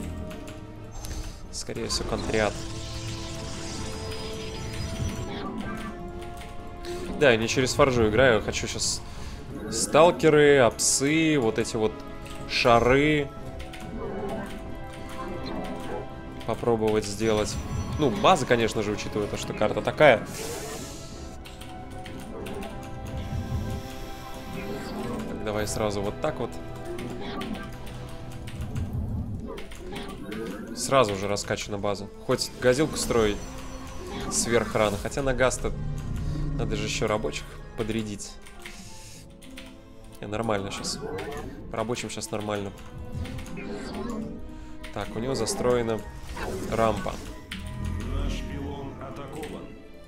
Скорее всего, контрят. Да, я не через форжу играю. Хочу сейчас сталкеры, апсы, вот эти вот шары попробовать сделать. Ну, база, конечно же, учитывая то, что карта такая. Так, давай сразу вот так вот. Сразу же раскачана база. Хоть газилку строить сверх рано. Хотя на газ-то надо же еще рабочих подрядить. Я нормально сейчас. По рабочим сейчас нормально. Так, у него застроена рампа. Наш пилон атакован.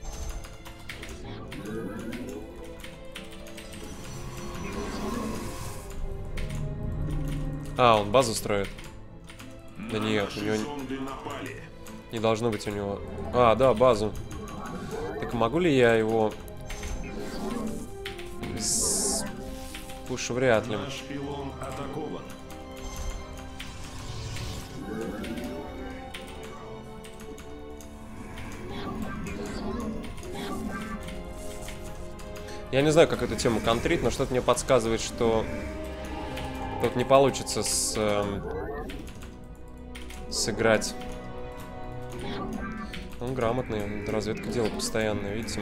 А, он базу строит. Да нет, у него Зомби напали. не должно быть у него... А, да, базу. Так могу ли я его... С... Пушу вряд ли. Наш пилон атакован. Я не знаю, как эту тему контрить, но что-то мне подсказывает, что тут не получится с... эм, сыграть. Он грамотный, он разведку делает постоянно, видите?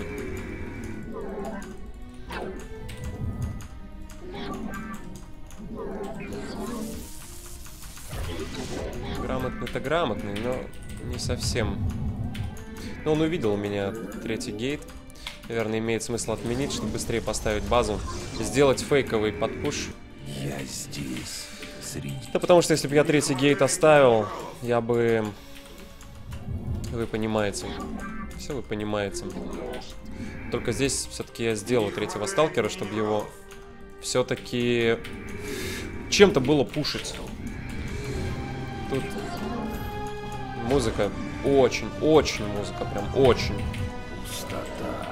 Грамотный-то грамотный, но не совсем. Но он увидел у меня третий гейт. Наверное, имеет смысл отменить, чтобы быстрее поставить базу. Сделать фейковый подпуш. Я здесь, среди... Да потому что если бы я третий гейт оставил, я бы... Вы понимаете. Все вы понимаете. Только здесь все-таки я сделал третьего сталкера, чтобы его все-таки чем-то было пушить. Тут музыка очень, очень музыка, прям очень. Пустота.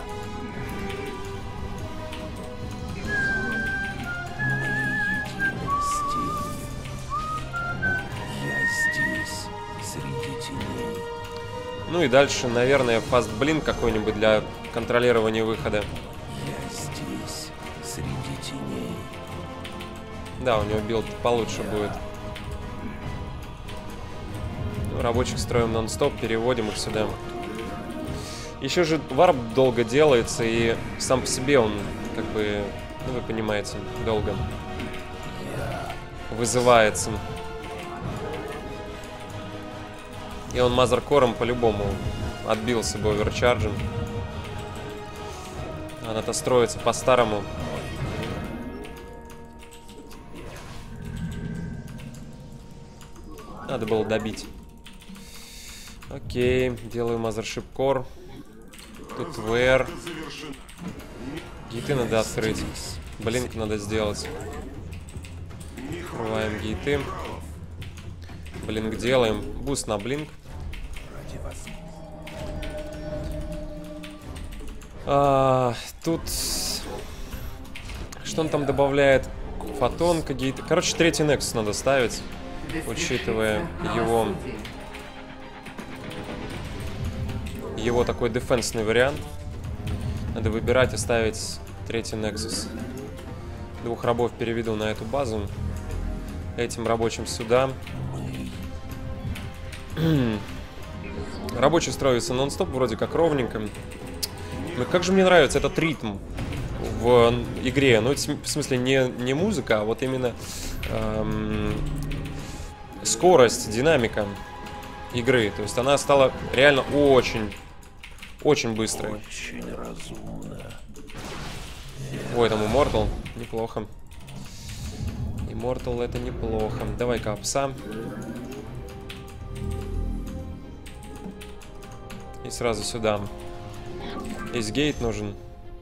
Мы едины с тенью. Я здесь, Ну и дальше, наверное, фастблинк какой-нибудь для контролирования выхода. Я здесь, среди теней. Да, у него билд получше будет. Ну, рабочих строим нон-стоп, переводим их сюда. Еще же варп долго делается, и сам по себе он, как бы, ну вы понимаете, долго вызывается. И он мазеркором по-любому отбился бы оверчарджем. Она-то строится по-старому. Надо было добить. Окей, делаю мазершип кор. Тут ВР. Гейты надо открыть. Блинк надо сделать. Открываем гейты. Блинк делаем. Буст на блинк. А, тут... Что он там добавляет? Фотонка, гейты. Короче, третий Nexus надо ставить, учитывая его... Его такой дефенсный вариант. Надо выбирать и ставить третий Nexus. Двух рабов переведу на эту базу. Этим рабочим сюда. Рабочий строится нон-стоп, вроде как ровненько. Но как же мне нравится этот ритм в игре. Ну, это, в смысле, не, не музыка, а вот именно эм, скорость, динамика игры. То есть она стала реально очень, очень быстрой. Очень разумно. Ой, там Immortal. Неплохо. Immortal это неплохо. Давай-ка пса. И сразу сюда. Здесь гейт нужен.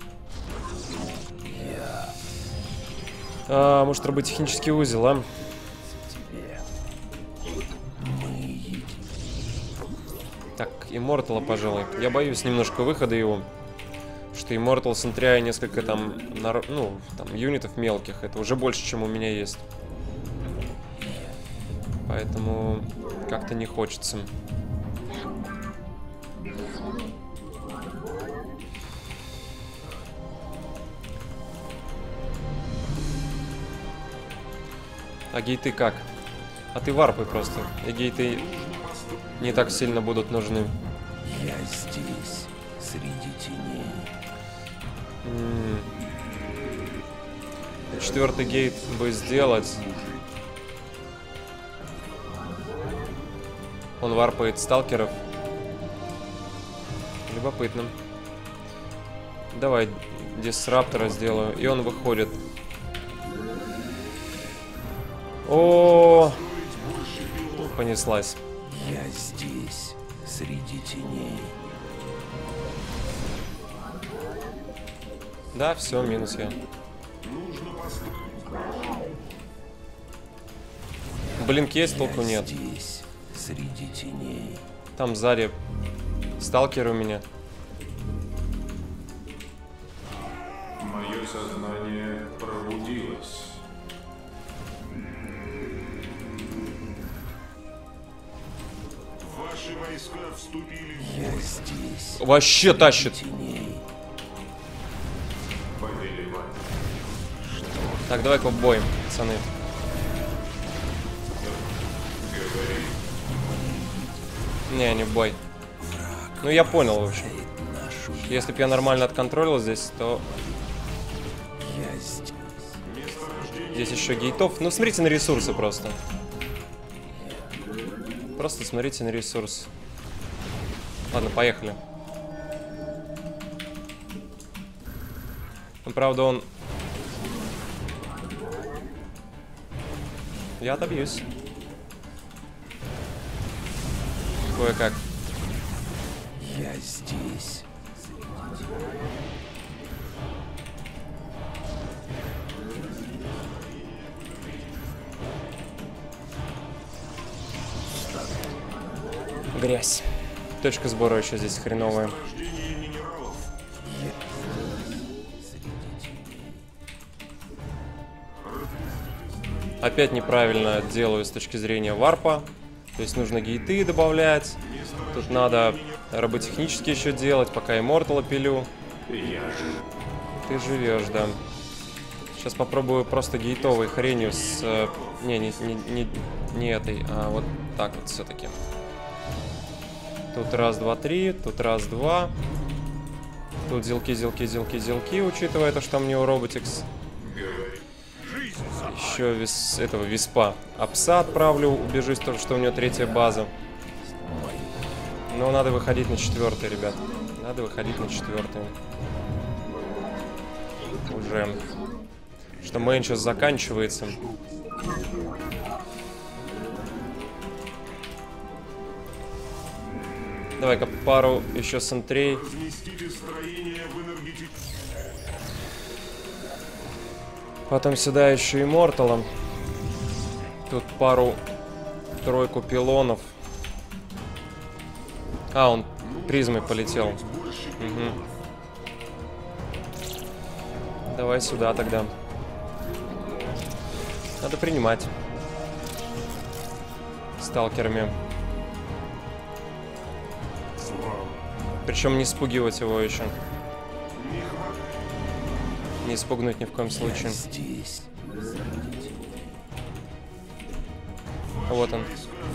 А, может роботехнический узел, а? Так, Immortal, пожалуй. Я боюсь немножко выхода его. Что Immortal с энтриа несколько там, ну, там, юнитов мелких. Это уже больше, чем у меня есть. Поэтому как-то не хочется. А гейты как? А ты варпай просто. И гейты не так сильно будут нужны. Я здесь, среди теней. М-м. Четвертый гейт бы сделать. Он варпает сталкеров. Любопытно. Давай дисраптора сделаю. И он выходит. О, понеслась. Я здесь, среди теней. Да, все, минус я. Блинк есть, толку нет. Здесь, среди теней. Там сзади сталкер у меня. Мое сознание пробудилось. Ваши войска вступили в Я бой. здесь, Вообще тащит. теней. Повелевать. Так, давай-ка в бой, пацаны. Не, не в бой. Ну, я понял, в общем. Нашу Если бы я нормально отконтролил здесь, то я здесь. здесь еще гейтов. Ну, смотрите на ресурсы просто. Просто смотрите на ресурс. Ладно, поехали. Ну, правда, он... Я отобьюсь. Кое-как. Я здесь. Грязь. Точка сбора еще здесь хреновая. Рождение минералов. Опять неправильно делаю с точки зрения варпа. То есть нужно гейты добавлять. Тут надо роботехнически еще делать, пока Immortal пилю. Ты живешь, да. Сейчас попробую просто гейтовой хренью с... Не, не, не, не, не этой, а вот так вот все-таки. Тут раз, два, три, тут раз, два. Тут зелки, зелки, зелки, зелки, учитывая то, что там у него роботикс. Еще вис... этого виспа. Апса отправлю, убежусь, то, что у него третья база. Но надо выходить на четвертый, ребят. Надо выходить на четвертый. Уже. Что мейн сейчас заканчивается. Давай-ка пару еще сентрей. Потом сюда еще Immortal. Тут пару, тройку пилонов. А, он призмой полетел. Угу. Давай сюда тогда. Надо принимать. Сталкерами. Причем не спугивать его еще. Не испугнуть ни в коем случае. Здесь. Вот он.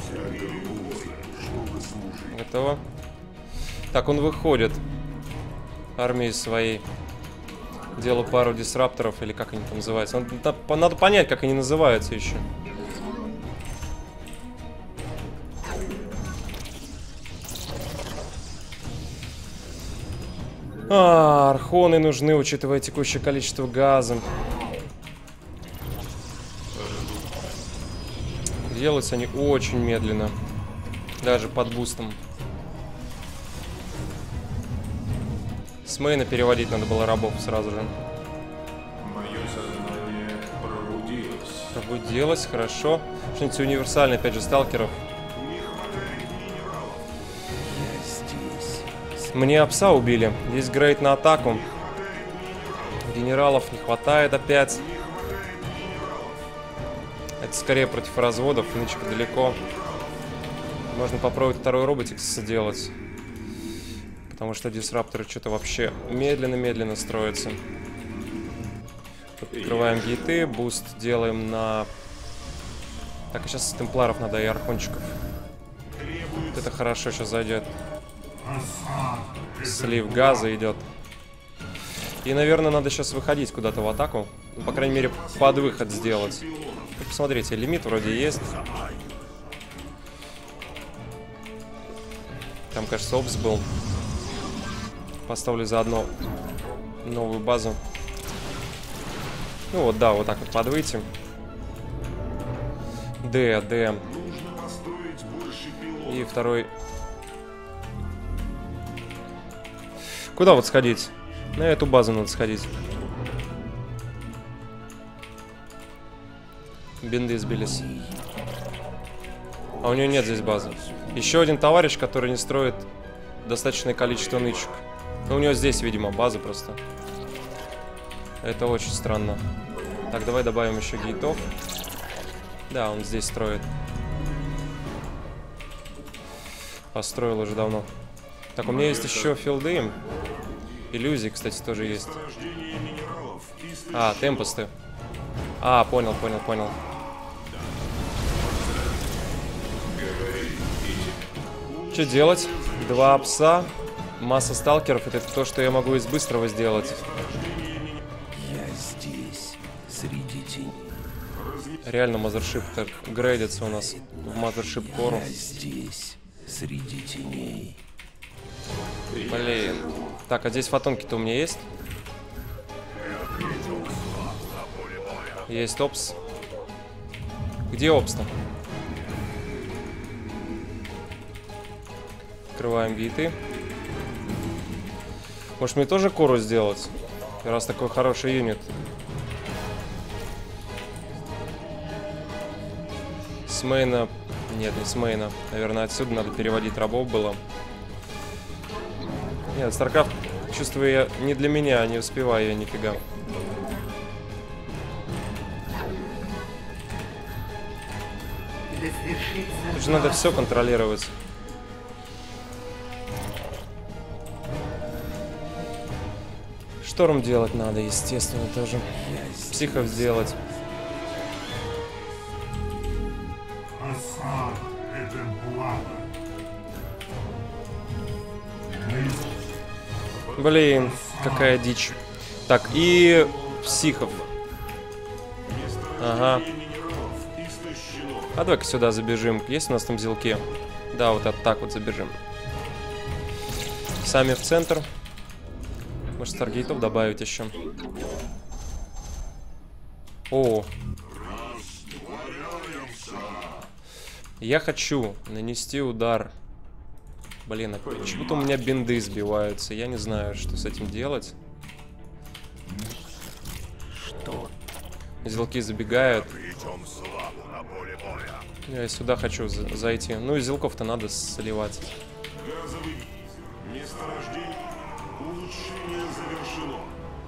Готово. Так, он выходит. Армии своей. Делаю пару дисрапторов, или как они там называются. Надо, надо понять, как они называются еще. А, архоны нужны, учитывая текущее количество газа. Делаются они очень медленно. Даже под бустом. С мейна переводить надо было рабов сразу же. Мое сознание пробудилось. Пробудилось, хорошо. Что-нибудь универсальное, опять же, сталкеров. Мне апса убили. Здесь грейд на атаку. Генералов не хватает опять. Это скорее против разводов. Нычка далеко. Можно попробовать второй роботик сделать. Потому что дисрапторы что-то вообще медленно-медленно строятся. Открываем гейты. Буст делаем на... Так, а сейчас темпларов надо и архончиков. Вот это хорошо сейчас зайдет. Слив газа идет. И, наверное, надо сейчас выходить куда-то в атаку. Ну, по крайней мере, под выход сделать. Ну, посмотрите, лимит вроде есть. Там, кажется, опс был. Поставлю заодно новую базу. Ну вот, да, вот так вот под выйти. Д, Д. И второй... Куда вот сходить? На эту базу надо сходить. Бинды сбились. А у нее нет здесь базы. Еще один товарищ, который не строит достаточное количество нычек. Но у него здесь, видимо, база просто. Это очень странно. Так, давай добавим еще гейтов. Да, он здесь строит. Построил уже давно. Так, у меня есть еще филды. Иллюзии, кстати, тоже есть. А, темпосты. А, понял, понял, понял. Что делать? Два пса, масса сталкеров. Это то, что я могу из быстрого сделать. Я здесь, среди теней. Реально мазершип так грейдится у нас в мазершип кору. Я здесь, среди теней. Блин. Так, а здесь фотонки-то у меня есть? Есть опс. Где опс-то? Открываем гейты. Может, мне тоже кору сделать? Раз такой хороший юнит. С мейна... Нет, не с мейна. Наверное, отсюда надо переводить рабов было. Нет, StarCraft, чувствую я, не для меня, не успеваю я нифига. свершится. Тут же надо все контролировать. Шторм делать надо, естественно, тоже. Психов сделать. Асан — это благо. Блин, какая дичь. Так, и психов. Ага. А давай-ка сюда забежим. Есть у нас там зелки? Да, вот так, так вот забежим. Сами в центр. Может, старгейтов добавить еще. О. Я хочу нанести удар. Блин, а почему-то у меня бинды сбиваются. Я не знаю, что с этим делать. Что? Зелки забегают. Я сюда хочу за зайти. Ну и зелков-то надо сливать. Газовый гейзер. Месторождение. Улучшение завершено.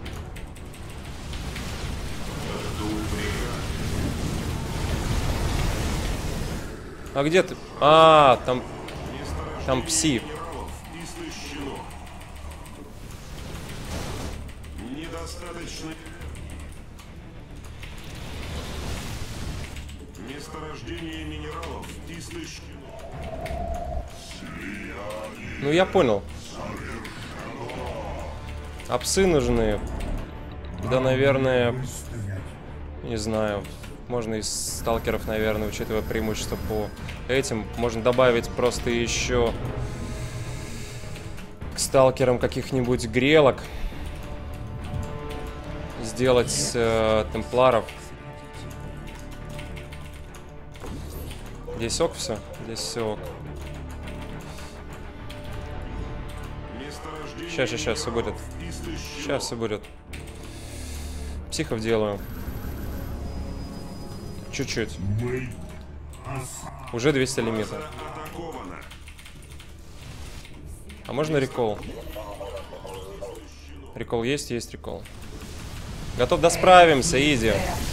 А где ты? А, там... Там пси. Истощено. Недостаточно. Месторождение минералов истощено. Ну я понял. А псы нужны. Да, наверное... Не знаю. Можно из сталкеров, наверное, учитывая преимущество по этим. Можно добавить просто еще к сталкерам каких-нибудь грелок. Сделать э, темпларов. Здесь ок все? Здесь все ок. Сейчас, сейчас, сейчас все будет. Сейчас все будет. Психов делаю. Чуть-чуть. Уже двести лимита. А можно рекол? Рекол есть? Есть рекол. Готов, да справимся, изи.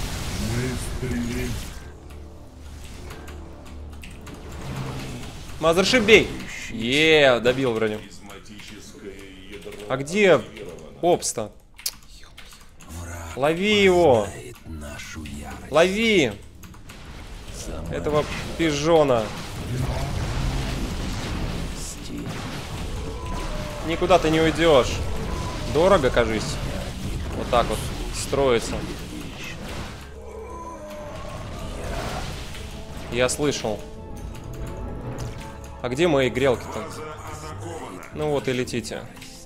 Мазершип бей! Е, добил вроде. А где Опс-то? Лови его! Лови! Этого пижона. Никуда ты не уйдешь. Дорого, кажись. Вот так вот строится. Я слышал. А где мои грелки-то? Ну вот и летите.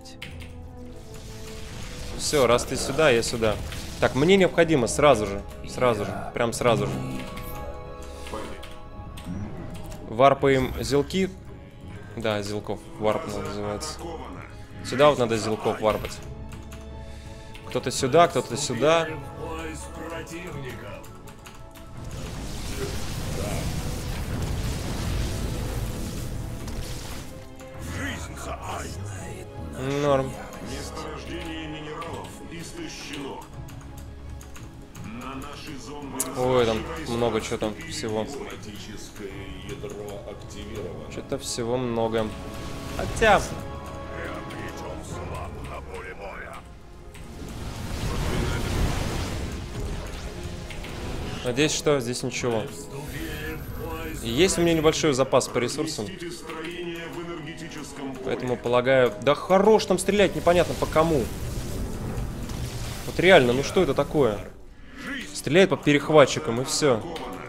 Все, раз ты сюда, я сюда. Так, мне необходимо сразу же. Сразу же. Прям сразу же. Варпаем зелки. Да, зелков варп называется. Сюда вот надо зелков варпать. Кто-то сюда, кто-то сюда. Норм. Месторождение минералов истощено. На нашей зоне Ой, там много чего там всего. ядро активировано. Что-то всего много. Хотя... А здесь что? Здесь ничего. Есть у меня небольшой запас по ресурсам. Поэтому полагаю... Да хорош там стрелять, непонятно по кому. Вот реально, ну что это такое? Стреляет по перехватчикам и все.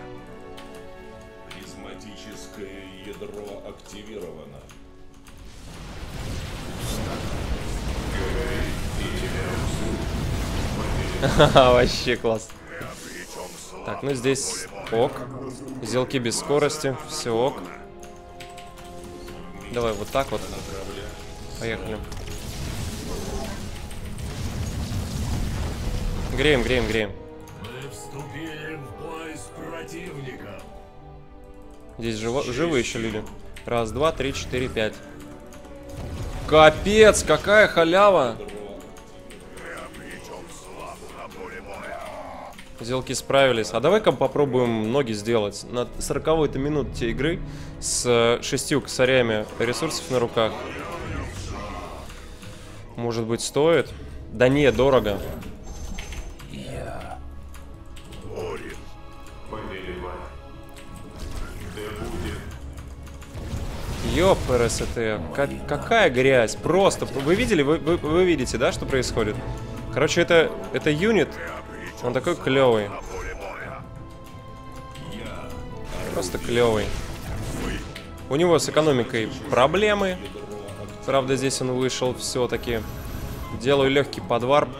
Призматическое ядро активировано. Ха-ха, вообще класс. Так, ну здесь ок. Зелки без скорости, все ок. Давай вот так вот. Поехали. Греем, греем, греем. Мы вступили в бой с противником. Здесь живо, живы еще люди. Раз, два, три, четыре, пять. Капец, какая халява! Зелки справились. А давай-ка попробуем ноги сделать. На сороковой-то минуте игры с шестью косарями ресурсов на руках. Может быть, стоит? Да не, дорого. Я Ёпрст, как, какая грязь. Просто. Вы видели? Вы, вы, вы видите, да, что происходит? Короче, это, это юнит. Он такой клевый. Просто клевый. У него с экономикой проблемы. Правда, здесь он вышел все-таки. Делаю легкий подварп.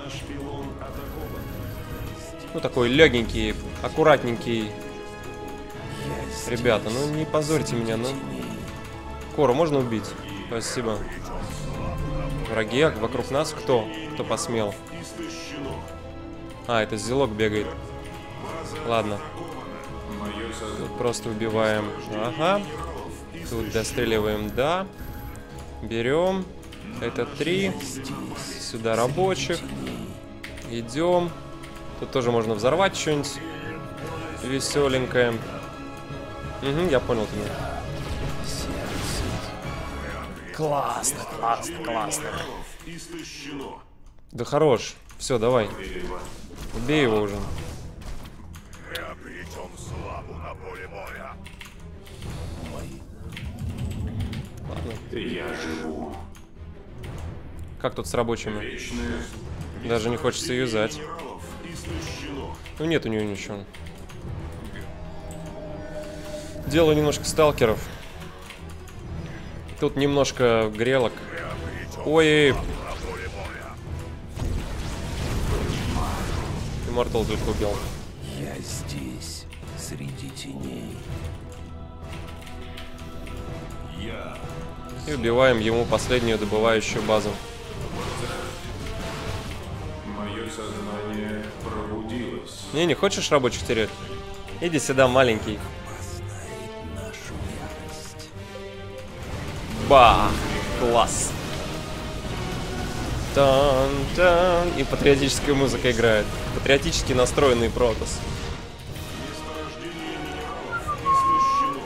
Ну, такой легенький, аккуратненький. Ребята, ну не позорьте меня, ну. Кору можно убить? Спасибо. Враги, а вокруг нас кто? Кто посмел? А, это зелок бегает. Ладно. Тут просто убиваем. Ага. Тут достреливаем, да. Берем. Это три. Сюда рабочих. Идем. Тут тоже можно взорвать что-нибудь веселенькое. Угу, я понял тебя. Классно, классно, классно. Да хорош. Все, давай. Убей его уже. Я обречен славу на поле боя. Ладно. Я живу. Как тут с рабочими? Вечное Даже не хочется юзать. генералов истощено. Ну нет у нее ничего. Делаю немножко сталкеров. Тут немножко грелок. Ой, Immortal только убил. Я здесь, среди теней. Я И убиваем ему последнюю добывающую базу. Мое сознание пробудилось. Не, не хочешь рабочих терять? Иди сюда, маленький. Нашу ярость. Ба! Класс! Тан-тан. И патриотическая музыка играет. Патриотически настроенный Протос. Месторождение минералов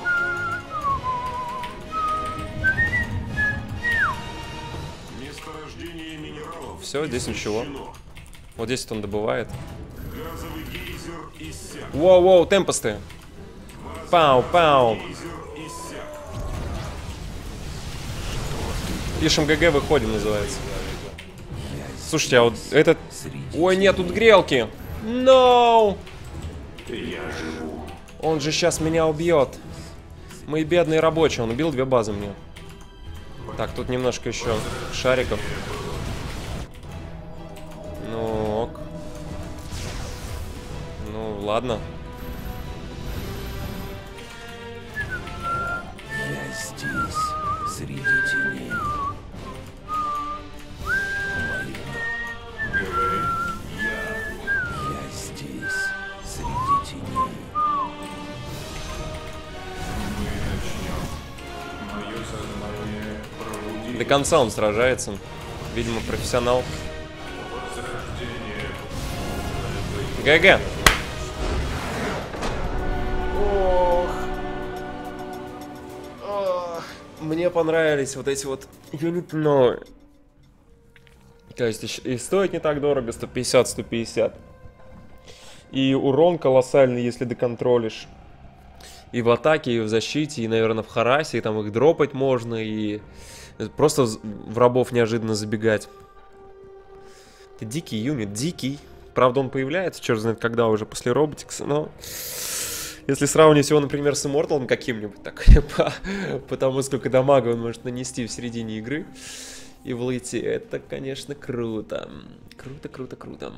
истощено. Месторождение минералов Все, здесь ничего. истощено. Вот здесь он добывает. Газовый гейзер иссяк. Воу-воу, темпосты. Пау-пау. Гейзер иссяк. Пишем ГГ, выходим, называется. Слушайте, а вот этот... Ой, нет, тут грелки. No! Я живу. Он же сейчас меня убьет. Мои бедные рабочие. Он убил две базы мне. Так, тут немножко еще шариков. Ну, ок. Ну, ладно. Я здесь, среди теней. Говори. Я здесь, среди теней. Мы начнем. Мое сознание пробудилось. До конца он сражается. Видимо, профессионал. ГГ. Ох. Ох. Мне понравились вот эти вот юниты новые. То есть и стоит не так дорого, сто пятьдесят сто пятьдесят. И урон колоссальный, если доконтролишь. И в атаке, и в защите, и, наверное, в харасе, и там их дропать можно, и просто в рабов неожиданно забегать. Это дикий юнит, дикий. Правда, он появляется, черт знает когда, уже после Роботикса, но... Если сравнивать его, например, с Immortal каким-нибудь, так, по, по тому, сколько дамага он может нанести в середине игры и в лейте, это, конечно, круто. Круто, круто, круто.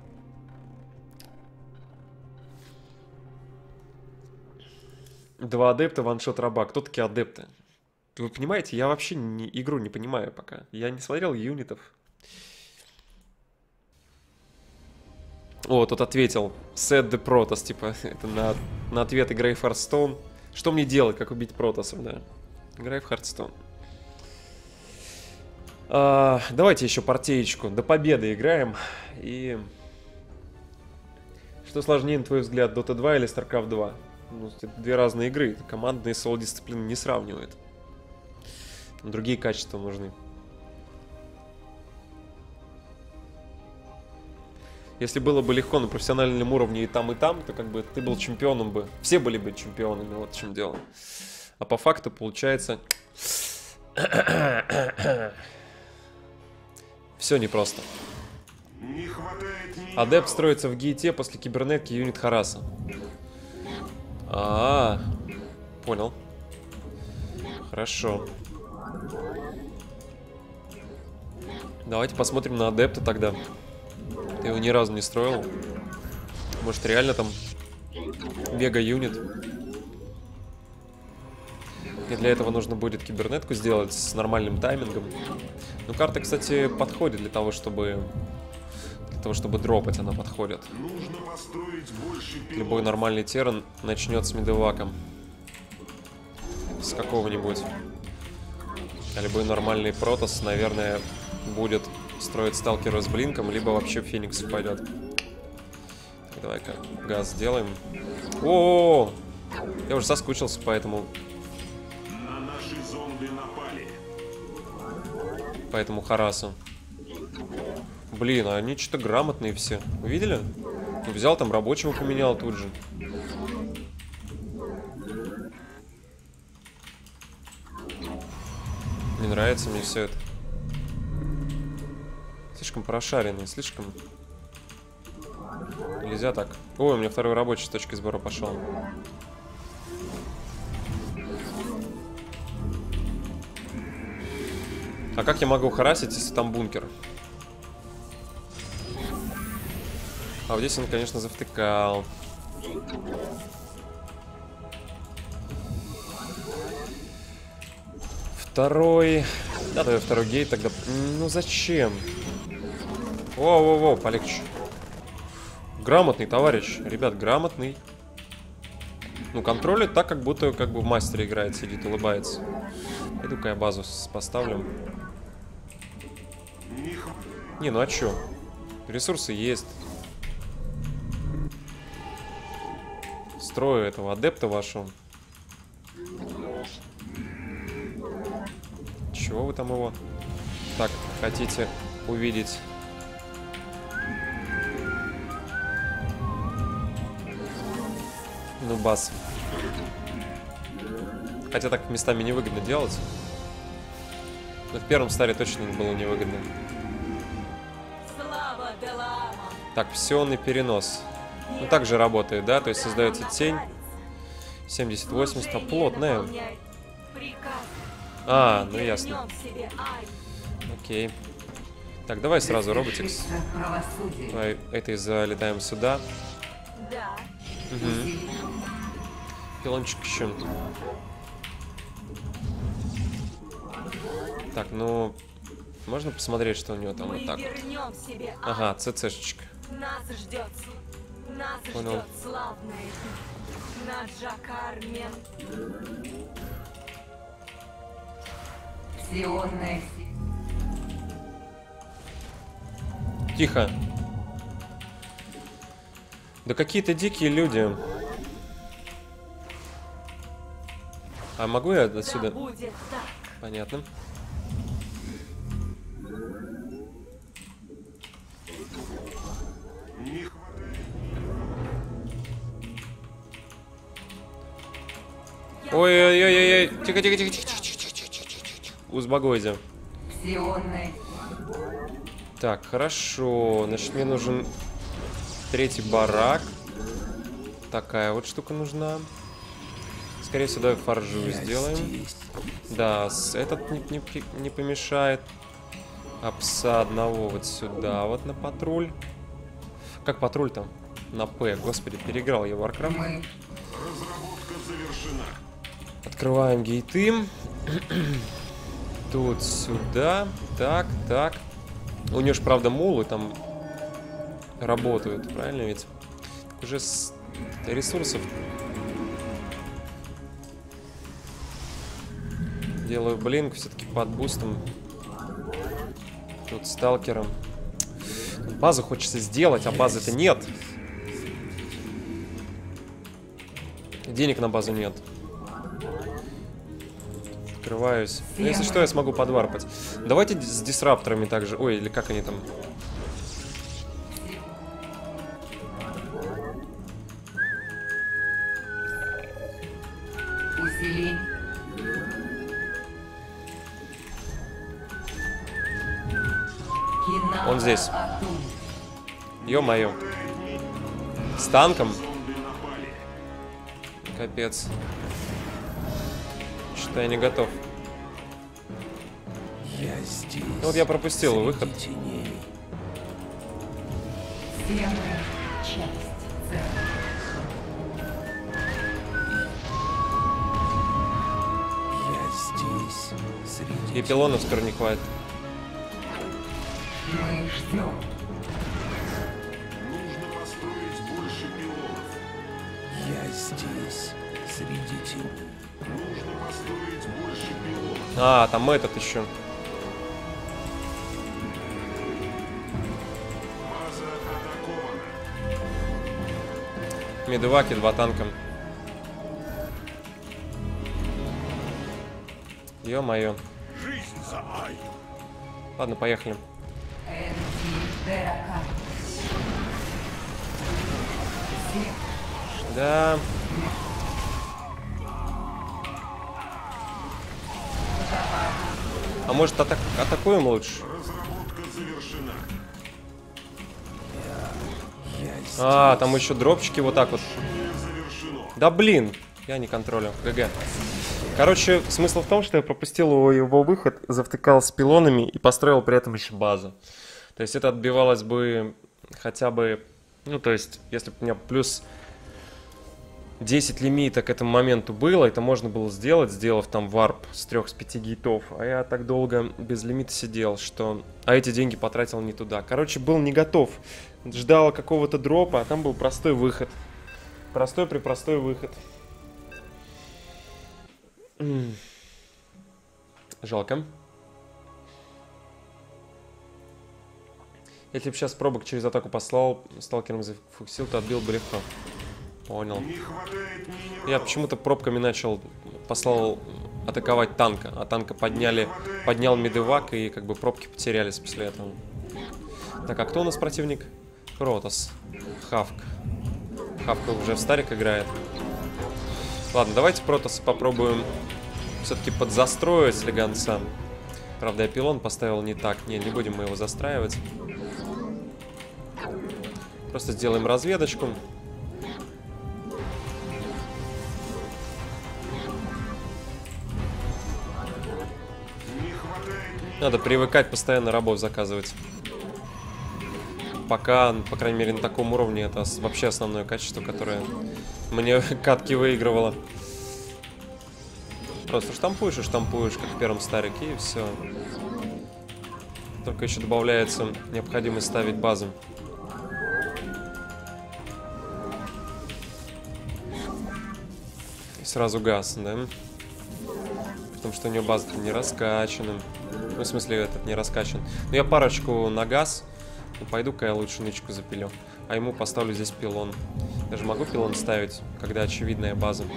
Два адепта, ваншот раба. Кто такие адепты? Вы понимаете, я вообще не, игру не понимаю пока. Я не смотрел юнитов. О, тут ответил. Set the Protoss, типа, это на, на ответ играй в Hearthstone. Что мне делать, как убить Протоссов, да. Играй в Hearthstone. А, давайте еще партеечку. До победы играем. И... Что сложнее, на твой взгляд, Дота два или StarCraft два? Ну, это две разные игры. Командные соло-дисциплины не сравнивают. Там другие качества нужны. Если было бы легко на профессиональном уровне и там, и там, то как бы ты был чемпионом бы. Все были бы чемпионами, вот в чем дело. А по факту получается... Все непросто. Не хватает минералов. Адепт строится в гейте после кибернетки юнит Хараса. А, -а, -а. Понял. Хорошо. Давайте посмотрим на адепта тогда. Ты его ни разу не строил. Может, реально там Вега юнит. И для этого нужно будет кибернетку сделать с нормальным таймингом. Ну, карта, кстати, подходит для того, чтобы... Для того, чтобы дропать, она подходит. Нужно построить больше пилот. Любой нормальный терн начнет с мидеваком. С какого-нибудь. А любой нормальный протос, наверное, будет строить сталкера с блинком, либо вообще в Феникс пойдет. Так, давай-ка газ сделаем. О, -о, -о! Я уже соскучился, поэтому... На наши зомби напали. По этому Харасу. Блин, а они что-то грамотные все. Вы видели? Взял там рабочего, поменял тут же. Не нравится мне все это. Слишком прошаренный, слишком... Нельзя так. Ой, у меня второй рабочий с точки сбора пошел. А как я могу харасить, если там бункер? А вот здесь он, конечно, завтыкал. Второй... Да, давай второй гейт тогда. Ну зачем? Воу-воу-воу, полегче. Грамотный товарищ. Ребят, грамотный. Ну, контролит так, как будто как бы в мастере играет, сидит, улыбается. Пойду-ка я базу поставлю. Не, ну а чё? Ресурсы есть. Строю этого адепта вашего. Чего вы там его так хотите увидеть? Ну, бас. Хотя так местами невыгодно делать. Но в первом старе точно было невыгодно. Так, псионный перенос. Ну, так же работает, да? То есть создается тень. семьдесят восемьдесят, а плотная. А, ну ясно. Окей. Так, давай сразу роботикс. Давай этой залетаем сюда. Угу. Пилончик еще. Так, ну... Можно посмотреть, что у него там вот так вот? Ага, ЦЦшечка. Нас ждет, нас Понял. ждет славная Наджакармен. Псионная. Тихо. Да какие-то дикие люди. А могу я отсюда? Да будет так. Понятно. Ой-ой-ой-ой, тихо-тихо-тихо-тихо-тихо-тихо-тихо-тихо. Узбагойзе. Псионная. Так, хорошо. Значит, мне нужен третий барак. Такая вот штука нужна. Скорее всего, давай фаржу сделаем. Здесь. Да, с этот не, не, не помешает. А пса одного вот сюда, вот на патруль. Как патруль там? На П. Господи, переиграл я Warcraft. Мы Разработка завершена. Открываем гейты. Тут сюда. Так, так. У нее ж, правда, мулы там работают, правильно ведь? Уже с ресурсов. Делаю блинк все-таки под бустом. Тут сталкером. Базу хочется сделать, а базы-то нет. Денег на базу нет. Открываюсь. Ну, если что, я смогу подварпать. Давайте с дисрапторами также. Ой, или как они там? Усиление. Он здесь. Ё-моё. С танком? Капец. Что-то я не готов. Я здесь. Ну, вот я пропустил выход. Теней. Первая часть. Я здесь. Среди И пилонов скоро не хватит. Мы ждем. Нужно построить больше пилонов. Я здесь. Среди теней. Нужно построить больше пилонов. А, там этот еще. База атакована. Медеваки, два танка. Ё-моё. Жизнь за Ай. Ладно, поехали. Да. А может атак атакуем лучше? Разработка завершена. Я здесь. А, там еще дропчики вот так вот. Завершено. Да блин, я не контролю. ГГ. Короче, смысл в том, что я пропустил его выход, завтыкал с пилонами и построил при этом еще базу. То есть это отбивалось бы хотя бы... Ну, то есть, если бы у меня плюс десять лимита к этому моменту было, это можно было сделать, сделав там варп с трех с пяти гейтов. А я так долго без лимита сидел, что... А эти деньги потратил не туда. Короче, был не готов. Ждал какого-то дропа, а там был простой выход. Простой-препростой выход. М. Жалко. Если бы сейчас пробок через атаку послал, сталкером зафуксил, то отбил бы легко. Понял. Не хватает минералов. Я почему-то пробками начал, послал атаковать танка, а танка подняли, поднял медевак, и как бы пробки потерялись после этого. Так, а кто у нас противник? Протос. Хавк. Хавка уже в старик играет. Ладно, давайте Протоса попробуем все-таки подзастроить слегонца. Правда, я пилон поставил не так. Не, не будем мы его застраивать. Просто сделаем разведочку. Не хватает. Надо привыкать постоянно рабов заказывать. Пока, по крайней мере, на таком уровне это вообще основное качество, которое мне катки выигрывало. Просто штампуешь и штампуешь, как в первом старике, и все. Только еще добавляется необходимость ставить базу. И сразу газ, да? Потому что у нее база не раскачана. Ну, в смысле, этот не раскачан. Но я парочку на газ. Ну, пойду-ка я лучше нычку запилю. А ему поставлю здесь пилон. Я же могу пилон ставить, когда очевидная база. То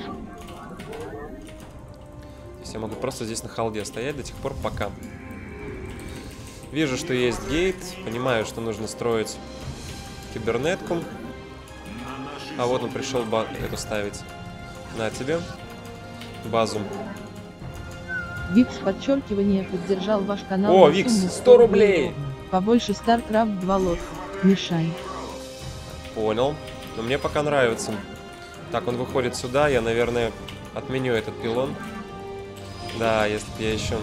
есть я могу просто здесь на халде стоять до тех пор, пока. Вижу, что есть гейт. Понимаю, что нужно строить кибернетку. А вот он пришел эту ставить. На тебе. Базу. Викс подчеркивание поддержал ваш канал. О, на Викс, сумму сто рублей. Побольше StarCraft два лот. Мешай. Понял. Но мне пока нравится. Так, он выходит сюда. Я, наверное, отменю этот пилон. Да, если бы я еще...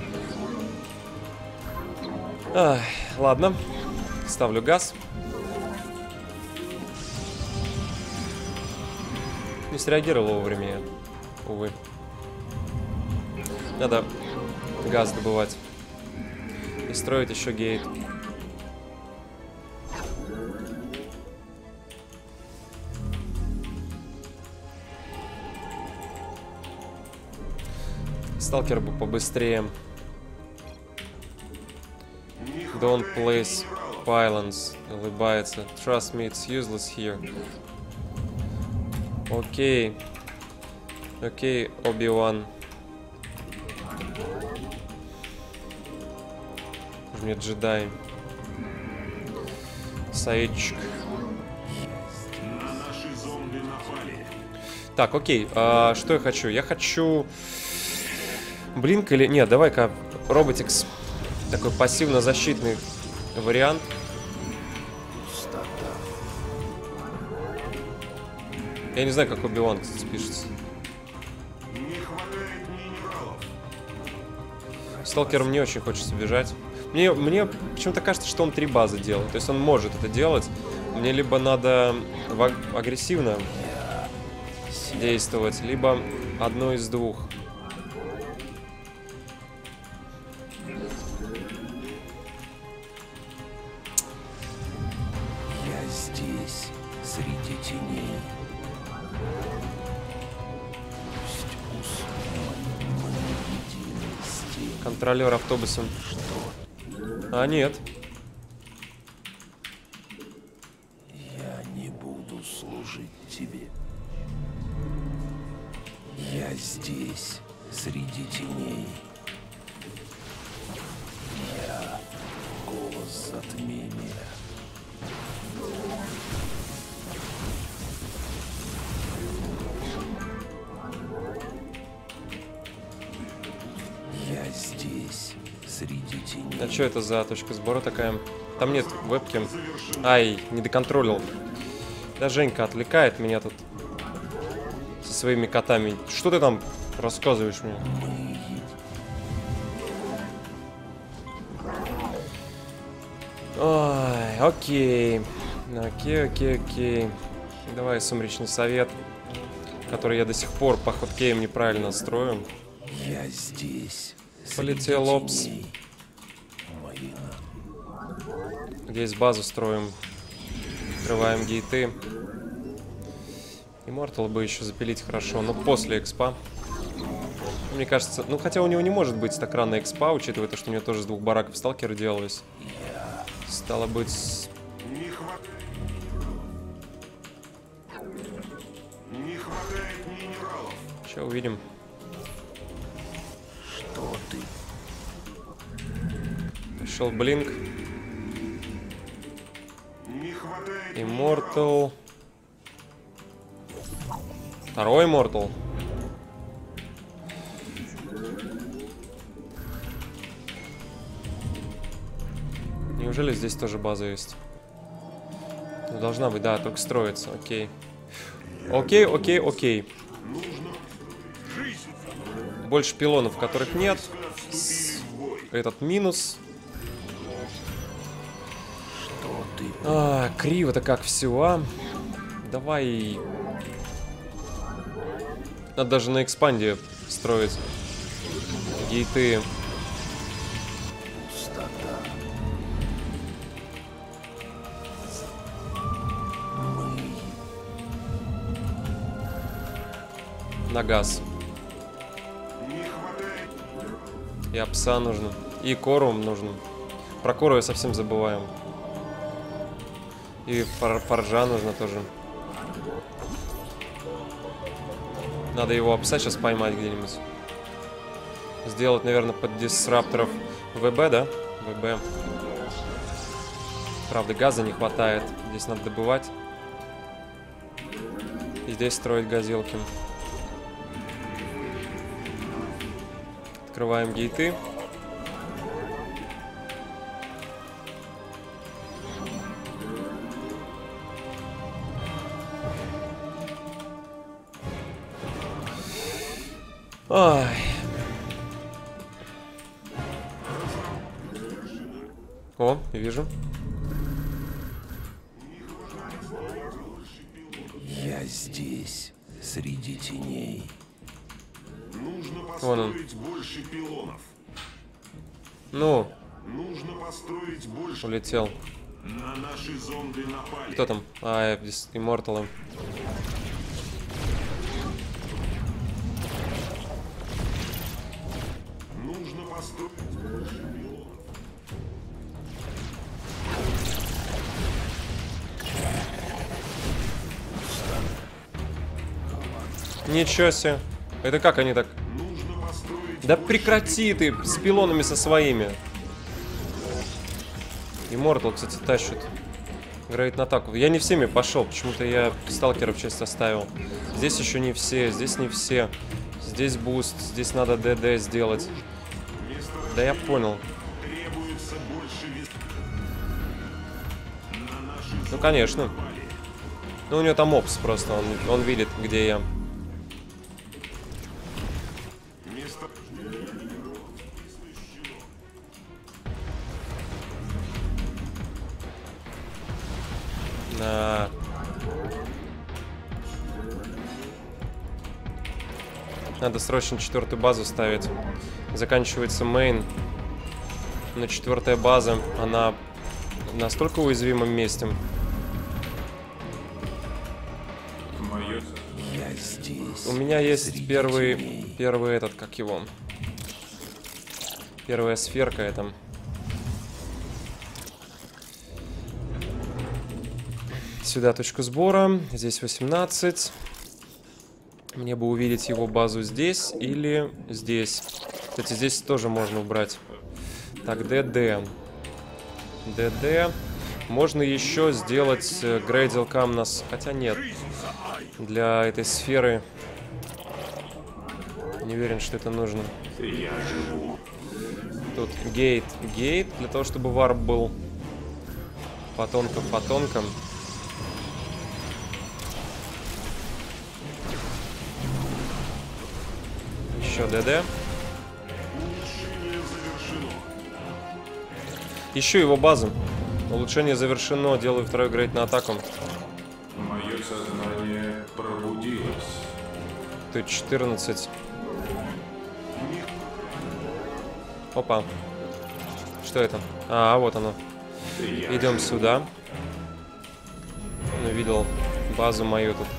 Ах, ладно. Ставлю газ. Не среагировал вовремя я. Увы. Надо газ добывать. И строить еще гейт. Сталкер бы побыстрее. Don't place violence. Улыбается. Trust me, it's useless here. Окей. Окей, Оби-Ван. Мне джедай. Саидчик. На наши зомби напали. Так, окей. А, что я хочу? Я хочу... Блинк или... Нет, давай-ка Роботикс. Такой пассивно-защитный вариант. Я не знаю, как Оби-Ван, кстати, пишется. Не хватает минералов. Сталкером не очень хочется бежать. Мне, мне почему-то кажется, что он три базы делает. То есть он может это делать. Мне либо надо агрессивно действовать, либо одно из двух. Я здесь, среди теней. Пусть уснут мои единые стены. Контролер автобусом. А, нет. Я не буду служить тебе. Я здесь, среди теней. Я голос затмения. Я здесь, среди теней. А что это за точка сбора такая? Там нет вебки. Ай, не доконтролил. Да, Женька отвлекает меня тут со своими котами. Что ты там рассказываешь мне? Ой, окей. Окей, окей, окей. Давай сумеречный совет, который я до сих пор по хоткеям неправильно строю. Я здесь. Полетел среди Опс. теней. Мои Здесь базу строим. Открываем гейты. Immortal бы еще запилить хорошо, но после экспа. Мне кажется, ну хотя у него не может быть так рано экспа, учитывая то, что у него тоже с двух бараков сталкеры делались. Стало быть... Не хватает. Не хватает минералов. Сейчас увидим. Что ты? Пришел Блинк. Не хватает. Immortal. Второй Immortal. Неужели здесь тоже база есть? Ну, должна быть, да, только строится. Окей. Окей, окей, окей. Больше пилонов, которых нет. С- Этот минус. Что ты? А, криво-то как все, а. Давай. Надо даже на экспанде строить гейты. Пустота. На газ. Не хватает. И опса нужно. И кору нужно. Про кору я совсем забываем. И фор форжа нужно тоже. Надо его опса сейчас поймать где-нибудь. Сделать, наверное, под дисрапторов ВБ, да? ВБ. Правда, газа не хватает. Здесь надо добывать. И здесь строить газелки. Открываем гейты. Ай. О, вижу. Я здесь, среди теней. Нужно Вон он. построить больше пилонов. Ну, Нужно построить больше. улетел. На наши зомби напали. Кто там? А, здесь Immortal. Нужно построить больше пилонов. Ничего себе. Это как они так? Нужно построить Да прекрати ты с пилонами со своими. Immortal, кстати, тащит. Играет на атаку. Я не всеми пошел, почему-то я сталкеров часть оставил. Здесь еще не все, здесь не все. Здесь буст, здесь надо ДД сделать. Да я понял. требуется больше вес. На наши Ну конечно. Ну у него там опс просто, он, он видит, где я. место. На. Надо срочно четвертую базу ставить. Заканчивается мейн. Но четвертая база, она в настолько уязвимом месте. Я здесь. У меня есть среди первый, теней. первый этот, как его? Первая сферка это. Сюда точку сбора. Здесь восемнадцать. Мне бы увидеть его базу здесь или здесь. Кстати, здесь тоже можно убрать. Так, ДД. ДД. Можно еще сделать грейдил камнас. Хотя нет. Для этой сферы не уверен, что это нужно. Тут гейт. Гейт для того, чтобы варп был. Фотонка, фотонка. Еще ДД. Еще его базу. Улучшение завершено. Делаю второй грейд на атаку. Мое сознание пробудилось. Тут четырнадцать. Опа. Что это? А, вот оно. Идем сюда. Он увидел базу мою тут.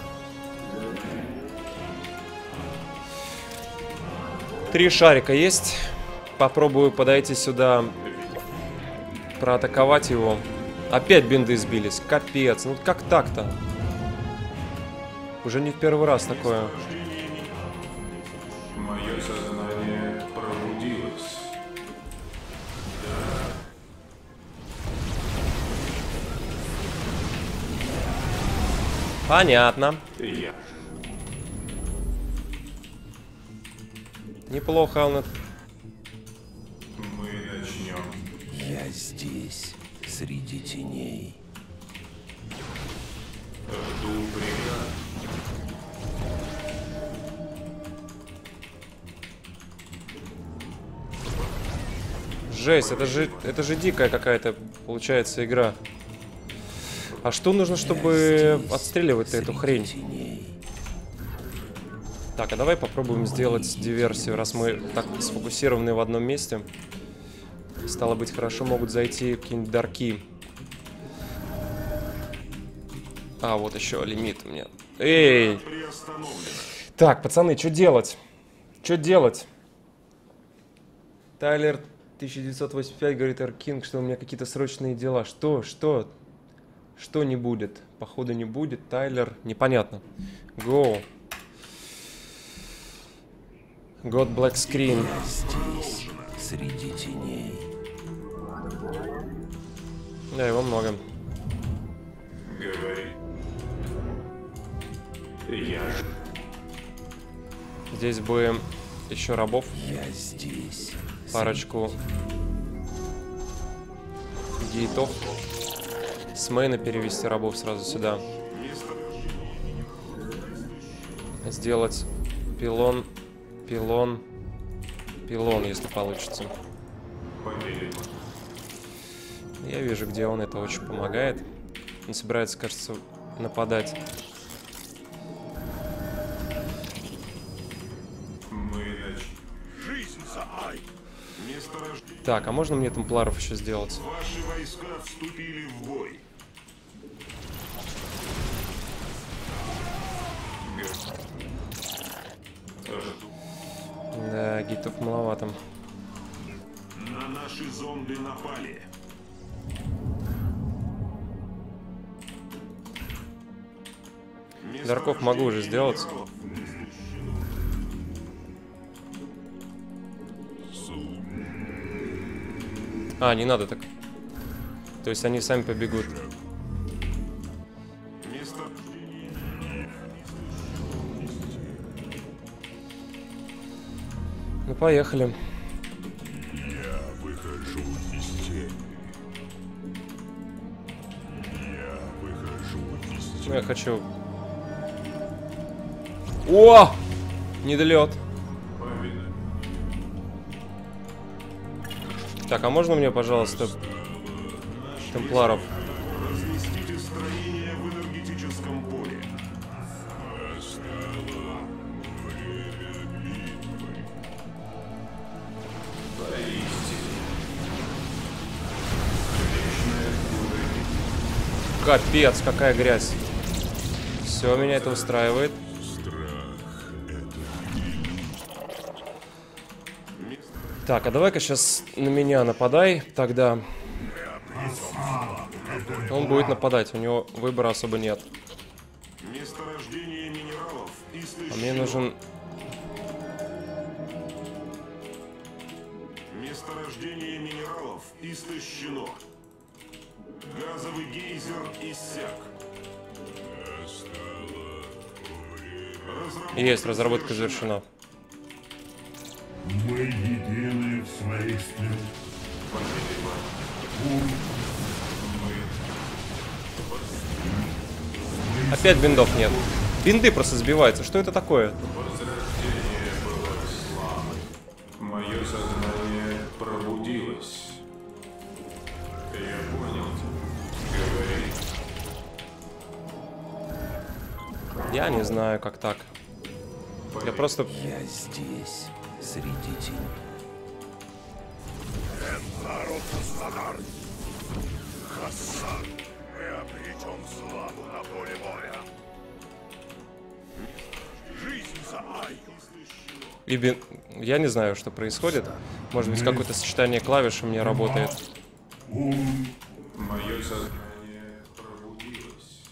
Три шарика есть. Попробую подойти сюда. Проатаковать его. Опять бинды сбились. Капец. Ну как так-то? Уже не в первый раз такое. Мое сознание пробудилось. Понятно. Я Неплохо он. Мы начнем. Я здесь, среди теней. Жду приказ. Жесть, это же, это же дикая какая-то, получается, игра. А что нужно, чтобы отстреливать эту хрень? Теней. Так, а давай попробуем сделать диверсию, раз мы так сфокусированы в одном месте. Стало быть, хорошо могут зайти какие-нибудь дарки. А, вот еще лимит у меня. Эй! Так, пацаны, что делать? Что делать? Тайлер тысяча девятьсот восемьдесят пять говорит Эркинг, что у меня какие-то срочные дела. Что? Что? Что не будет? Походу не будет. Тайлер, непонятно. Go. God Black Screen. Я здесь, среди теней. Да, его много. Говори. Я ж. Здесь бы еще рабов. Я здесь. Парочку гейтов. С мейна перевести рабов сразу сюда. Сделать пилон, пилон, пилон, если получится. Поделим. Я вижу, где он, это очень помогает. Он собирается, кажется, нападать. Мы начнем. Жизнь за Ай! Месторождение. Так, а можно мне темпларов еще сделать? Ваши войска вступили в бой. Да, гейтов маловато. На наши зомби напали. Дарков могу уже сделать. А, не надо так. То есть они сами побегут. Место... Ну, поехали. Я выхожу из тени. Я выхожу из Ну, тени. я хочу... О! Недолет. Так, а можно мне, пожалуйста, темпларов? Разместите строение в энергетическом поле. Капец, какая грязь. Все, меня это устраивает. Так, а давай-ка сейчас на меня нападай, тогда он будет нападать, у него выбора особо нет. Месторождение минералов истощено. А мне нужен... Месторождение минералов истощено. Газовый гейзер иссяк. Разработка Есть, разработка завершена. Мы едины в своих снах. Опять биндов нет. Бинды просто сбиваются. Что это такое? Мое сознание пробудилось. Я понял. Говори. Я не знаю, как так. Я просто... Я здесь, среди теней. Народ Хасан. Хасан. Мы обретем славу на поле боя. Жизнь за Айю. И бин... Я не знаю, что происходит. Может быть, какое-то сочетание клавиш у меня работает. Мое сознание пробудилось.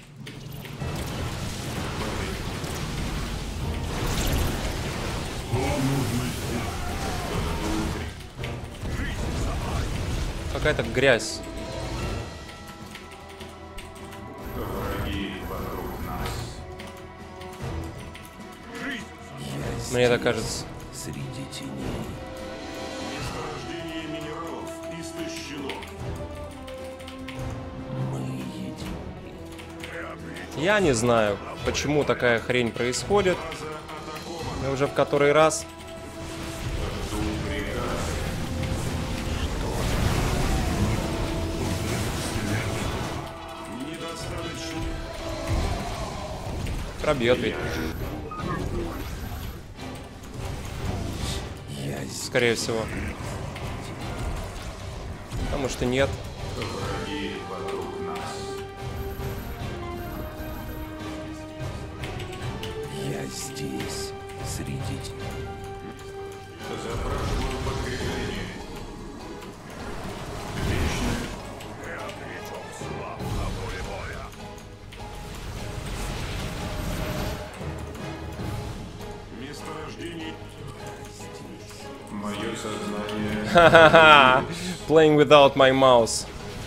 Какая-то грязь. Враги вокруг нас. Я Мне так здесь, кажется. среди теней. Месторождение минералов истощено. Мы едины. Я не знаю, почему такая хрень происходит. Я уже в который раз. Недостаточно. Пробьет ведь. Я здесь. Скорее всего. А может и нет. Враги вокруг нас. Я здесь, среди теней. Запрашиваю подкрепление. Мы обретем славу на поле боя. Месторождение... Мое сознание. Ха-ха-ха. Playing without my mouse.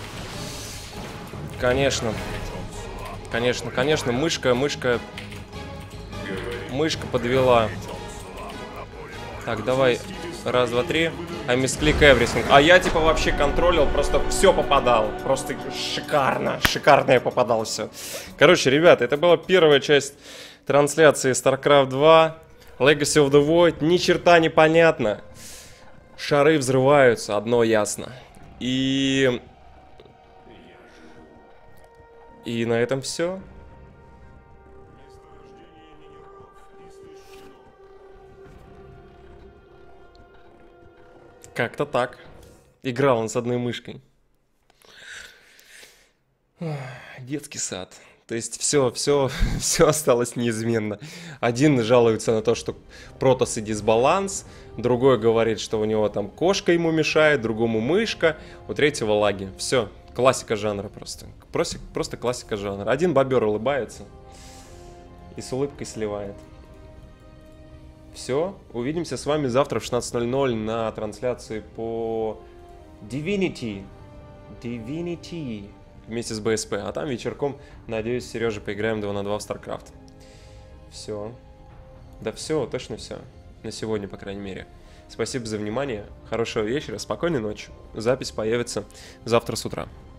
Конечно. Конечно, конечно, мышка, мышка... Мышка подвела. Так, давай. Раз, два, три. I misclick everything. А я типа вообще контролил, просто все попадал. Просто шикарно. Шикарно я попадал все. Короче, ребята, это была первая часть трансляции StarCraft два. Legacy of the Void. Ни черта не понятно. Шары взрываются, одно ясно. И... И на этом все. Как-то так. Играл он с одной мышкой. Ох, детский сад. То есть все, все, все осталось неизменно. Один жалуется на то, что протосы дисбаланс. Другой говорит, что у него там кошка ему мешает, другому мышка. У третьего лаги. Все. Классика жанра просто. Просто, просто классика жанра. Один бобер улыбается и с улыбкой сливает. Все. Увидимся с вами завтра в шестнадцать ноль ноль на трансляции по Divinity. Divinity. Вместе с бэ эс пэ. А там вечерком, надеюсь, Сережа, поиграем два на два в StarCraft. Все. Да все, точно все. На сегодня, по крайней мере. Спасибо за внимание. Хорошего вечера, спокойной ночи. Запись появится завтра с утра.